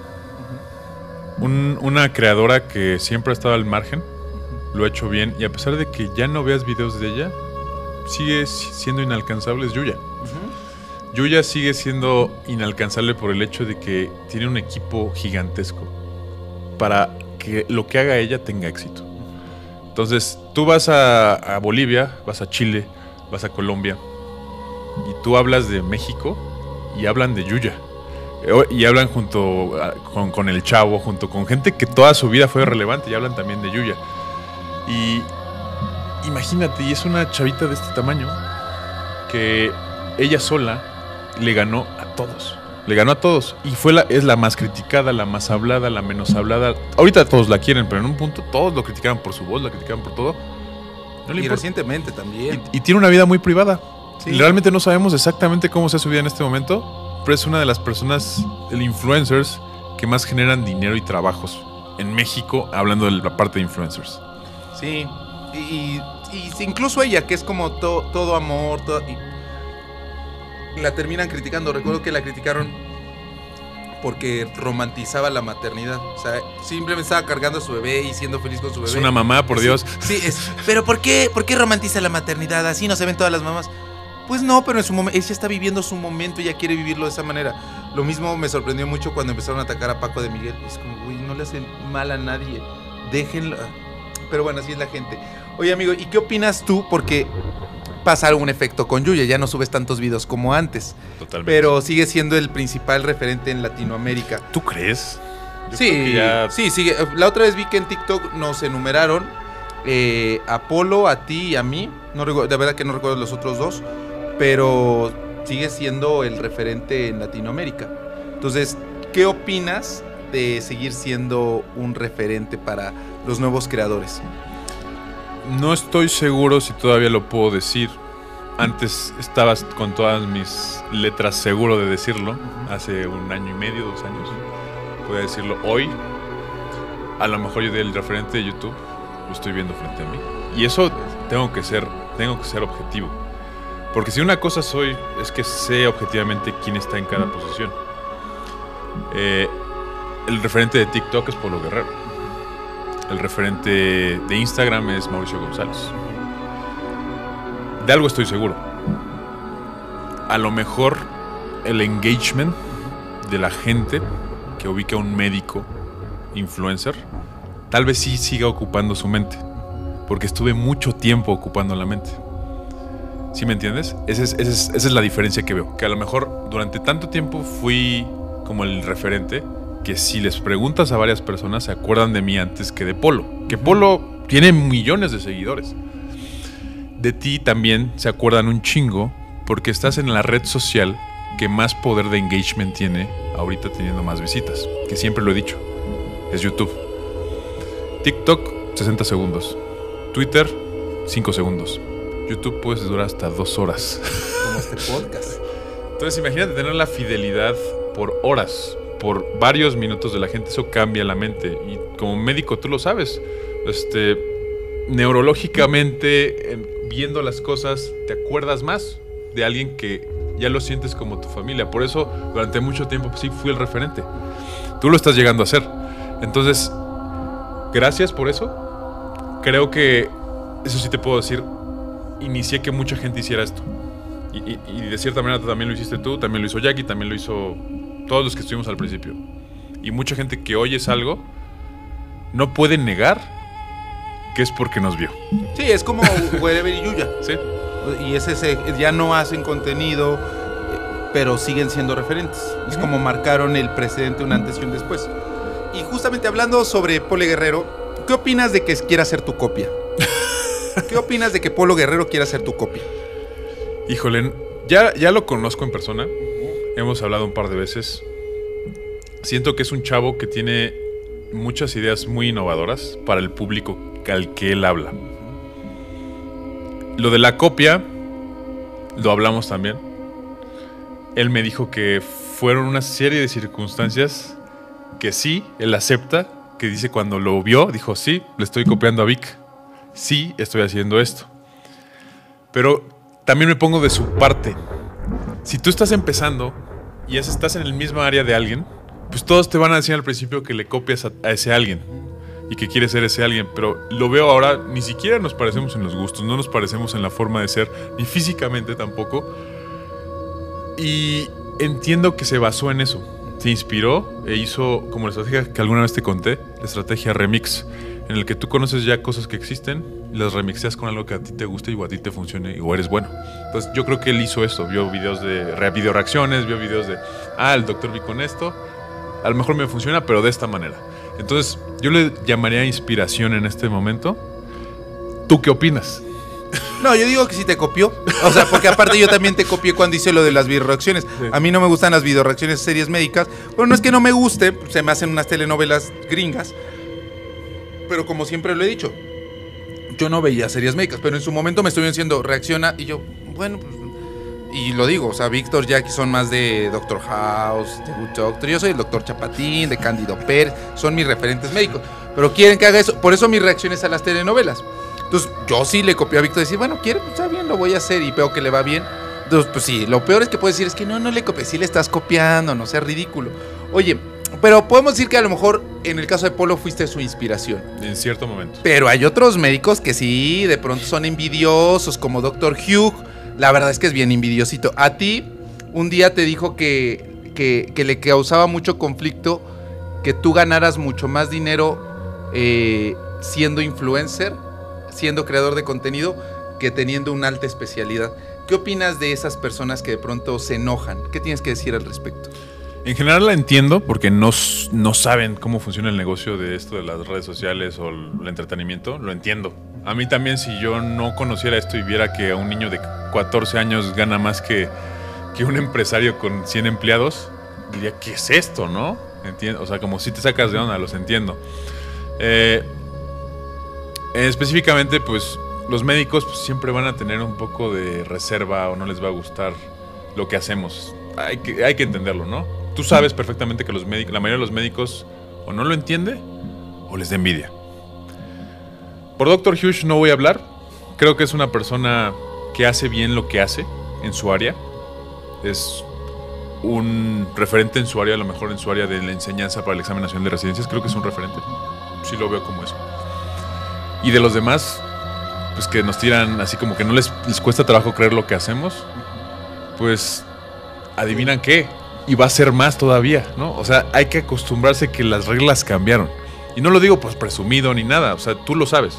un- una creadora que siempre ha estado al margen, lo ha hecho bien, y a pesar de que ya no veas videos de ella, sigue siendo inalcanzable, es Yuya. Yuya sigue siendo inalcanzable por el hecho de que tiene un equipo gigantesco para que lo que haga ella tenga éxito. Entonces, tú vas a, a Bolivia, vas a Chile, vas a Colombia, y tú hablas de México y hablan de Yuya. Y hablan junto a, con, con el Chavo, junto con gente que toda su vida fue relevante, y hablan también de Yuya. Y imagínate, y es una chavita de este tamaño que ella sola le ganó a todos. Le ganó a todos. Y fue la, es la más criticada, la más hablada, la menos hablada. Ahorita todos la quieren, pero en un punto todos lo criticaban por su voz, la criticaban por todo. No le Y importa. recientemente también. Y, y tiene una vida muy privada. Sí. Y realmente no sabemos exactamente cómo sea su vida en este momento, pero es una de las personas, el influencers, que más generan dinero y trabajos en México, hablando de la parte de influencers. Sí. Y, y, y incluso ella, que es como to- todo amor, todo, y la terminan criticando. Recuerdo que la criticaron porque romantizaba la maternidad. O sea, simplemente estaba cargando a su bebé y siendo feliz con su bebé. Es una mamá, por Sí, Dios. Sí, es. Pero ¿por qué, ¿por qué romantiza la maternidad? Así no se ven todas las mamás. Pues no, pero en su momento, ella está viviendo su momento y ella quiere vivirlo de esa manera. Lo mismo me sorprendió mucho cuando empezaron a atacar a Paco de Miguel. Es como, güey, no le hacen mal a nadie. Déjenlo. Pero bueno, así es la gente. Oye, amigo, ¿y qué opinas tú? Porque pasa un efecto con Yuya, ya no subes tantos videos como antes. Totalmente. Pero sigue siendo el principal referente en Latinoamérica. ¿Tú crees? Yo Sí, creo que ya- sí, sigue. La otra vez vi que en TikTok nos enumeraron eh, a Polo, a ti y a mí. No recuerdo, de verdad que no recuerdo los otros dos. Pero sigue siendo el referente en Latinoamérica. Entonces, ¿qué opinas de seguir siendo un referente para los nuevos creadores? No estoy seguro si todavía lo puedo decir. antes estabas con todas mis letras seguro de decirlo, hace un año y medio, dos años, podía decirlo hoy. A lo mejor yo del referente de YouTube lo estoy viendo frente a mí. Y eso tengo que ser, tengo que ser objetivo. Porque si una cosa soy, es que sé objetivamente quién está en cada posición. Eh, el referente de TikTok es Polo Guerrero. El referente de Instagram es Mauricio González. De algo estoy seguro. A lo mejor el engagement de la gente que ubica a un médico influencer, tal vez sí siga ocupando su mente. Porque estuve mucho tiempo ocupando la mente. ¿Sí me entiendes? Esa es, esa es, esa es la diferencia que veo. Que a lo mejor durante tanto tiempo fui como el referente, que si les preguntas a varias personas se acuerdan de mí antes que de Polo. Que Polo tiene millones de seguidores. De ti también se acuerdan un chingo porque estás en la red social que más poder de engagement tiene ahorita teniendo más visitas. Que siempre lo he dicho. Es YouTube. TikTok, sesenta segundos. Twitter, cinco segundos. YouTube puedes durar hasta dos horas. Como este podcast. Entonces imagínate tener la fidelidad por horas, por varios minutos de la gente. Eso cambia la mente. Y como médico tú lo sabes. Este, neurológicamente, eh, viendo las cosas, te acuerdas más de alguien que ya lo sientes como tu familia. Por eso durante mucho tiempo pues, sí fui el referente. Tú lo estás llegando a ser. Entonces, gracias por eso. Creo que, eso sí te puedo decir, inicié que mucha gente hiciera esto. Y, y, y de cierta manera también lo hiciste tú, también lo hizo Jackie, también lo hizo todos los que estuvimos al principio. Y mucha gente que oyes algo no puede negar que es porque nos vio. Sí, es como Wherever y Yuya. Sí. Y es ese, ya no hacen contenido, pero siguen siendo referentes. Es como marcaron el precedente, un antes y un después. Y justamente hablando sobre Polo Guerrero, ¿qué opinas de que quiera ser tu copia? ¿Qué opinas de que Polo Guerrero quiera ser tu copia? Híjole, ya, ya lo conozco en persona. Hemos hablado un par de veces. Siento que es un chavo que tiene muchas ideas muy innovadoras para el público al que él habla. Lo de la copia, lo hablamos también. Él me dijo que fueron una serie de circunstancias que sí, él acepta, que dice cuando lo vio, dijo, sí, le estoy copiando a Vic. Sí, estoy haciendo esto. Pero también me pongo de su parte. Si tú estás empezando y estás en el mismo área de alguien, pues todos te van a decir al principio que le copias a, a ese alguien y que quieres ser ese alguien. Pero lo veo ahora, ni siquiera nos parecemos en los gustos, no nos parecemos en la forma de ser, ni físicamente tampoco. Y entiendo que se basó en eso. Se inspiró e hizo, como la estrategia que alguna vez te conté, la estrategia remix, en el que tú conoces ya cosas que existen y las remixeas con algo que a ti te guste y a ti te funcione o eres bueno. Entonces yo creo que él hizo eso, vio videos de re, video reacciones, vio videos de, ah, el doctor vi con esto, a lo mejor me funciona, pero de esta manera. Entonces yo le llamaría inspiración en este momento. ¿Tú qué opinas? No, yo digo que sí te copió. O sea, porque aparte yo también te copié cuando hice lo de las videoreacciones. Sí. A mí no me gustan las videoreacciones de series médicas. Bueno, no es que no me guste, se me hacen unas telenovelas gringas. Pero como siempre lo he dicho, yo no veía series médicas, pero en su momento me estuvieron diciendo, reacciona, y yo, bueno, pues, y lo digo, o sea, Víctor, Jackie son más de Doctor House, de Good Doctor, yo soy el Doctor Chapatín, de Cándido Pérez, son mis referentes médicos, pero quieren que haga eso, por eso mis reacciones a las telenovelas. Entonces, yo sí le copié a Víctor y decir, bueno, quiere, pues, está bien, lo voy a hacer, y veo que le va bien. Entonces, pues sí, lo peor es que puedes decir, es que no, no le copié, sí le estás copiando, no sea ridículo. Oye, pero podemos decir que a lo mejor en el caso de Polo fuiste su inspiración. En cierto momento. Pero hay otros médicos que sí, de pronto son envidiosos, como doctor Hugh. La verdad es que es bien envidiosito. A ti, un día te dijo que, que, que le causaba mucho conflicto que tú ganaras mucho más dinero eh, siendo influencer, siendo creador de contenido, que teniendo una alta especialidad. ¿Qué opinas de esas personas que de pronto se enojan? ¿Qué tienes que decir al respecto? En general la entiendo porque no, no saben cómo funciona el negocio de esto de las redes sociales o el entretenimiento. Lo entiendo. A mí también, si yo no conociera esto y viera que a un niño de catorce años gana más que, que un empresario con cien empleados, diría, ¿qué es esto, no? Entiendo. O sea, como si te sacas de onda, los entiendo. Eh, específicamente, pues, los médicos pues, siempre van a tener un poco de reserva o no les va a gustar lo que hacemos. Hay que, hay que entenderlo, ¿no? Tú sabes perfectamente que los médicos, la mayoría de los médicos o no lo entiende o les da envidia. Por doctor Hughes no voy a hablar. Creo que es una persona que hace bien lo que hace en su área. Es un referente en su área, a lo mejor en su área de la enseñanza para el examen nacional de residencias. Creo que es un referente. Sí lo veo como eso. Y de los demás, pues que nos tiran así como que no les, les cuesta trabajo creer lo que hacemos, pues adivinan qué. Y va a ser más todavía, ¿no? O sea, hay que acostumbrarse que las reglas cambiaron. Y no lo digo pues presumido ni nada, o sea, tú lo sabes.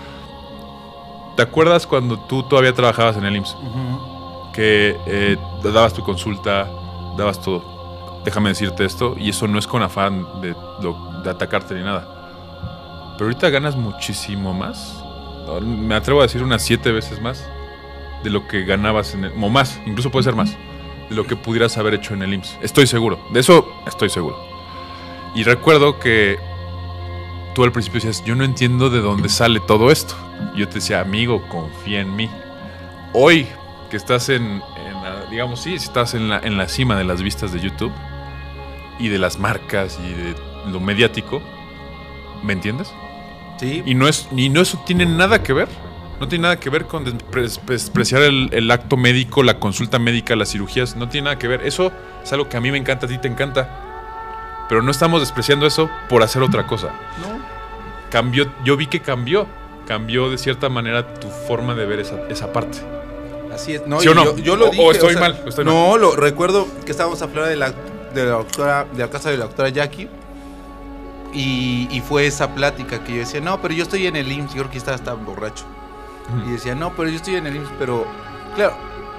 ¿Te acuerdas cuando tú todavía trabajabas en el I M S S? Uh-huh. Que eh, dabas tu consulta, dabas todo. Déjame decirte esto, y eso no es con afán de, de atacarte ni nada. Pero ahorita ganas muchísimo más. Me atrevo a decir unas siete veces más de lo que ganabas en el... O más, incluso puede ser más. De lo que pudieras haber hecho en el I M S S. Estoy seguro, de eso estoy seguro. Y recuerdo que tú al principio decías, yo no entiendo de dónde sale todo esto. Y yo te decía, amigo, confía en mí. Hoy que estás en, en la, digamos, sí, estás en la, en la cima de las vistas de YouTube y de las marcas y de lo mediático, ¿me entiendes? Sí. Y no es, y no eso tiene nada que ver. No tiene nada que ver con despreciar el, el acto médico, la consulta médica, las cirugías. No tiene nada que ver. Eso es algo que a mí me encanta, a ti te encanta. Pero no estamos despreciando eso por hacer otra cosa. No. Cambió, yo vi que cambió. Cambió de cierta manera tu forma de ver esa, esa parte. Así es. No, ¿Sí o no? Yo, yo lo o, dije. o estoy o sea, mal. Estoy no, mal. Lo, recuerdo que estábamos afuera de la, de la doctora, de la casa de la doctora Jackie. Y, y fue esa plática que yo decía, no, pero yo estoy en el I M S S. Yo creo que estaba tan borracho. Uh-huh. Y decía, no, pero yo estoy en el I M S S. Pero, claro,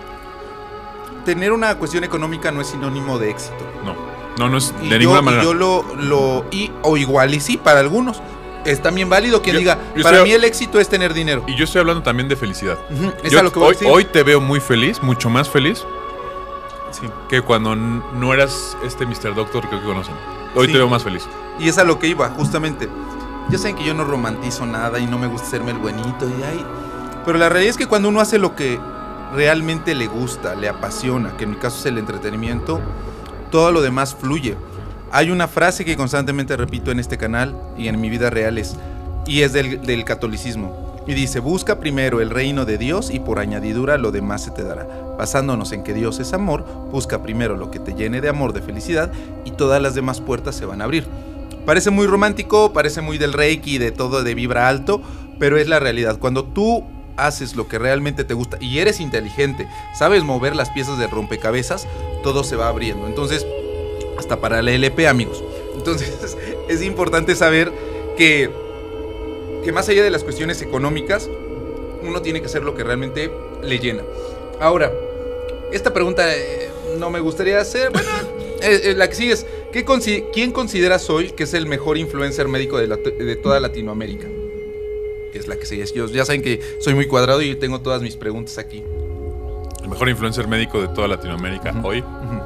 tener una cuestión económica no es sinónimo de éxito. No, no, no es y de yo, ninguna manera. Y yo lo, lo y, o igual y sí, para algunos. Es también válido quien yo, diga, yo para estoy, mí el éxito es tener dinero. Y yo estoy hablando también de felicidad. Uh-huh. Es yo, a lo que voy hoy, a decir. Hoy te veo muy feliz, mucho más feliz sí. que cuando no eras este mister Doctor que conocen. Hoy sí. Te veo más feliz. Y es a lo que iba, justamente. Ya saben que yo no romantizo nada y no me gusta hacerme el buenito. Y ay, pero la realidad es que cuando uno hace lo que realmente le gusta, le apasiona, que en mi caso es el entretenimiento, todo lo demás fluye. Hay una frase que constantemente repito en este canal y en mi vida real es, y es del, del catolicismo. Y dice, busca primero el reino de Dios y por añadidura lo demás se te dará. Basándonos en que Dios es amor, busca primero lo que te llene de amor, de felicidad, y todas las demás puertas se van a abrir. Parece muy romántico, parece muy del Reiki, de todo de vibra alto, pero es la realidad. Cuando tú haces lo que realmente te gusta y eres inteligente, sabes mover las piezas de rompecabezas, todo se va abriendo. Entonces, hasta para la L P, amigos. Entonces, es importante saber que, que más allá de las cuestiones económicas, uno tiene que hacer lo que realmente le llena. Ahora, esta pregunta eh, no me gustaría hacer. Bueno, eh, eh, la que sigue es, ¿qué consi- ¿quién consideras hoy que es el mejor influencer médico de, la, de toda Latinoamérica? Que es la que sigue. Yo, ya saben que soy muy cuadrado y tengo todas mis preguntas aquí. El mejor influencer médico de toda Latinoamérica uh-huh. hoy. Uh-huh.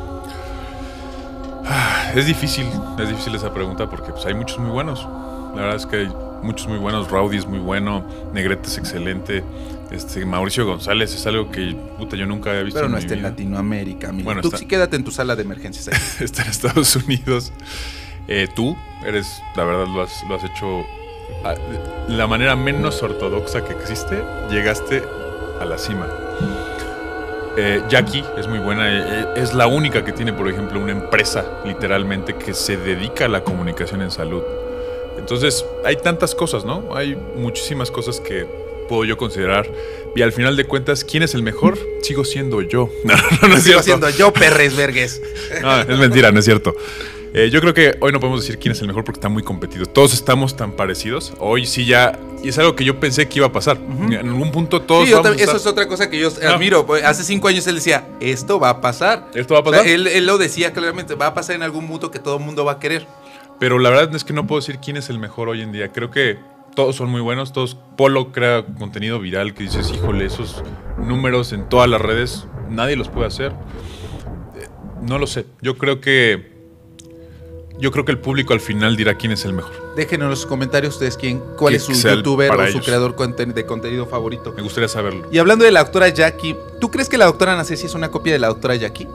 Ah, es difícil, es difícil esa pregunta porque pues, hay muchos muy buenos. La verdad es que hay muchos muy buenos. Rowdy es muy bueno, Negrete es excelente, este Mauricio González es algo que puta, yo nunca había visto. Pero no en está mi vida. En Latinoamérica, amigo. Bueno, tú está... sí quédate en tu sala de emergencias ahí. Está en Estados Unidos. Eh, tú eres, la verdad, lo has, lo has hecho a, la manera menos ortodoxa que existe. Llegaste a la cima. Eh, Jackie es muy buena, eh, es la única que tiene, por ejemplo, una empresa literalmente que se dedica a la comunicación en salud. Entonces, hay tantas cosas, ¿no? Hay muchísimas cosas que puedo yo considerar. Y al final de cuentas, ¿quién es el mejor? Sigo siendo yo. No, no, no es Sigo cierto. siendo yo, Perres Vergues. No, es mentira, no es cierto. Eh, yo creo que hoy no podemos decir quién es el mejor porque está muy competido. Todos estamos tan parecidos. Hoy sí ya... Y es algo que yo pensé que iba a pasar. Uh-huh. En algún punto todos sí, vamos otra, a estar... Eso es otra cosa que yo admiro. No. Hace cinco años él decía, esto va a pasar. ¿Esto va a pasar? O sea, él, él lo decía claramente, va a pasar en algún punto que todo el mundo va a querer. Pero la verdad es que no puedo decir quién es el mejor hoy en día. Creo que todos son muy buenos. Todos. Polo crea contenido viral que dices, híjole, esos números en todas las redes, nadie los puede hacer. No lo sé. Yo creo que yo creo que el público al final dirá quién es el mejor. Déjenos en los comentarios ustedes quién, cuál Que es su sea el- youtuber para o su ellos. creador conten- de contenido favorito. Me gustaría saberlo. Y hablando de la doctora Jackie, ¿tú crees que la doctora Ana Ceci es una copia de la doctora Jackie?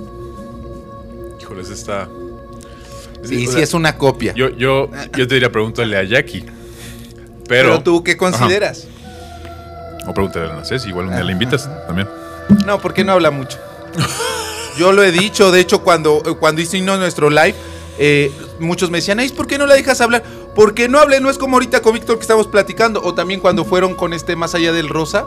Híjole, esa está... Sí, o sí sea, es una copia. Yo, yo, yo te diría, pregúntale a Jackie. Pero... Pero tú, ¿qué consideras? O pregúntale a Ana Ceci, igual un día la invitas también. No, porque no habla mucho. Yo lo he dicho, de hecho, cuando, cuando hicimos nuestro live, eh, muchos me decían, ay, ¿por qué no la dejas hablar? Porque no hable, no es como ahorita con Víctor que estamos platicando. O también cuando fueron con este Más Allá del Rosa,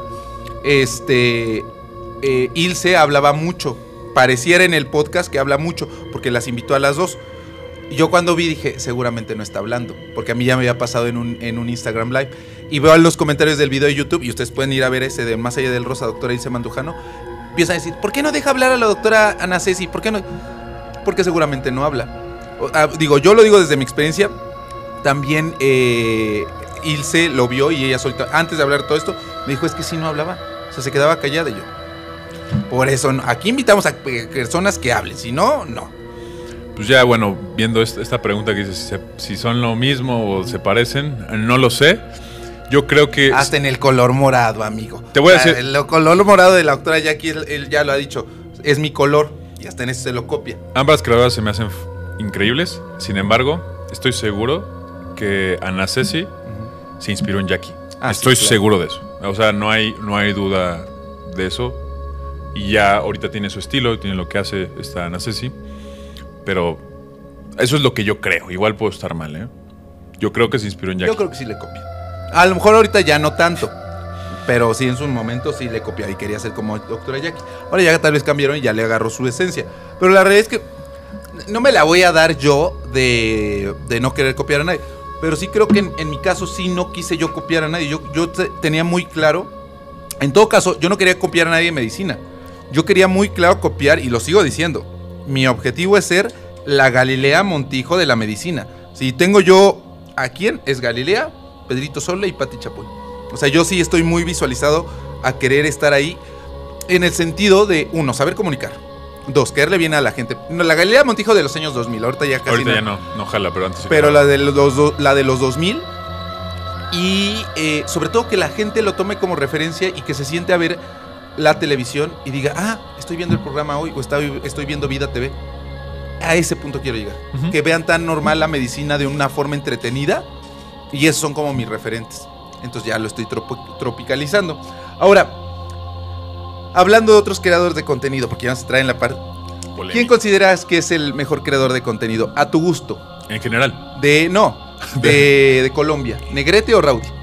este, eh, Ilse hablaba mucho. Pareciera en el podcast que habla mucho, porque las invitó a las dos. Y yo cuando vi dije, seguramente no está hablando, porque a mí ya me había pasado en un, en un Instagram Live. Y veo los comentarios del video de YouTube, y ustedes pueden ir a ver ese de Más Allá del Rosa, doctora Ilse Mandujano. Empiezan a decir, ¿por qué no deja hablar a la doctora Ana Ceci? ¿Por qué no? Porque seguramente no habla. O, ah, digo, yo lo digo desde mi experiencia. También eh, Ilse lo vio y ella solita, antes de hablar todo esto, me dijo, es que sí no hablaba. O sea, se quedaba callada y yo. Por eso, no, aquí invitamos a personas que hablen, si no, no. Pues ya, bueno, viendo esta, esta pregunta que dices, si, se- si son lo mismo o se parecen, no lo sé. Yo creo que... Hasta en el color morado, amigo. Te voy a O sea, decir- el color morado de la doctora Jackie, él, él ya lo ha dicho, es mi color. Y hasta en eso se lo copia. Ambas creadoras se me hacen f- increíbles. Sin embargo, estoy seguro que Ana Ceci se inspiró en Jackie. Ah, sí, estoy claro. seguro de eso. O sea, no hay, no hay duda de eso. Y ya ahorita tiene su estilo, tiene lo que hace esta Ana Ceci. Pero eso es lo que yo creo. Igual puedo estar mal, ¿eh? Yo creo que se inspiró en Jackie. Yo creo que sí le copia. A lo mejor ahorita ya no tanto. Pero sí en su momento sí le copiaba y quería ser como doctora Jackie. Ahora ya tal vez cambiaron y ya le agarró su esencia. Pero la realidad es que no me la voy a dar yo de, de no querer copiar a nadie. Pero sí creo que en, en mi caso sí no quise yo copiar a nadie. Yo, yo te- tenía muy claro. En todo caso, yo no quería copiar a nadie en medicina. Yo quería muy claro copiar, y lo sigo diciendo. Mi objetivo es ser la Galilea Montijo de la medicina. Si tengo yo a quién, es Galilea, Pedrito Sola y Pati Chapoy. O sea, yo sí estoy muy visualizado a querer estar ahí en el sentido de, uno, saber comunicar. Dos, caerle bien a la gente. No, la Galilea Montijo de los años dos mil, ahorita ya casi Ahorita ya no, no jala, pero antes sí pero jalaba. la de los, do- la de los dos mil. Y eh, sobre todo que la gente lo tome como referencia y que se siente a ver la televisión y diga, ah, estoy viendo el programa hoy o estoy, estoy viendo Vida T V. A ese punto quiero llegar. Ujú. Que vean tan normal la medicina de una forma entretenida. Y esos son como mis referentes. Entonces ya lo estoy tropo- tropicalizando. Ahora, hablando de otros creadores de contenido, porque ya se traen la parte. Polémica. ¿Quién consideras que es el mejor creador de contenido? A tu gusto. En general. De, no, de, de Colombia. ¿Negrete o Raudy?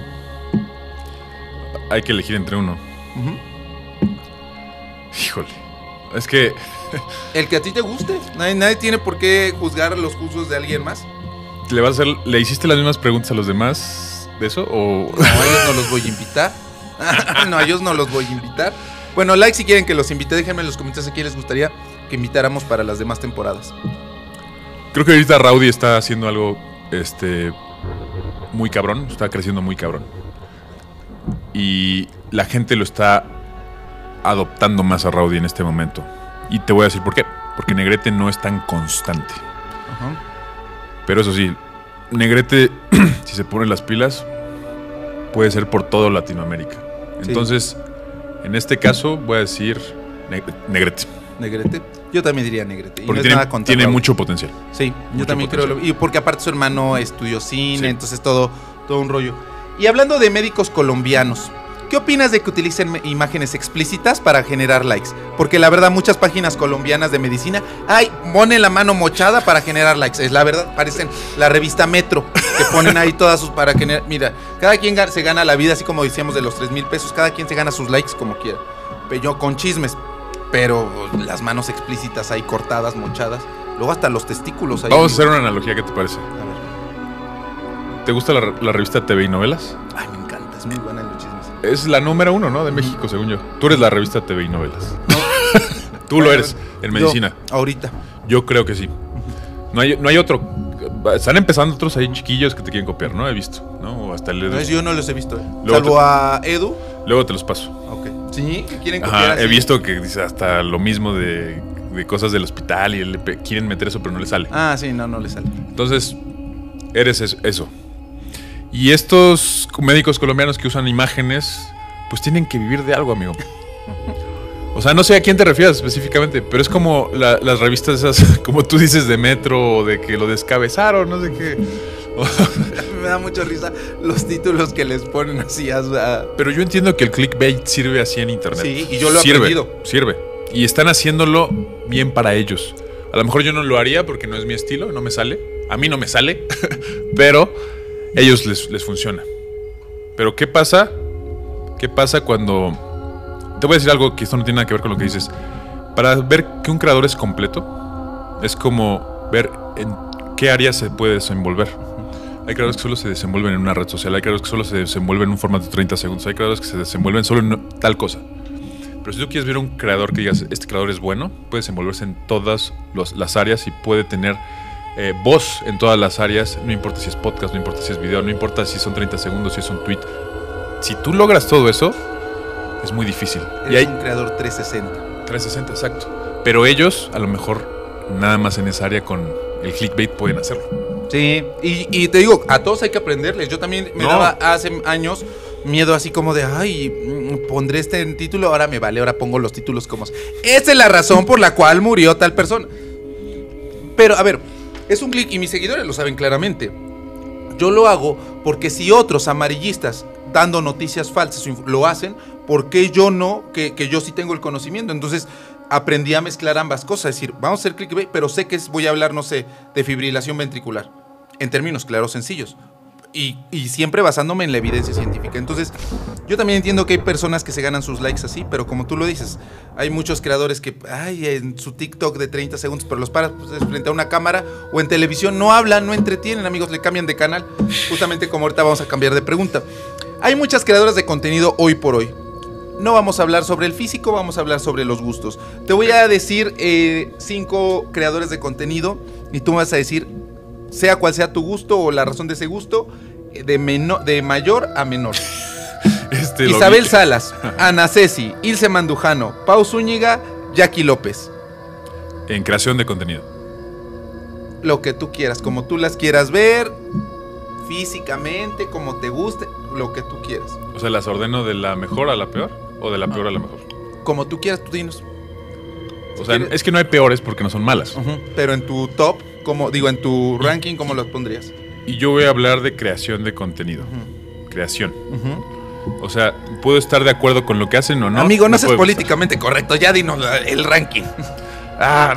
Hay que elegir entre uno. Ujú. Híjole. Es que... El que a ti te guste. Nadie, nadie tiene por qué juzgar los juzgos de alguien más. ¿Le vas a hacer, le hiciste las mismas preguntas a los demás de eso? ¿O No, a ellos no los voy a invitar. No, a ellos no los voy a invitar. Bueno, like si quieren que los invite. Déjenme en los comentarios a quién les gustaría que invitáramos para las demás temporadas. creo que ahorita Raudy está haciendo algo este muy cabrón, está creciendo muy cabrón. Y la gente lo está adoptando más a Raudy en este momento. Y te voy a decir por qué. Porque Negrete no es tan constante. Ajá. Pero eso sí, Negrete, si se pone las pilas, puede ser por todo Latinoamérica. Sí. Entonces, en este caso, voy a decir ne- Negrete. Negrete. Yo también diría Negrete. Y Porque no es tiene, nada contra tiene Raúl. mucho potencial. Sí, yo mucho también potencial. creo. lo- Y porque aparte su hermano estudió cine, Sí. entonces todo, todo un rollo. Y hablando de médicos colombianos, ¿qué opinas de que utilicen me- imágenes explícitas para generar likes? Porque la verdad, muchas páginas colombianas de medicina, ay, ponen la mano mochada para generar likes. Es la verdad, parecen la revista Metro, que ponen ahí todas sus para generar. Mira, cada quien ga- se gana la vida, así como decíamos de los tres mil pesos, cada quien se gana sus likes como quiera. Pero yo con chismes, pero las manos explícitas ahí cortadas, mochadas. Luego hasta los testículos ahí. Vamos a hacer una analogía, ¿qué te parece? A ver. ¿Te gusta la, la revista T V y Novelas? Ay, me encanta, es muy buena en los chismes. Es la número uno, ¿no? De México, según yo. Tú eres la revista T V y Novelas. Tú lo Bueno, eres, en medicina. Yo, ahorita. Yo creo que sí. No hay, no hay otro. Están empezando otros ahí chiquillos que te quieren copiar, ¿no? He visto, ¿no? O hasta el No, yo no los he visto. eh. Luego Salvo te- a Edu. Luego te los paso. Ok. Sí, que quieren copiar Ajá, así. he visto que dice hasta lo mismo de, de cosas del hospital y le quieren meter eso, pero no le sale. Ah, sí, no, no le sale. Entonces, eres eso. Y estos médicos colombianos que usan imágenes, pues tienen que vivir de algo, amigo. O sea, no sé a quién te refieres específicamente, pero es como la, las revistas esas, como tú dices, de Metro, o de que lo descabezaron, no sé qué. Me da mucha risa los títulos que les ponen así. A... Pero yo entiendo que el clickbait sirve así en internet. Sí, y yo lo he sirve, aprendido. Sirve. Y están haciéndolo bien para ellos. A lo mejor yo no lo haría porque no es mi estilo, no me sale. A mí no me sale, pero a ellos les, les funciona. Pero ¿qué pasa? ¿Qué pasa cuando... Te voy a decir algo que esto no tiene nada que ver con lo que dices. Para ver que un creador es completo, es como ver en qué área se puede desenvolver. Hay creadores que solo se desenvuelven en una red social, hay creadores que solo se desenvuelven en un formato de treinta segundos, hay creadores que se desenvuelven solo en tal cosa. Pero si tú quieres ver un creador que digas, este creador es bueno, puede desenvolverse en todas los, las áreas y puede tener eh, voz en todas las áreas, no importa si es podcast, no importa si es video, no importa si son treinta segundos, si es un tweet. Si tú logras todo eso, es muy difícil. Eres y hay un creador trescientos sesenta. trescientos sesenta, exacto. Pero ellos, a lo mejor, nada más en esa área con el clickbait pueden hacerlo. Sí, y, y te digo, a todos hay que aprenderles. Yo también me no. daba hace años miedo así como de, ay, pondré este en título, ahora me vale, ahora pongo los títulos como... Esa es la razón por la cual murió tal persona. Pero, a ver, es un click y mis seguidores lo saben claramente. Yo lo hago porque si otros amarillistas dando noticias falsas lo hacen, ¿por qué yo no? Que, que yo sí tengo el conocimiento. Entonces aprendí a mezclar ambas cosas. Es decir, vamos a hacer clickbait, pero sé que voy a hablar, no sé, de fibrilación ventricular. En términos claros, sencillos. Y, y siempre basándome en la evidencia científica. Entonces, yo también entiendo que hay personas que se ganan sus likes así, pero como tú lo dices, hay muchos creadores que, ay, en su TikTok de treinta segundos, pero los paras pues, frente a una cámara o en televisión, no hablan, no entretienen, amigos, le cambian de canal. Justamente como ahorita vamos a cambiar de pregunta. Hay muchas creadoras de contenido hoy por hoy. No vamos a hablar sobre el físico, vamos a hablar sobre los gustos. Te voy a decir eh, cinco creadores de contenido y tú me vas a decir, sea cual sea tu gusto o la razón de ese gusto, de, menor, de mayor a menor. Este Isabel Salas, Ana Ceci, Ilse Mandujano, Pau Zúñiga, Jackie López. En creación de contenido. Lo que tú quieras, como tú las quieras ver, físicamente, como te guste, lo que tú quieras. O sea, ¿las ordeno de la mejor a la peor? ¿O de la peor a la mejor? Como tú quieras, tú dinos. O sea, es que no hay peores porque no son malas. Uh-huh. Pero en tu top, como digo, en tu ranking, ¿cómo los pondrías? Y yo voy a hablar de creación de contenido. Uh-huh. Creación. Uh-huh. O sea, puedo estar de acuerdo con lo que hacen o no. Amigo, no seas políticamente correcto, ya dinos el ranking. Ah,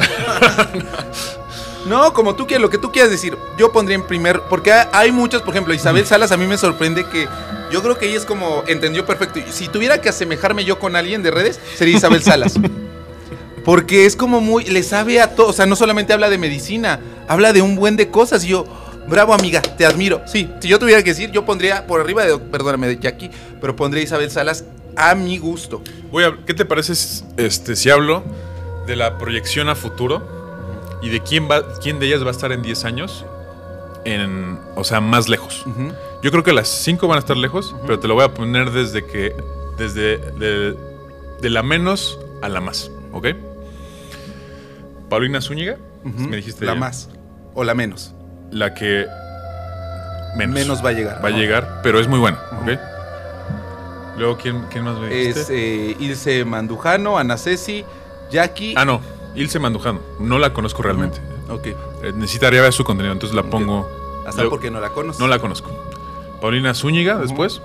no, como tú quieras, lo que tú quieras decir. Yo pondría en primer, porque hay muchas, por ejemplo, Isabel Salas, a mí me sorprende que yo creo que ella es como, entendió perfecto. Si tuviera que asemejarme yo con alguien de redes, sería Isabel Salas. Porque es como muy, le sabe a todo, o sea, no solamente habla de medicina, habla de un buen de cosas. Y yo, bravo amiga, te admiro. Sí, si yo tuviera que decir, yo pondría por arriba de, perdóname, de Jackie, pero pondría Isabel Salas a mi gusto. Voy a, ¿qué te parece este, si hablo de la proyección a futuro y de quién va, quién de ellas va a estar en diez años, en, o sea, más lejos? Uh-huh. Yo creo que las cinco van a estar lejos, uh-huh. pero te lo voy a poner desde que, desde de, de la menos a la más, ¿ok? Paulina Zúñiga, uh-huh. me dijiste la ella. Más o la menos. La que menos, menos va a llegar. Va a llegar, pero es muy buena, uh-huh. ¿ok? Luego, ¿quién, quién más me dijiste? Es eh, Ilse Mandujano, Ana Ceci, Jackie. Ah, no, Ilse Mandujano. No la conozco realmente. Uh-huh. Ok. Eh, necesitaría ver su contenido, entonces la pongo. Okay. Hasta porque no la conozco. No la conozco. Paulina Zúñiga, uh-huh. después.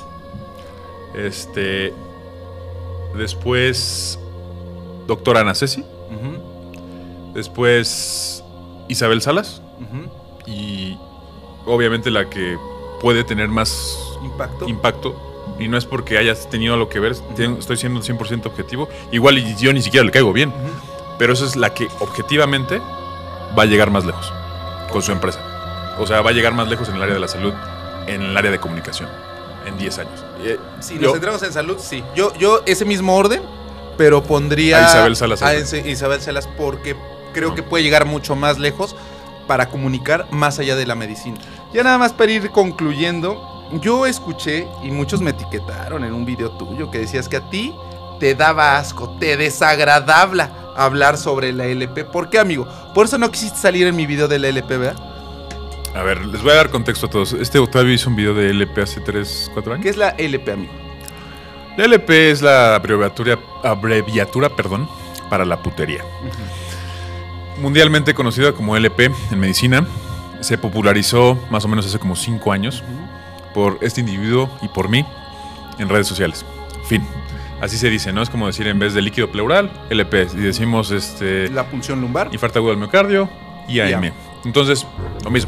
Este. Después. Doctora Ana Ceci. Uh-huh. Después Isabel Salas. Uh-huh. Y obviamente la que puede tener más impacto. impacto. Y no es porque hayas tenido algo que ver. Uh-huh. Estoy siendo cien por ciento objetivo. Igual yo ni siquiera le caigo bien. Uh-huh. Pero esa es la que objetivamente va a llegar más lejos con su empresa. O sea, va a llegar más lejos en el área de la salud, en el área de comunicación, en diez años. Eh, si yo, nos centramos en salud, sí. Yo, yo ese mismo orden, pero pondría a Isabel Salas. A Isabel Salas porque creo no. que puede llegar mucho más lejos para comunicar más allá de la medicina. Ya nada más para ir concluyendo, yo escuché y muchos me etiquetaron en un video tuyo que decías que a ti te daba asco, te desagradaba, hablar sobre la L P. ¿Por qué, amigo? Por eso no quisiste salir en mi video de la L P, ¿verdad? A ver, les voy a dar contexto a todos. Este Octavio hizo un video de L P hace tres, cuatro años. ¿Qué es la L P, amigo? La L P es la abreviatura, abreviatura perdón, para la putería. Uh-huh. Mundialmente conocida como L P en medicina. Se popularizó más o menos hace como cinco años uh-huh. por este individuo y por mí en redes sociales. Fin. Así se dice, ¿no? Es como decir en vez de líquido pleural, L P. Y decimos este... la punción lumbar. Infarto agudo del miocardio, I A M. Entonces, lo mismo.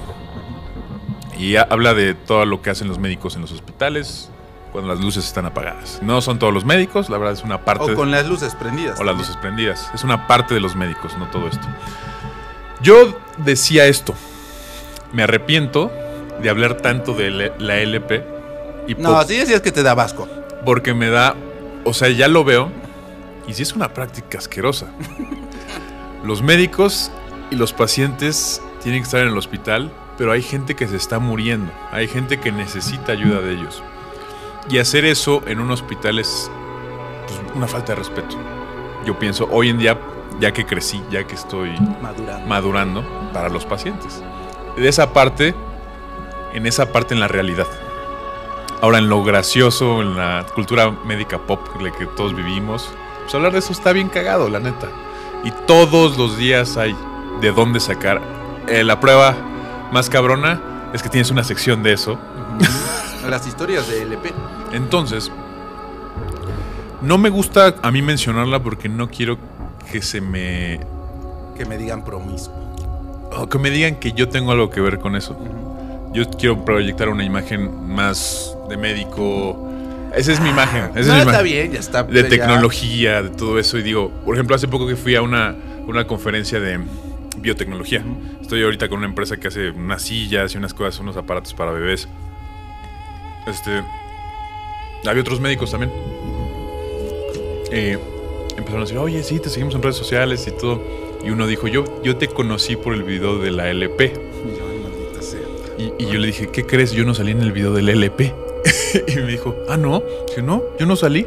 Y habla de todo lo que hacen los médicos en los hospitales cuando las luces están apagadas. No son todos los médicos, la verdad es una parte... O con las luces prendidas. O también. Las luces prendidas. Es una parte de los médicos, no todo esto. Yo decía esto. Me arrepiento de hablar tanto de la L P. Y no, sí decías que te da asco. Porque me da... O sea, ya lo veo. Y sí es una práctica asquerosa. Los médicos y los pacientes tienen que estar en el hospital, pero hay gente que se está muriendo. Hay gente que necesita ayuda de ellos. Y hacer eso en un hospital es pues, una falta de respeto. Yo pienso, hoy en día, ya que crecí, ya que estoy madurando, madurando para los pacientes. De esa parte, en esa parte en la realidad. Ahora, en lo gracioso, en la cultura médica pop en la que todos vivimos, pues hablar de eso está bien cagado, la neta. Y todos los días hay de dónde sacar. Eh, la prueba más cabrona es que tienes una sección de eso. Las historias de L P. Entonces, no me gusta a mí mencionarla porque no quiero que se me... Que me digan promiscuo. O que me digan que yo tengo algo que ver con eso. Uh-huh. Yo quiero proyectar una imagen más de médico. Esa es mi imagen. Esa no, es mi está imagen. bien, ya está. De ya. tecnología, de todo eso. Y digo, por ejemplo, hace poco que fui a una, una conferencia de biotecnología. Uh-huh. Estoy ahorita con una empresa que hace unas sillas y unas cosas, unos aparatos para bebés. Este, había otros médicos también. Eh, empezaron a decir, oye, sí, te seguimos en redes sociales y todo. Y uno dijo, yo, yo te conocí por el video de la L P. Y, y yo le dije, ¿qué crees? Yo no salí en el video de la L P. Y me dijo, ah, ¿no? Dije, no, yo no salí.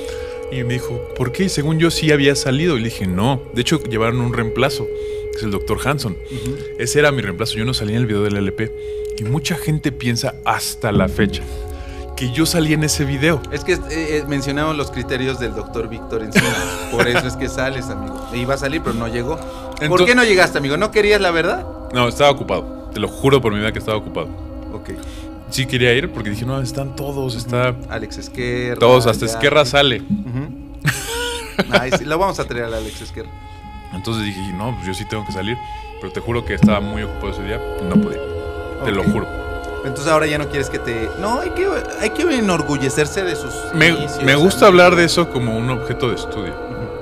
Y me dijo, ¿por qué? Según yo sí había salido. Y le dije, no. De hecho, llevaron un reemplazo, que es el doctor Hanson. Uh-huh. Ese era mi reemplazo. Yo no salí en el video de la L P. Y mucha gente piensa hasta la fecha que yo salí en ese video. Es que eh, mencionamos los criterios del doctor Víctor Encina. Por eso es que sales, amigo. Iba a salir, pero no llegó. Entonces, ¿por qué no llegaste, amigo? ¿No querías la verdad? No, estaba ocupado. Te lo juro por mi vida que estaba ocupado. Ok. Sí quería ir porque dije, no, están todos. Está uh-huh. Alex Esquerra. Todos, hasta ya. Esquerra sale. Uh-huh. Ay, sí, lo vamos a traer al Alex Esquerra. Entonces dije, no, pues yo sí tengo que salir. Pero te juro que estaba muy ocupado ese día y no podía. Te okay. lo juro. Entonces ahora ya no quieres que te... No, hay que, hay que enorgullecerse de sus Me, inicios, me gusta hablar de eso como un objeto de estudio.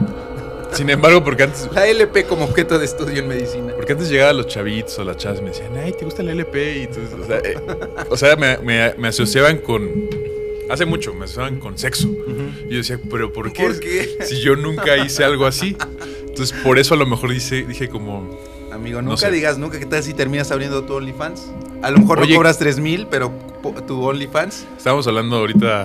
Sin embargo, porque antes... La L P como objeto de estudio en medicina. Porque antes llegaban los chavitos o las chavas y me decían, ay, ¿te gusta la L P? Y entonces, o sea, eh, o sea me, me, me asociaban con... Hace mucho, me asociaban con sexo. Uh-huh. Y yo decía, ¿pero por qué? ¿Por qué? Si yo nunca hice algo así. Entonces, por eso a lo mejor dije, dije como... Amigo, nunca no sé. digas nunca. ¿Qué tal si terminas abriendo tu OnlyFans? A lo mejor Oye, no cobras tres mil, pero tu OnlyFans. Estábamos hablando ahorita,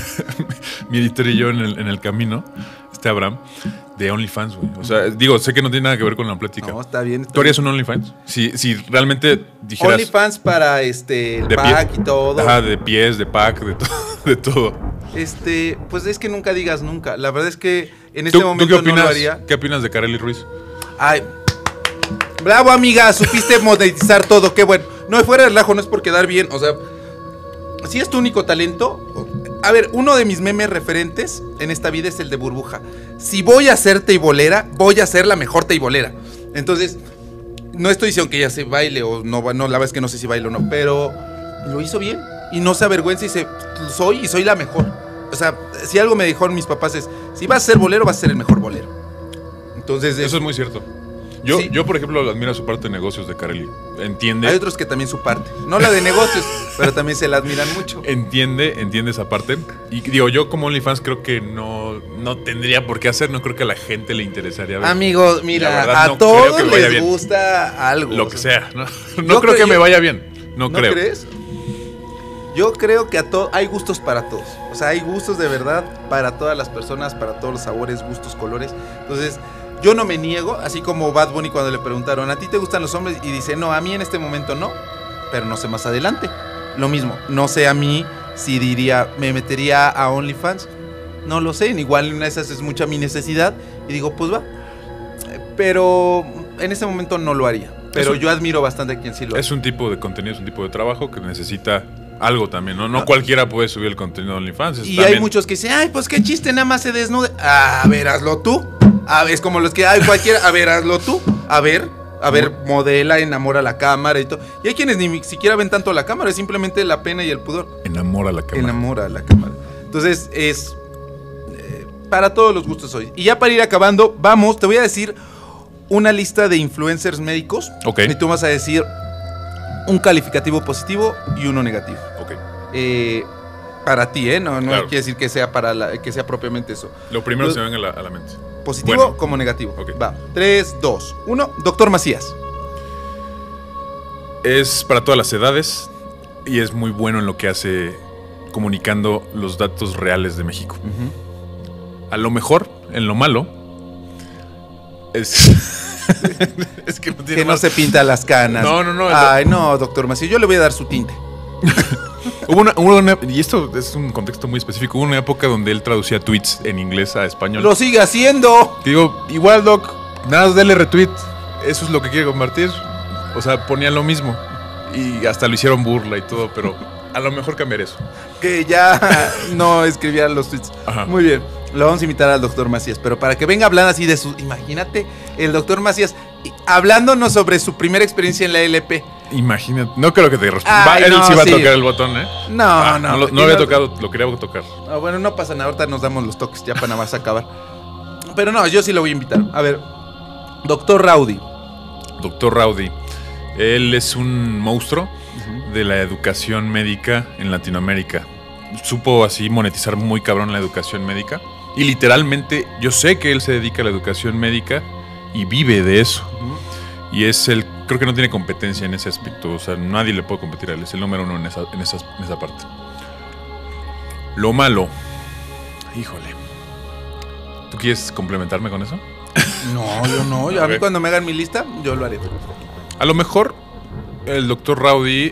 mi editor y yo en el, en el camino, este Abraham, de OnlyFans, güey. O sea, digo, sé que no tiene nada que ver con la plática. No, está bien. Está ¿Tú harías bien. un OnlyFans? Si, si realmente dijeras... OnlyFans para este, el pack pie, y todo. Ajá, de pies, de pack, de, to de todo. Este, pues es que nunca digas nunca. La verdad es que en este ¿Tú, momento ¿tú qué opinas, no lo haría. ¿Qué opinas de Kareli Ruiz? Ay... Bravo, amiga, supiste monetizar todo, qué bueno. No, fuera de relajo, no es por quedar bien, o sea, si es tu único talento. A ver, uno de mis memes referentes en esta vida es el de Burbuja. Si voy a ser teibolera, voy a ser la mejor teibolera. Entonces, no estoy diciendo que ella se baile o no, no, la verdad es que no sé si baile o no, pero lo hizo bien y no se avergüenza y dice, soy y soy la mejor. O sea, si algo me dijeron mis papás es, si vas a ser bolero, vas a ser el mejor bolero. Entonces, eso es, es muy cierto. Yo, sí. yo, por ejemplo, admiro su parte de negocios de Kareli. Entiende. Hay otros que también su parte. No la de negocios, pero también se la admiran mucho. Entiende, entiende esa parte. Y digo, yo como OnlyFans creo que no, no tendría por qué hacer. No creo que a la gente le interesaría ver. Amigo, mira, a no todos les bien. gusta algo. Lo que sea. No, no creo, creo que yo, me vaya bien. No, ¿no creo. crees? Yo creo que a to hay gustos para todos. O sea, hay gustos de verdad para todas las personas, para todos los sabores, gustos, colores. Entonces... Yo no me niego, así como Bad Bunny cuando le preguntaron, ¿a ti te gustan los hombres? Y dice, no, a mí en este momento no, pero no sé más adelante. Lo mismo, no sé a mí si diría, me metería a OnlyFans. No lo sé, igual en una de esas es mucha mi necesidad. Y digo, pues va. Pero en este momento no lo haría. Pero un, yo admiro bastante a quien sí lo hace. Es un tipo de contenido, es un tipo de trabajo que necesita algo también, ¿no? No, no. cualquiera puede subir el contenido de OnlyFans. Y también... hay muchos que dicen, ay, pues qué chiste, nada más se desnude. A ver, hazlo tú. A ver, es como los que hay cualquiera. A ver, hazlo tú. A ver, a ver, modela, enamora la cámara y todo. Y hay quienes ni siquiera ven tanto la cámara, es simplemente la pena y el pudor. Enamora la cámara. Enamora la cámara. Entonces, es eh, para todos los gustos hoy. Y ya para ir acabando, vamos, te voy a decir una lista de influencers médicos. Ok. Y tú vas a decir un calificativo positivo y uno negativo. Ok. Eh, para ti, ¿eh? No, no claro. quiere decir que sea para la, que sea propiamente eso. Lo primero Lo, se venga a la, a la mente. Positivo bueno. como negativo. Okay. Va. tres, dos, uno. Doctor Macías. Es para todas las edades y es muy bueno en lo que hace comunicando los datos reales de México. Uh-huh. A lo mejor, en lo malo, es... es que no tiene que más. no se pinta las canas. No, no, no. Ay, no, doctor Macías, yo le voy a dar su tinte. Hubo una, hubo una, y esto es un contexto muy específico, hubo una época donde él traducía tweets en inglés a español. ¡Lo sigue haciendo! Que digo, igual, Doc, nada más dale retweet. Eso es lo que quiere compartir. O sea, ponía lo mismo. Y hasta lo hicieron burla y todo, pero a lo mejor cambiar eso. Que ya no escribía los tweets. Ajá. Muy bien, lo vamos a invitar al doctor Macías, pero para que venga hablando así de su... Imagínate, el doctor Macías hablándonos sobre su primera experiencia en la L P. Imagínate, no creo que te responda. Ay, Él no, sí va sí. a tocar el botón, ¿eh? No, ah, no. No, lo, no había tocado, lo quería tocar. Ah, bueno, no pasa nada, ahorita nos damos los toques, ya para nada más acabar. Pero no, yo sí lo voy a invitar. A ver, doctor Rowdy. Doctor Rowdy, él es un monstruo uh-huh. de la educación médica en Latinoamérica. Supo así monetizar muy cabrón la educación médica. Y literalmente, yo sé que él se dedica a la educación médica y vive de eso. Uh-huh. Y es el, creo que no tiene competencia en ese aspecto. O sea, nadie le puede competir a él. Es el número uno en esa, en esa, en esa parte. Lo malo. Híjole. ¿Tú quieres complementarme con eso? No, yo no. Yo, a mí cuando me hagan mi lista, yo lo haré. A lo mejor el doctor Rowdy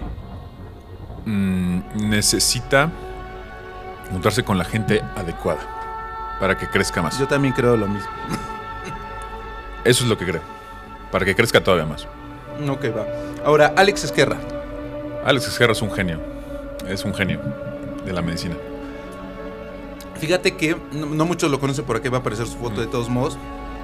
mmm, necesita juntarse con la gente adecuada para que crezca más. Yo también creo lo mismo. Eso es lo que creo. Para que crezca todavía más. Ok, va. Ahora, Alex Esquerra. Alex Esquerra es un genio. Es un genio de la medicina. Fíjate que no, no muchos lo conocen, por aquí va a aparecer su foto de todos modos.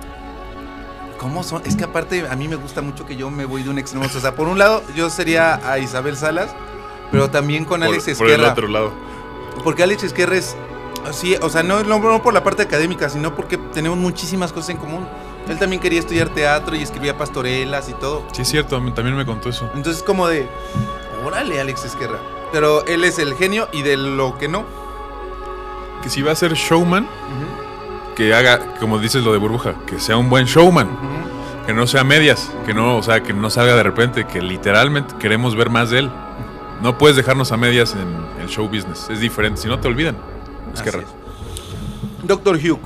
¿Cómo son? Es que aparte a mí me gusta mucho que yo me voy de un extremo. O sea, por un lado yo sería a Isabel Salas, pero también con por, Alex Esquerra. Por el otro lado. Porque Alex Esquerra es... Sí, o sea, no, no, no por la parte académica, sino porque tenemos muchísimas cosas en común. Él también quería estudiar teatro y escribía pastorelas y todo. Sí, es cierto, también me contó eso. Entonces como de... Órale, Alex Esquerra. Pero él es el genio y de lo que no. Que si va a ser showman... Uh-huh. Que haga, como dices lo de Burbuja, que sea un buen showman, uh-huh. que no sea medias, que no, o sea, que no salga de repente, que literalmente queremos ver más de él. No puedes dejarnos a medias en el show business, es diferente, si no te olvidan. Es que raro. doctor Hugh.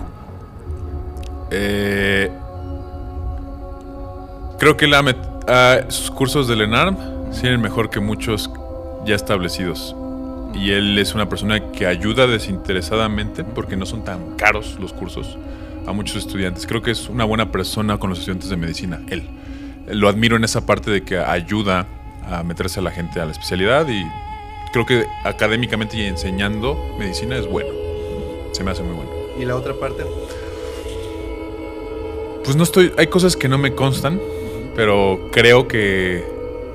Eh, creo que la met- uh, sus cursos de Lenarm tienen mejor que muchos ya establecidos. Y él es una persona que ayuda desinteresadamente, porque no son tan caros los cursos, a muchos estudiantes. Creo que es una buena persona con los estudiantes de medicina, él. Lo admiro en esa parte de que ayuda a meterse a la gente a la especialidad y creo que académicamente y enseñando medicina es bueno. Se me hace muy bueno. ¿Y la otra parte? Pues no estoy... Hay cosas que no me constan, pero creo que...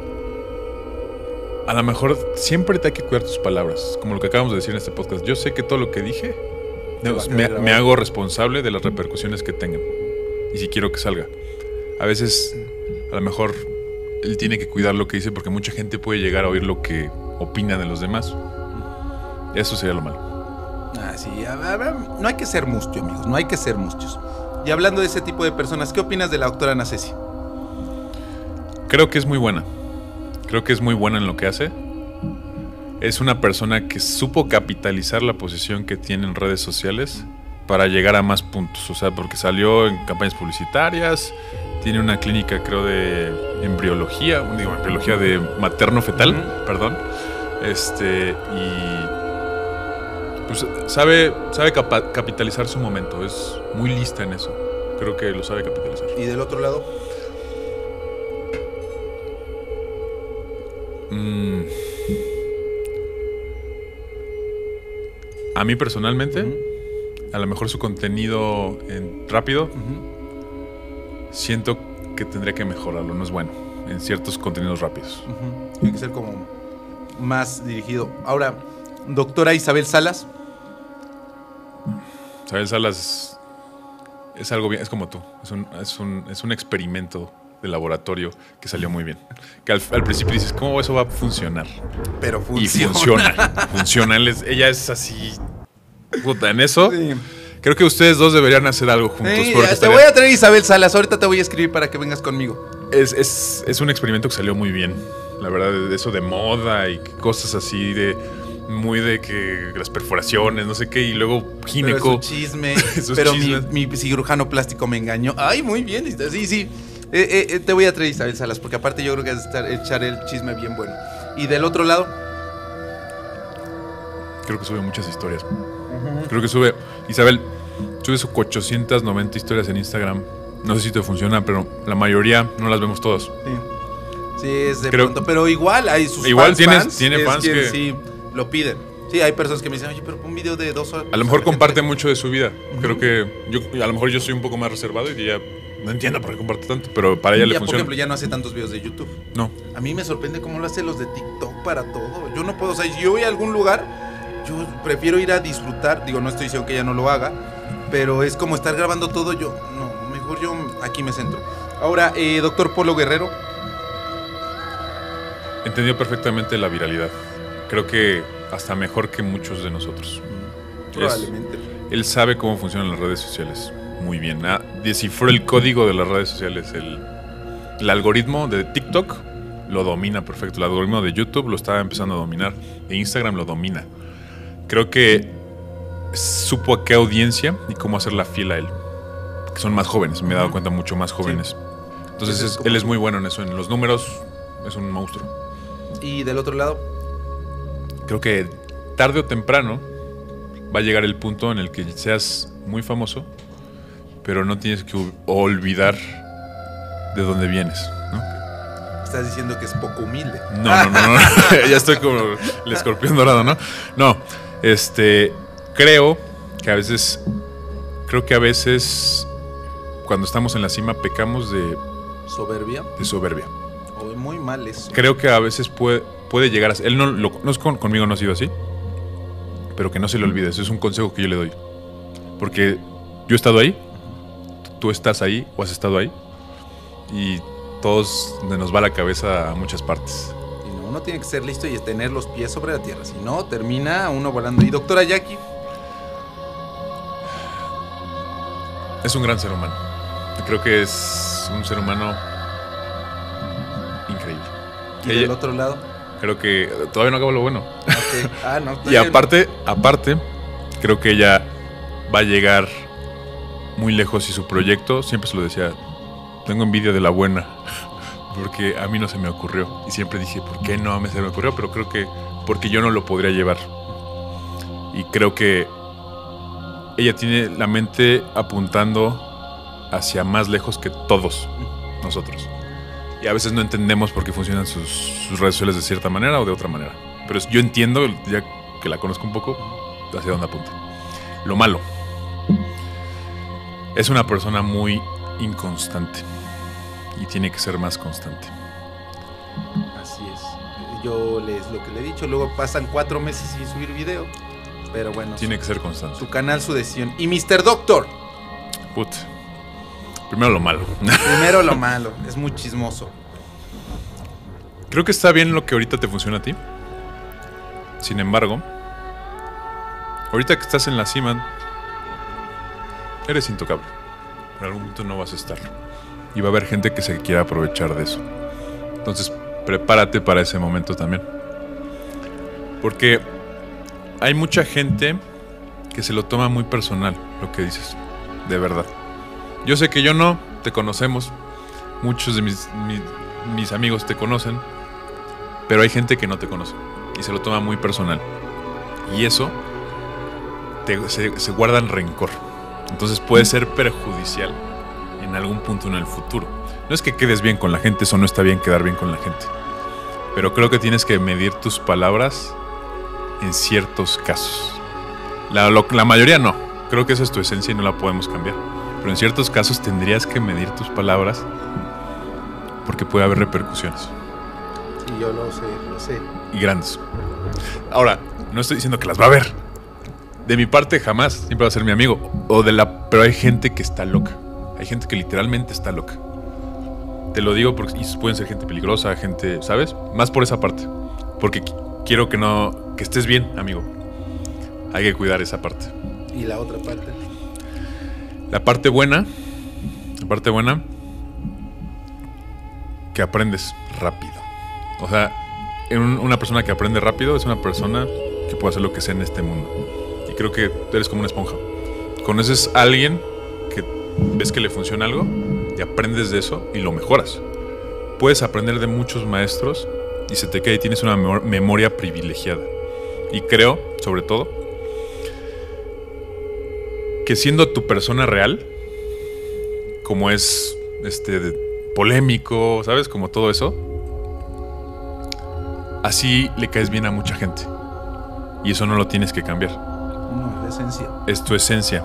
A lo mejor siempre te hay que cuidar tus palabras, como lo que acabamos de decir en este podcast. Yo sé que todo lo que dije me, me hago responsable de las repercusiones que tengan. Y si quiero que salga. A veces, a lo mejor, él tiene que cuidar lo que dice porque mucha gente puede llegar a oír lo que opina de los demás. Eso sería lo malo. Ah, sí. A ver, no hay que ser mustio, amigos. No hay que ser mustios. Y hablando de ese tipo de personas, ¿qué opinas de la doctora Ana Ceci? Creo que es muy buena. Creo que es muy buena en lo que hace. Es una persona que supo capitalizar la posición que tiene en redes sociales para llegar a más puntos. O sea, porque salió en campañas publicitarias, tiene una clínica, creo, de embriología, digo, embriología de materno-fetal, uh-huh. perdón. Este, y pues sabe, sabe capa- capitalizar su momento, es muy lista en eso. Creo que lo sabe capitalizar. ¿Y del otro lado? Mm. A mí personalmente, uh-huh. a lo mejor su contenido en rápido, uh-huh. siento que tendría que mejorarlo, no es bueno en ciertos contenidos rápidos. Uh-huh. Tiene que ser como más dirigido. Ahora, doctora Isabel Salas. Isabel Salas es, es algo bien, es como tú, es un, es un, es un experimento de laboratorio que salió muy bien. Que al, al principio dices, ¿cómo eso va a funcionar? Pero funciona. Y funciona. Funciona. Él es, ella es así. Puta, en eso. Sí. Creo que ustedes dos deberían hacer algo juntos. Sí, porque te estaría... voy a traer Isabel Salas. Ahorita te voy a escribir para que vengas conmigo. Es, es, es un experimento que salió muy bien. La verdad, eso de moda y cosas así de. Muy de que las perforaciones, no sé qué, y luego gineco. Pero es un chisme. pero mi, mi cirujano plástico me engañó. Ay, muy bien. Sí, sí. Eh, eh, te voy a traer Isabel Salas, porque aparte yo creo que es echar el chisme bien bueno. Y del otro lado, creo que sube muchas historias. Uh-huh. Creo que sube, Isabel, sube sus ochocientas noventa historias en Instagram. No sé si te funciona, pero la mayoría no las vemos todas. Sí, sí es de creo, pronto, pero igual hay sus igual fans. Igual fans, tiene fans que, que sí lo piden. Sí, hay personas que me dicen, oye, pero un video de dos horas. A lo mejor comparte gente... mucho de su vida. Uh-huh. Creo que yo, a lo mejor yo soy un poco más reservado y ya no entiendo por qué comparte tanto, pero para ella ya, le funciona. Por ejemplo, ya no hace tantos videos de YouTube. No. A mí me sorprende cómo lo hace los de TikTok para todo. Yo no puedo, o sea, si yo voy a algún lugar, yo prefiero ir a disfrutar. Digo, no estoy diciendo que ella no lo haga, pero es como estar grabando todo. Yo, no, mejor yo aquí me centro. Ahora, eh, doctor Polo Guerrero. Entendió perfectamente la viralidad. Creo que hasta mejor que muchos de nosotros. Probablemente. Es, él sabe cómo funcionan las redes sociales. Muy bien. Ah, descifró el código de las redes sociales. El, el algoritmo de TikTok lo domina perfecto. El algoritmo de YouTube lo está empezando a dominar. De Instagram lo domina. Creo que supo a qué audiencia y cómo hacerla fiel a él. Que son más jóvenes. Me he dado cuenta, mucho más jóvenes. Sí. Entonces es, él es muy bueno en eso. En los números es un monstruo. ¿Y del otro lado? Creo que tarde o temprano va a llegar el punto en el que seas muy famoso, pero no tienes que olvidar de dónde vienes, ¿no? Estás diciendo que es poco humilde. No, no, no, no. Ya estoy como el escorpión dorado, ¿no? No, este, creo que a veces, creo que a veces cuando estamos en la cima pecamos de soberbia. De soberbia. O muy mal eso. Creo que a veces puede, puede llegar a ser, él no, lo, no es con, conmigo no ha sido así, pero que no se le olvide. Eso es un consejo que yo le doy. Porque yo he estado ahí, tú estás ahí o has estado ahí, y todos nos va la cabeza a muchas partes. Y no, uno tiene que ser listo y tener los pies sobre la tierra, si no, termina uno volando. Y doctora Jackie. Es un gran ser humano. Creo que es un ser humano increíble. ¿Y Ella, del otro lado? Creo que todavía no acabo lo bueno. Okay. Ah, no, y aparte, aparte, creo que ella va a llegar muy lejos y su proyecto, siempre se lo decía, tengo envidia de la buena, porque a mí no se me ocurrió. Y siempre dije, ¿por qué no a mí se me ocurrió? Pero creo que porque yo no lo podría llevar. Y creo que ella tiene la mente apuntando hacia más lejos que todos nosotros. Y a veces no entendemos por qué funcionan sus, sus redes sociales de cierta manera o de otra manera. Pero yo entiendo, ya que la conozco un poco, hacia dónde apunta. Lo malo. Es una persona muy inconstante. Y tiene que ser más constante. Así es. Yo les lo que le he dicho. Luego pasan cuatro meses sin subir video. Pero bueno. Tiene su, que ser constante. Su canal, su decisión. Y mister Doctor. Put. Primero lo malo. Primero lo malo. Es muy chismoso. Creo que está bien lo que ahorita te funciona a ti. Sin embargo, ahorita que estás en la cima, eres intocable. En algún momento no vas a estar. Y va a haber gente que se quiera aprovechar de eso. Entonces, prepárate para ese momento también. Porque hay mucha gente que se lo toma muy personal lo que dices, de verdad. Yo sé que yo no, te conocemos, muchos de mis, mis, mis amigos te conocen, pero hay gente que no te conoce y se lo toma muy personal. Y eso te, se, se guarda en rencor. Entonces puede ser perjudicial en algún punto en el futuro. No es que quedes bien con la gente, eso no está bien quedar bien con la gente. Pero creo que tienes que medir tus palabras en ciertos casos. La, lo, la mayoría no. Creo que esa es tu esencia y no la podemos cambiar. Pero en ciertos casos tendrías que medir tus palabras porque puede haber repercusiones. Sí, yo lo sé, lo sé. Y grandes. Ahora, no estoy diciendo que las va a haber. De mi parte jamás, siempre va a ser mi amigo. O de la, pero hay gente que está loca. Hay gente que literalmente está loca. Te lo digo porque y pueden ser gente peligrosa, gente, ¿sabes? Más por esa parte. Porque qu- quiero que no, que estés bien, amigo. Hay que cuidar esa parte. ¿Y la otra parte? La parte buena, la parte buena, que aprendes rápido. O sea, un, una persona que aprende rápido es una persona que puede hacer lo que sea en este mundo. Y creo que tú eres como una esponja. Conoces a alguien que ves que le funciona algo y aprendes de eso y lo mejoras. Puedes aprender de muchos maestros y se te queda y tienes una mem- memoria privilegiada. Y creo, sobre todo, que siendo tu persona real, como es este de, polémico, ¿sabes? Como todo eso, así le caes bien a mucha gente. Y eso no lo tienes que cambiar. No, es esencia. Es tu esencia.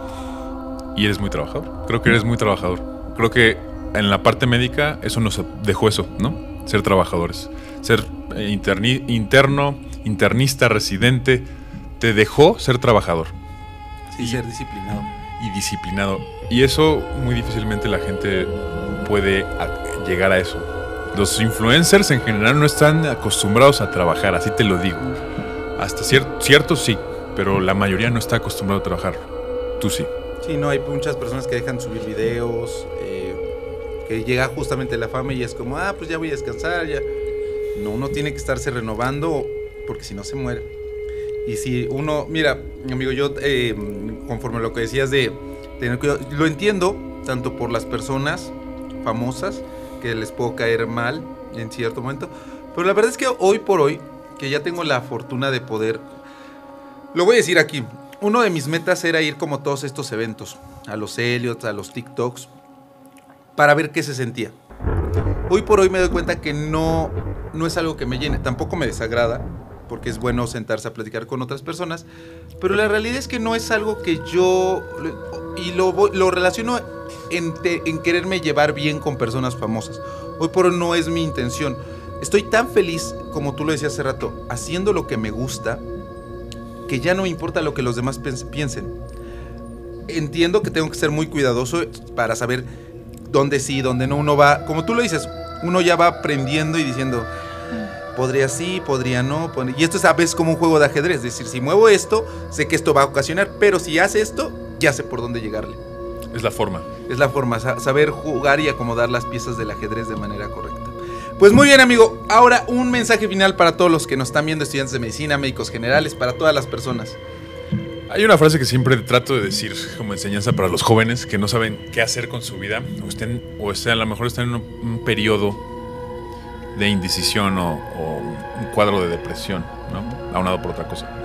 Y eres muy trabajador. Creo que eres muy trabajador. Creo que en la parte médica eso nos dejó eso, ¿no? Ser trabajadores. Ser interni- interno, internista, residente, te dejó ser trabajador. Sí, y, ser disciplinado. Y disciplinado. Y eso muy difícilmente la gente puede a- llegar a eso. Los influencers en general no están acostumbrados a trabajar, así te lo digo. Hasta cier- cierto sí, pero la mayoría no está acostumbrado a trabajar. Tú sí. Sí, no, hay muchas personas que dejan subir videos, eh, que llega justamente la fama y es como, ah, pues ya voy a descansar, ya. No, uno tiene que estarse renovando porque si no se muere. Y si uno, mira, amigo, yo eh, conforme a lo que decías de tener cuidado, lo entiendo tanto por las personas famosas que les puedo caer mal en cierto momento, pero la verdad es que hoy por hoy, que ya tengo la fortuna de poder, lo voy a decir aquí, uno de mis metas era ir como a todos estos eventos, a los Elliots, a los TikToks, para ver qué se sentía. Hoy por hoy me doy cuenta que no, no es algo que me llene, tampoco me desagrada, porque es bueno sentarse a platicar con otras personas, pero la realidad es que no es algo que yo, y lo, lo relaciono en, te, en quererme llevar bien con personas famosas. Hoy por hoy no es mi intención. Estoy tan feliz, como tú lo decías hace rato, haciendo lo que me gusta, que ya no me importa lo que los demás piensen. Entiendo que tengo que ser muy cuidadoso para saber dónde sí, dónde no. Uno va, como tú lo dices, uno ya va aprendiendo y diciendo, podría sí, podría no. Podría... Y esto es a veces como un juego de ajedrez. Es decir, si muevo esto, sé que esto va a ocasionar, pero si hace esto, ya sé por dónde llegarle. Es la forma. Es la forma, saber jugar y acomodar las piezas del ajedrez de manera correcta. Pues muy bien, amigo. Ahora un mensaje final para todos los que nos están viendo, estudiantes de medicina, médicos generales, para todas las personas. Hay una frase que siempre trato de decir como enseñanza para los jóvenes que no saben qué hacer con su vida o estén, o estén, a lo mejor están en un, un periodo de indecisión o, o un cuadro de depresión, ¿no? Aunado por otra cosa.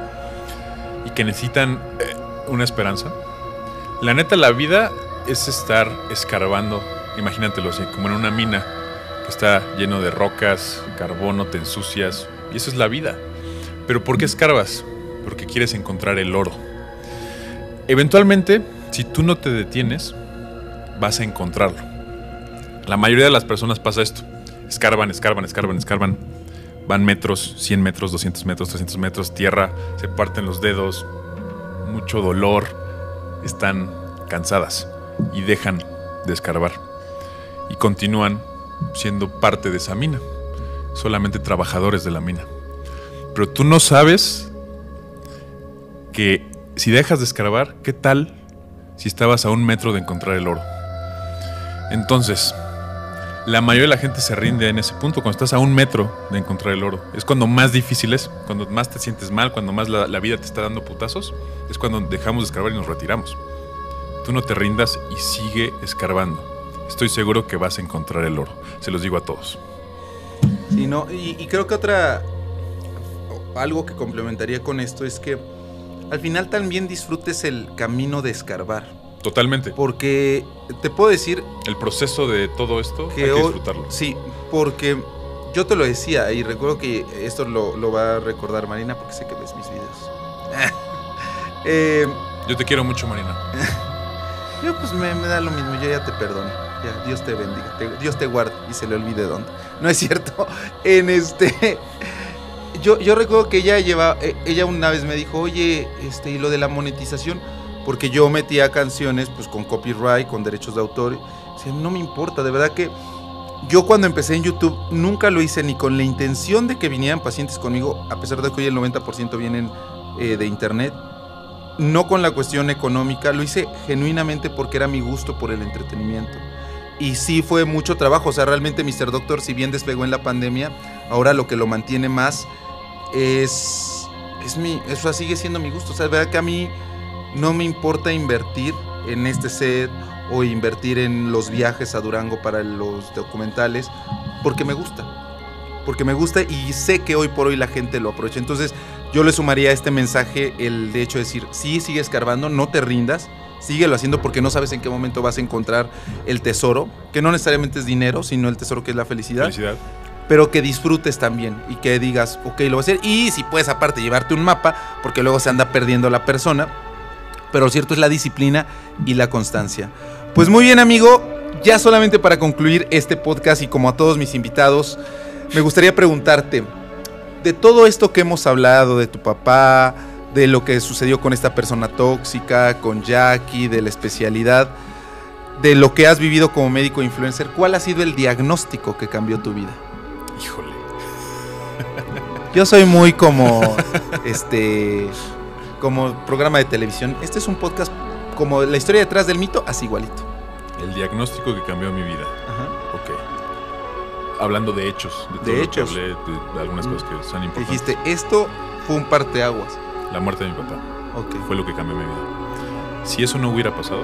Y que necesitan eh, una esperanza. La neta, la vida es estar escarbando, imagínatelo así, como en una mina que está lleno de rocas, carbono, te ensucias, y eso es la vida. ¿Pero por qué escarbas? Porque quieres encontrar el oro. Eventualmente, si tú no te detienes, vas a encontrarlo. La mayoría de las personas pasa esto. Escarban, escarban, escarban, escarban. Van metros, cien metros, doscientos metros, trescientos metros, tierra, se parten los dedos, mucho dolor, están cansadas y dejan de escarbar. Y continúan siendo parte de esa mina, solamente trabajadores de la mina. Pero tú no sabes que si dejas de escarbar, ¿qué tal si estabas a un metro de encontrar el oro? Entonces, La mayoría de la gente se rinde en ese punto, cuando estás a un metro de encontrar el oro. Es cuando más difícil es, cuando más te sientes mal, cuando más la, la vida te está dando putazos, es cuando dejamos de escarbar y nos retiramos. Tú no te rindas y sigue escarbando. Estoy seguro que vas a encontrar el oro. Se los digo a todos. Sí, no, y, y creo que otra... algo que complementaría con esto es que al final también disfrutes el camino de escarbar. Totalmente. Porque te puedo decir... El proceso de todo esto que hay que hoy, disfrutarlo. Sí, porque yo te lo decía y recuerdo que esto lo, lo va a recordar Marina porque sé que ves mis videos. eh, yo te quiero mucho, Marina. Yo pues me, me da lo mismo, yo ya te perdono. Ya, Dios te bendiga, te, Dios te guarde y se le olvide dónde. No es cierto. En este... Yo, yo recuerdo que ella lleva, ella una vez me dijo, oye, este, y lo de la monetización, porque yo metía canciones pues con copyright, con derechos de autor. O sea, no me importa, de verdad que yo cuando empecé en YouTube nunca lo hice ni con la intención de que vinieran pacientes conmigo, a pesar de que hoy el noventa por ciento vienen eh, de internet, no con la cuestión económica, lo hice genuinamente porque era mi gusto por el entretenimiento. Y sí fue mucho trabajo, o sea, realmente míster Doctor, si bien despegó en la pandemia, ahora lo que lo mantiene más es, es mi, eso sigue siendo mi gusto. O sea, es verdad que a mí no me importa invertir en este set o invertir en los viajes a Durango para los documentales, porque me gusta, porque me gusta y sé que hoy por hoy la gente lo aprovecha. Entonces yo le sumaría a este mensaje el de hecho de decir, sí, sigue escarbando, no te rindas, síguelo haciendo porque no sabes en qué momento vas a encontrar el tesoro, que no necesariamente es dinero, sino el tesoro que es la felicidad. Felicidad. Pero que disfrutes también y que digas, ok, lo voy a hacer. Y si puedes aparte llevarte un mapa, porque luego se anda perdiendo la persona. Pero lo cierto es la disciplina y la constancia. Pues muy bien, amigo, ya solamente para concluir este podcast y como a todos mis invitados, me gustaría preguntarte, de todo esto que hemos hablado, de tu papá, de lo que sucedió con esta persona tóxica, con Jackie, de la especialidad, de lo que has vivido como médico influencer, ¿cuál ha sido el diagnóstico que cambió tu vida? Híjole. Yo soy muy como este como programa de televisión. Este es un podcast como la historia detrás del mito, así igualito. El diagnóstico que cambió mi vida. Ajá. Ok. Hablando de hechos, de, todo de lo hechos. Que hablé, de, de algunas cosas que son importantes. Dijiste, esto fue un parteaguas. La muerte de mi papá. Okay. Fue lo que cambió mi vida. Si eso no hubiera pasado,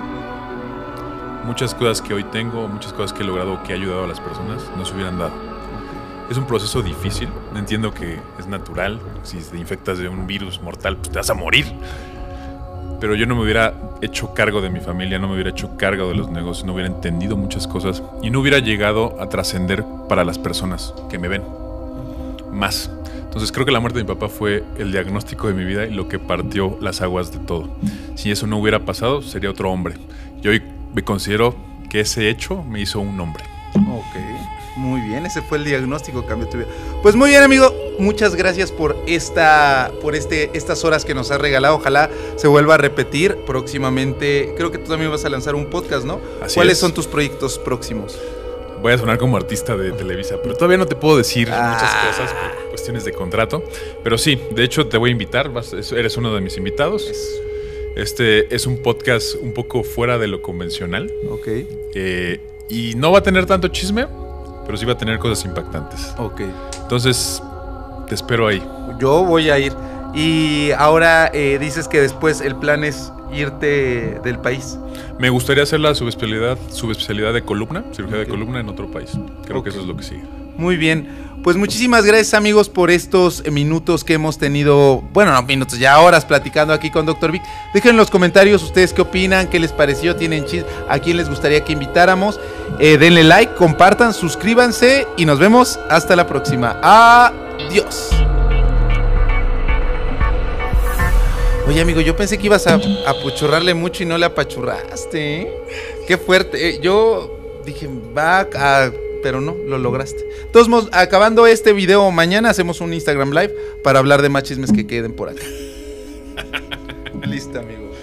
muchas cosas que hoy tengo, muchas cosas que he logrado, que he ayudado a las personas, no se hubieran dado. Okay. Es un proceso difícil. Entiendo que es natural. Si te infectas de un virus mortal, pues te vas a morir. Pero yo no me hubiera hecho cargo de mi familia, no me hubiera hecho cargo de los negocios, no hubiera entendido muchas cosas y no hubiera llegado a trascender para las personas que me ven más. Entonces creo que la muerte de mi papá fue el diagnóstico de mi vida y lo que partió las aguas de todo. Si eso no hubiera pasado, sería otro hombre. Yo hoy me considero que ese hecho me hizo un hombre. Ok, muy bien, ese fue el diagnóstico que cambió tu vida. Pues muy bien, amigo, muchas gracias por esta, por este, estas horas que nos has regalado. Ojalá se vuelva a repetir próximamente. Creo que tú también vas a lanzar un podcast, ¿no? Así ¿Cuáles es. son tus proyectos próximos? Voy a sonar como artista de Televisa, pero todavía no te puedo decir ah. muchas cosas por cuestiones de contrato. Pero sí, de hecho te voy a invitar, vas, eres uno de mis invitados. Es... Este es un podcast un poco fuera de lo convencional. Ok. Eh, y no va a tener tanto chisme, pero sí va a tener cosas impactantes. Ok. Entonces, te espero ahí. Yo voy a ir. Y ahora eh, dices que después el plan es irte del país. Me gustaría hacer la subespecialidad, subespecialidad de columna, cirugía okay. de columna en otro país. Creo okay. que eso es lo que sigue. Muy bien. Pues muchísimas gracias, amigos, por estos minutos que hemos tenido, bueno, no minutos, ya horas platicando aquí con doctor Vic. Dejen en los comentarios ustedes qué opinan, qué les pareció, tienen chis, a quién les gustaría que invitáramos. Eh, denle like, compartan, suscríbanse y nos vemos hasta la próxima. Adiós. Oye, amigo, yo pensé que ibas a apachurrarle mucho y no le apachurraste, ¿eh? Qué fuerte. Eh, yo dije, va a... pero no, lo lograste. De todos modos, acabando este video mañana hacemos un Instagram Live para hablar de más chismes que queden por acá. Listo, amigo.